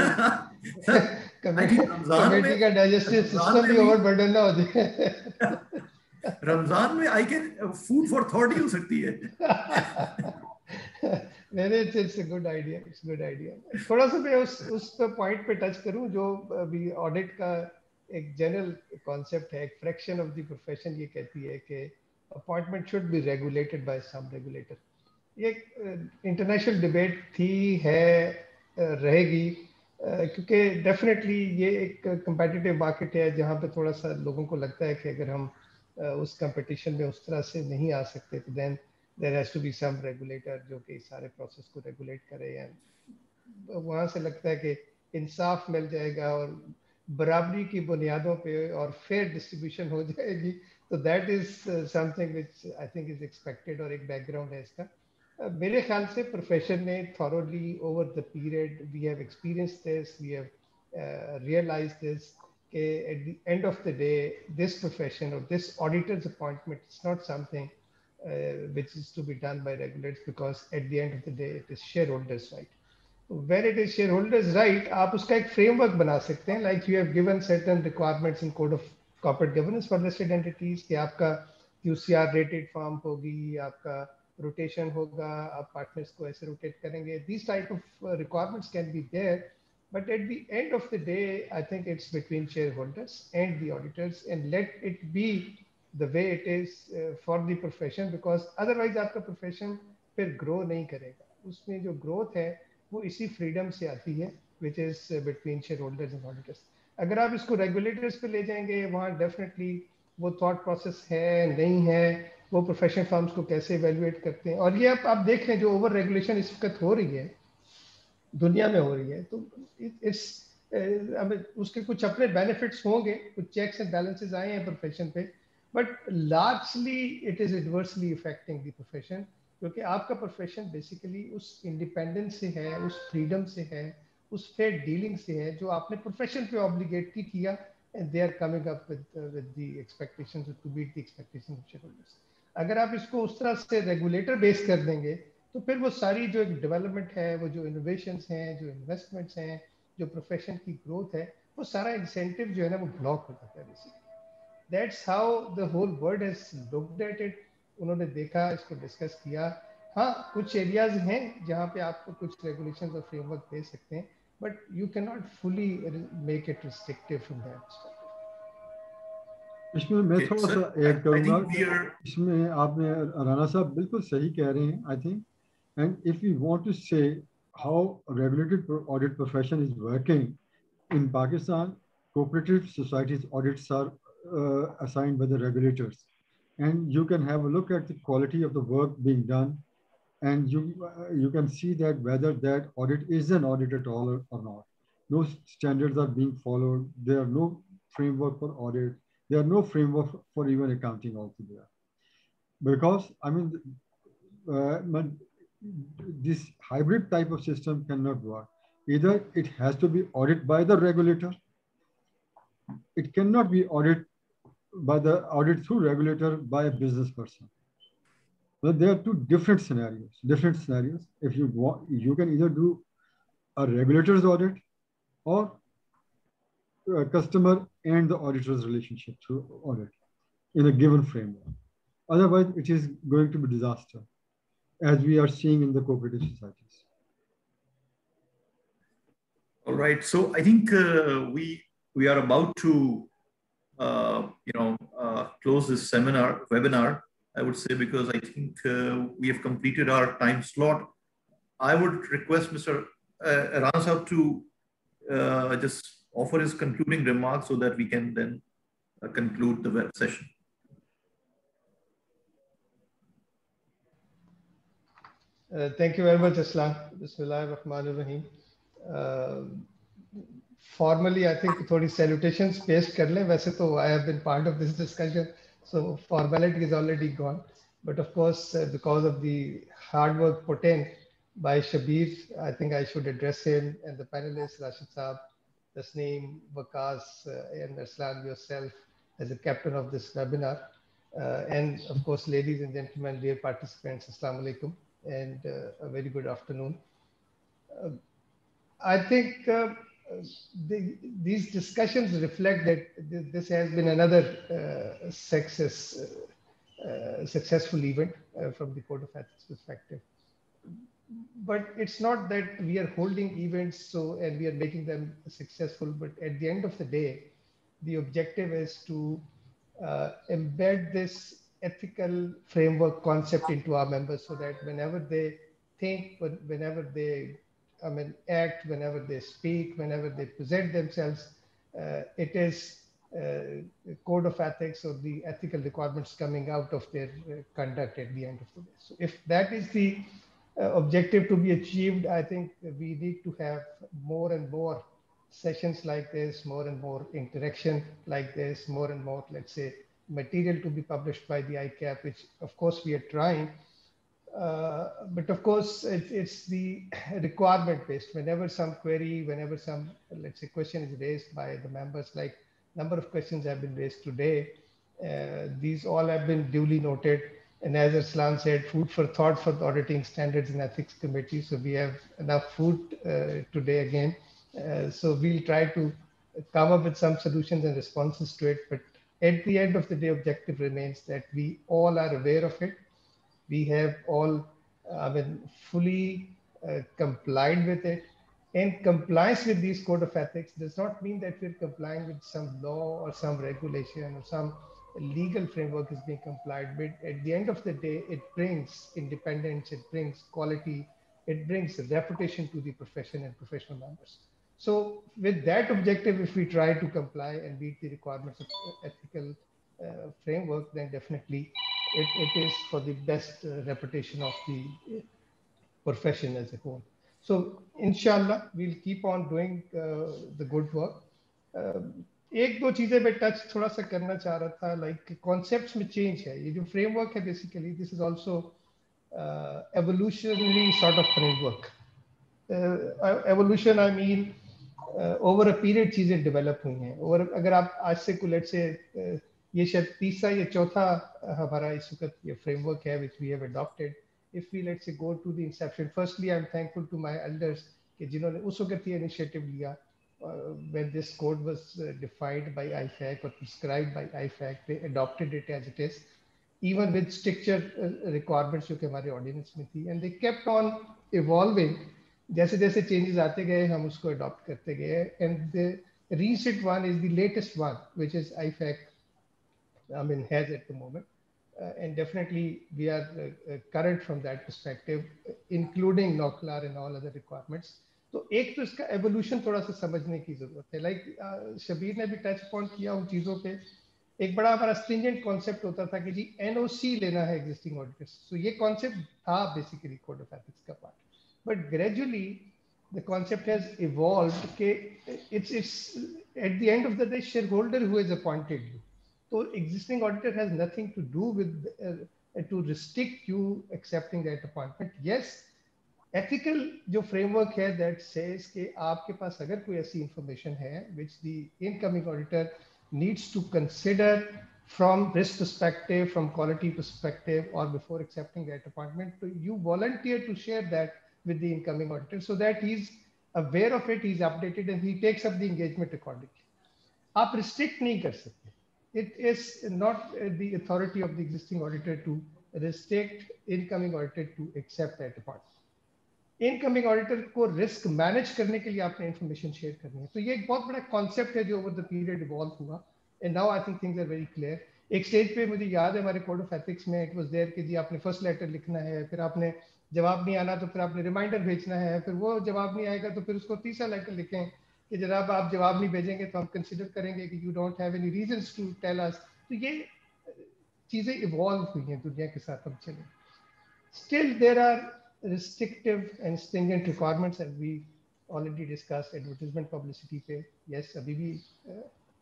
committee का digestive system भी overburden ना हो जाए रमजान में I can food for thought ही हो सकती है नहीं it's it's a good idea it's a good idea थोड़ा सा मैं उस उस point पे touch करूँ जो अभी audit का एक general concept है एक fraction of the profession ये कहती है कि appointment should be regulated by some regulator ये इंटरनेशनल डिबेट थी, है, रहेगी, क्योंकि डेफिनेटली ये एक कंपेटिटिव मार्केट है जहाँ पे थोड़ा सा लोगों को लगता है कि अगर हम उस कंपटीशन में उस तरह से नहीं आ सकते तो then there has to be some regulator जो कि सारे प्रोसेस को रेगुलेट करे। एंड वहाँ से लगता है कि इंसाफ मिल जाएगा और बराबरी की बुनियादों पे और फेयर डिस्ट्रीब्यूशन हो जाएगी। तो that is something which I think is expected और एक बैकग्राउंड है इसका। Uh, मेरे ख्याल से प्रोफेशन ने thoroughly over the period we have experienced this, we have uh, realized this, कि at the end of the day this profession or this auditor's appointment is not something uh, which is to be done by regulators, because at the end of the day it is shareholders right. When it is shareholders right, आप उसका एक framework बना सकते हैं, like you have given certain requirements in code of corporate governance for listed entities कि आपका Q C R rated firm होगी, आपका रोटेशन होगा, आप पार्टनर्स को ऐसे रोटेट करेंगे. These type of uh, requirements can be there, but at the end of the day I think it's between shareholders and the auditors, and let it be the way it is uh, for the profession, because otherwise आपका profession फिर grow नहीं करेगा. उसमें जो growth है वो इसी freedom से आती है, which is uh, between shareholders and auditors. अगर आप इसको regulators पे ले जाएंगे, वहाँ definitely वो thought process है नहीं है, वो प्रोफेशनल फर्म्स को कैसे इवेल्युएट करते हैं. और ये आप आप देख लें जो ओवर रेगुलेशन इस वक्त हो रही है दुनिया में हो रही है, तो इट्स अब उसके कुछ अपने बेनिफिट्स होंगे, कुछ चेक्स एंड बैलेंसेस आए हैं प्रोफेशन पे, but largely it is adversely affecting the profession, क्योंकि आपका प्रोफेशन बेसिकली उस इंडिपेंडेंस से है, उस फ्रीडम से है, उस फेयर डीलिंग से है जो आपने प्रोफेशन पे ऑब्लिगेट किया, and they are coming up with uh, with the expectations to meet the expectations of shareholders. अगर आप इसको उस तरह से रेगुलेटर बेस कर देंगे तो फिर वो सारी जो एक डेवलपमेंट है, वो जो इनोवेशंस हैं, जो इन्वेस्टमेंट्स हैं, जो प्रोफेशन की ग्रोथ है, वो सारा इंसेंटिव जो है ना वो ब्लॉक हो जाता है basically. That's how the whole world has looked at it. उन्होंने देखा, इसको डिस्कस किया. हाँ, कुछ एरियाज हैं जहाँ पे आपको कुछ रेगुलेशंस और फ्रेमवर्क दे सकते हैं, but you cannot fully make it restrictive from that perspective. इसमें मैं थोड़ा सा ऐड करूँगा. इसमें आपने राणा साहब बिल्कुल सही कह रहे हैं, I think. And if we want to say how regulated audit profession is working in Pakistan, cooperative societies audits are uh, assigned by the regulators, and you can have a look at the quality of the work being done, and you uh, you can see that whether that audit is an audit at all or, or not. No standards are being followed. There are no framework for audit. There are no framework for even accounting altogether. Because I mean, uh, this hybrid type of system cannot work. Either it has to be audited by the regulator. It cannot be audited by the audit through regulator by a business person. But there are two different scenarios. Different scenarios. If you want, you can either do a regulator's audit or a customer and the auditor's relationship through audit in a given framework. Otherwise, it is going to be disaster, as we are seeing in the cooperative societies. All right. So I think uh, we we are about to uh, you know uh, close this seminar webinar, I would say, because I think uh, we have completed our time slot. I would request Mister Uh, Rana Sahab to uh, just offer his concluding remarks so that we can then uh, conclude the web session. Uh, thank you very much, Aslan. Bismillah ar-Rahman ar-Rahim. Uh, formally, I think थोड़ी salutations paste कर लें. वैसे तो I have been part of this discussion, so formality is already gone. But of course, uh, because of the hard work put in by Shabir, I think I should address him and the panelists, Rashid Saab, Tasneem, Waqas, uh, and Aslan, yourself, as a captain of this webinar. Uh, and of course, ladies and gentlemen, dear participants, Assalamu alaikum, and uh, a very good afternoon. Uh, I think uh, the, these discussions reflect that this has been another uh, success, uh, uh, successful event uh, from the Code of Ethics perspective. But it's not that we are holding events so and we are making them successful, but at the end of the day, the objective is to uh, embed this ethical framework concept into our members, so that whenever they think, whenever they, I mean, act, whenever they speak, whenever they present themselves, uh, it is uh, code of ethics or the ethical requirements coming out of their uh, conduct at the end of the day. So if that is the uh, objective to be achieved, I think we need to have more and more sessions like this, more and more interaction like this, more and more, let's say, material to be published by the I C A P, which of course we are trying. Uh, but of course, it, it's the requirement based. Whenever some query, whenever some, let's say, question is raised by the members, like number of questions have been raised today, uh, these all have been duly noted. And as Arslan said, food for thought for the Auditing Standards and Ethics Committee. So we have enough food uh, today again. Uh, so we'll try to come up with some solutions and responses to it. But at the end of the day, objective remains that we all are aware of it. We have all, uh, I mean, fully uh, complied with it. And compliance with these code of ethics does not mean that we're complying with some law or some regulation or some legal framework is being complied with. At the end of the day, it brings independence, it brings quality, it brings reputation to the profession and professional members. So with that objective, if we try to comply and meet the requirements of ethical uh, framework, then definitely it, it is for the best uh, reputation of the profession as a whole. So inshallah, we'll keep on doing uh, the good work. Uh, एक दो चीजें मैं touch थोड़ा सा करना चाह रहा था, लाइक कॉन्सेप्ट्स में चेंज है. ये जो फ्रेमवर्क है basically this is also evolutionary sort of framework. Evolution I mean over a period चीजें डेवलप हुई हैं. और अगर आप आज से को लेट से uh, ये शायद तीसरा या चौथा हमारा इस वक्त ये फ्रेमवर्क है which we have adopted. If we let's say go to the inception, firstly I'm thankful to my elders कि जिन्होंने उस वक्त ये initiative लिया uh, when this code was uh, defined by I F A C or prescribed by I F A C. They adopted it as it is, even with stricter uh, requirements जो कि हमारे ordinance में थी, and they kept on evolving. जैसे जैसे changes आते गए हम उसको adopt करते गए, and the recent one is the latest one which is I F A C I mean has at the moment. Uh, and definitely we are uh, uh, current from that perspective, including NOCLAR and all other requirements. तो एक तो इसका evolution थोड़ा सा समझने की जरूरत है. Like uh, शबीर ने भी touch upon किया उन चीजों पे. एक बड़ा हमारा stringent concept होता था कि जी N O C लेना है existing auditors. So ये concept था basically code of ethics का part. But gradually the concept has evolved कि it's it's at the end of the day shareholder who has appointed you. So existing auditor has nothing to do with uh, to restrict you accepting that appointment. Yes, ethical जो framework है that says कि आपके पास अगर कोई ऐसी information है which the incoming auditor needs to consider from risk perspective, from quality perspective, or before accepting that appointment, so you volunteer to share that with the incoming auditor so that he's aware of it, he's updated, and he takes up the engagement accordingly. आप restrict नहीं कर सकते. It is not the authority of the existing auditor to restrict incoming auditor to accept that appointment. Incoming auditor को risk manage करने के लिए आपने information share करनी है. तो ये एक बहुत बड़ा concept है जो over the period evolve हुआ. And now I think things are very clear. एक stage पे मुझे याद है हमारे code of ethics में it was there कि जी आपने first letter लिखना है, फिर आपने जवाब नहीं आना तो फिर आपने reminder भेजना है, फिर वो जवाब नहीं आएगा तो फिर उसको तीसरा letter लिखें कि जनाब आप जवाब नहीं भेजेंगे तो हम कंसिडर करेंगे कि you don't have any reasons to tell us. तो ये चीजें इवॉल्व हुई हैं दुनिया के साथ हम चले. Still there are restrictive and stringent requirements and we already discuss advertisement publicity पे. यस yes, अभी भी uh,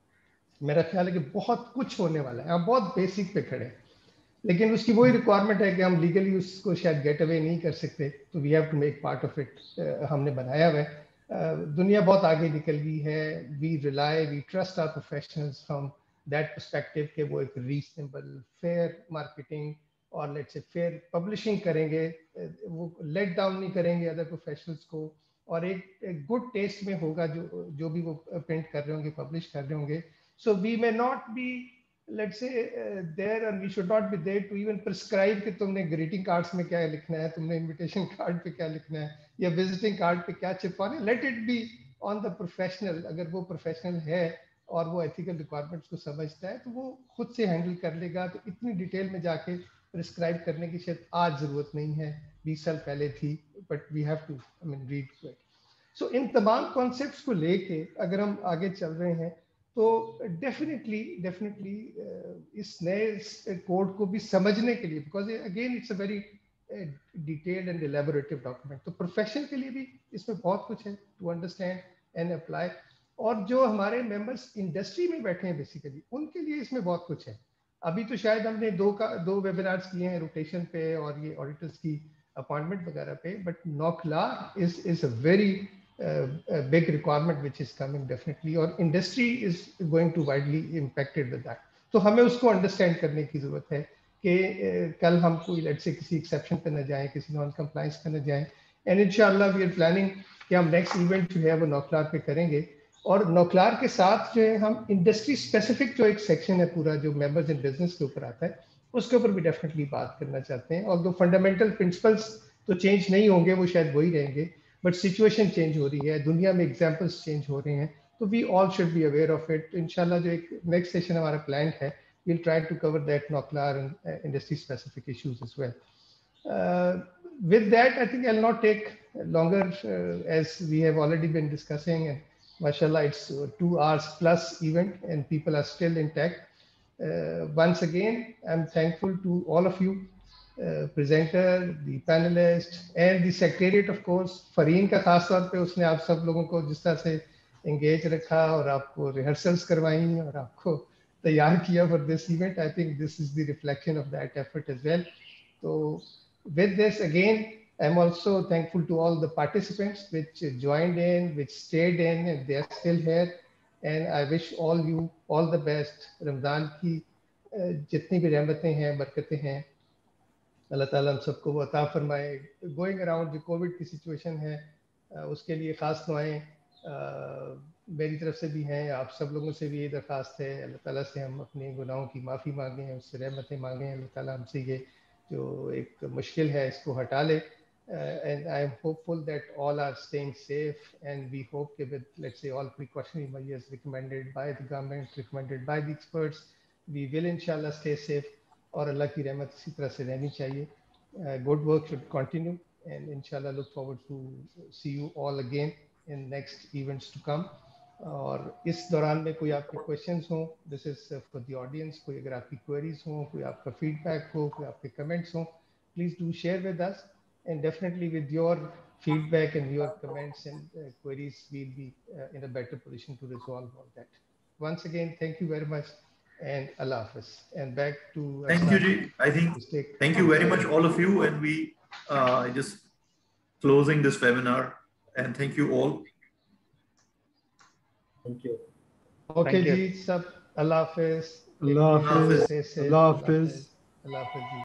मेरा ख्याल है कि बहुत कुछ होने वाला है. हम बहुत बेसिक पे खड़े हैं लेकिन उसकी वही रिक्वायरमेंट है कि हम लीगली उसको शायद गेट अवे नहीं कर सकते. तो we have to make part of it. हमने बनाया हुआ है. Uh, दुनिया बहुत आगे निकल गई है. We rely we trust our professionals from that perspective कि वो एक रीजनेबल फेयर मार्केटिंग और लेट्स से फेयर पब्लिशिंग करेंगे, वो लेट डाउन नहीं करेंगे अदर प्रोफेशनल्स को, और एक, एक गुड टेस्ट में होगा जो जो भी वो प्रिंट कर रहे होंगे, पब्लिश कर रहे होंगे. So we may not be let's say uh, there and we should not be there to even prescribe कि तुमने greeting cards में क्या लिखना है, तुमने invitation card पे क्या लिखना है, या visiting card पे क्या चिपकाना है. Let it be on the professional. अगर वो professional है और वो एथिकल रिक्वायरमेंट्स को समझता है तो वो खुद से हैंडल कर लेगा। तो इतनी डिटेल में जाके प्रिस्क्राइब करने की शायद आज ज़रूरत नहीं है, बीस साल पहले थी, but we have to I mean read it. So इन तमाम कॉन्सेप्ट्स को लेके अगर हम आगे चल रहे हैं तो डेफिनेटली डेफिनेटली इस नए कोड को भी समझने के लिए, because again it's a very detailed and elaborative document, तो प्रोफेशन के लिए भी इसमें बहुत कुछ है टू अंडरस्टैंड एंड अप्लाई। और जो हमारे मेंबर्स इंडस्ट्री में बैठे हैं बेसिकली उनके लिए इसमें बहुत कुछ है। अभी तो शायद हमने दो का दो वेबिनार्स किए हैं रोटेशन पे और ये ऑडिटर्स की अपॉइंटमेंट वगैरह पे, but NOCLAR is is a very big requirement which is coming definitely, और industry is going to widely impacted with that. तो हमें उसको अंडरस्टैंड करने की जरूरत है कि uh, कल हम कोई लेट से किसी एक्सेप्शन पे न जाएं, किसी नॉन कंप्लायंस पे न जाएं। एंड इंशाल्लाह वी आर प्लानिंग कि हम नेक्स्ट इवेंट जो है वो नौखलार पे करेंगे, और नौखलार के साथ जो है हम इंडस्ट्री स्पेसिफिक जो एक सेक्शन है पूरा जो मेंबर्स इन बिजनेस के ऊपर आता है उसके ऊपर भी डेफिनेटली बात करना चाहते हैं। और जो फंडामेंटल प्रिंसिपल्स तो चेंज नहीं होंगे, वो शायद वही रहेंगे, बट सिचुएशन चेंज हो रही है, दुनिया में एग्जाम्पल्स चेंज हो रहे हैं, तो we all should be aware of it. इंशाल्लाह जो एक नेक्स्ट सेशन हमारा प्लान है, we'll try to cover that Noklar and uh, industry specific issues as well. Uh, with that, I think I'll not take longer uh, as we have already been discussing, and mashallah, it's uh, two hours plus event and people are still intact. Uh, once again, I'm thankful to all of you, uh, presenter, the panelists, and the secretariat, of course. Fareen का खास तौर पे उसने आप सब लोगों को जिस तरह से engage रखा और आपको rehearsals करवाई और आपको तैयार किया for this event. I think this is the reflection of that effort as well. So with this again, I'm also thankful to all the participants which joined in, which stayed in, and they are still here. And I wish all you all the best. Ramadan की जितनी भी रहमतें हैं, बरकतें हैं, अल्लाह ताला हम सबको वो अता फरमाए। गोइंग अराउंड जो कोविड की सिचुएशन है उसके लिए ख़ास दुआएं मेरी तरफ से भी हैं, आप सब लोगों से भी ये दरख्वास्त है, अल्लाह ताला से हम अपने गुनाहों की माफ़ी मांगें, उससे रहमतें मांगें, अल्लाह ताला हमसे ये जो एक मुश्किल है इसको हटा ले। And I am hopeful that all are staying safe, and we hope कि with let's say all precautionary measures recommended by the government, recommended by the experts, we will इंशाल्लाह स्टे सेफ, और अल्लाह की रहमत इसी तरह से रहनी चाहिए। Good work should continue, and इंशाल्लाह look forward to see you all again in next events to come. और इस दौरान में कोई आपके क्वेश्चंस हों, this is for the audience, कोई अगर आपकी क्वेरीज हों, कोई आपका फीडबैक हो, कोई आपके कमेंट्स हों, please do share with us, and definitely with your feedback and your comments and uh, queries, we'll be uh, in a better position to resolve all that. Once again, thank you very much, and Allah Hafiz. And back to thank you, Ji. I think thank you very much all of you, and we uh, just closing this webinar, and thank you all. Thank you. Okay, Ji, sab Allah Hafiz. Allah Hafiz. Allah Hafiz. Allah Hafiz.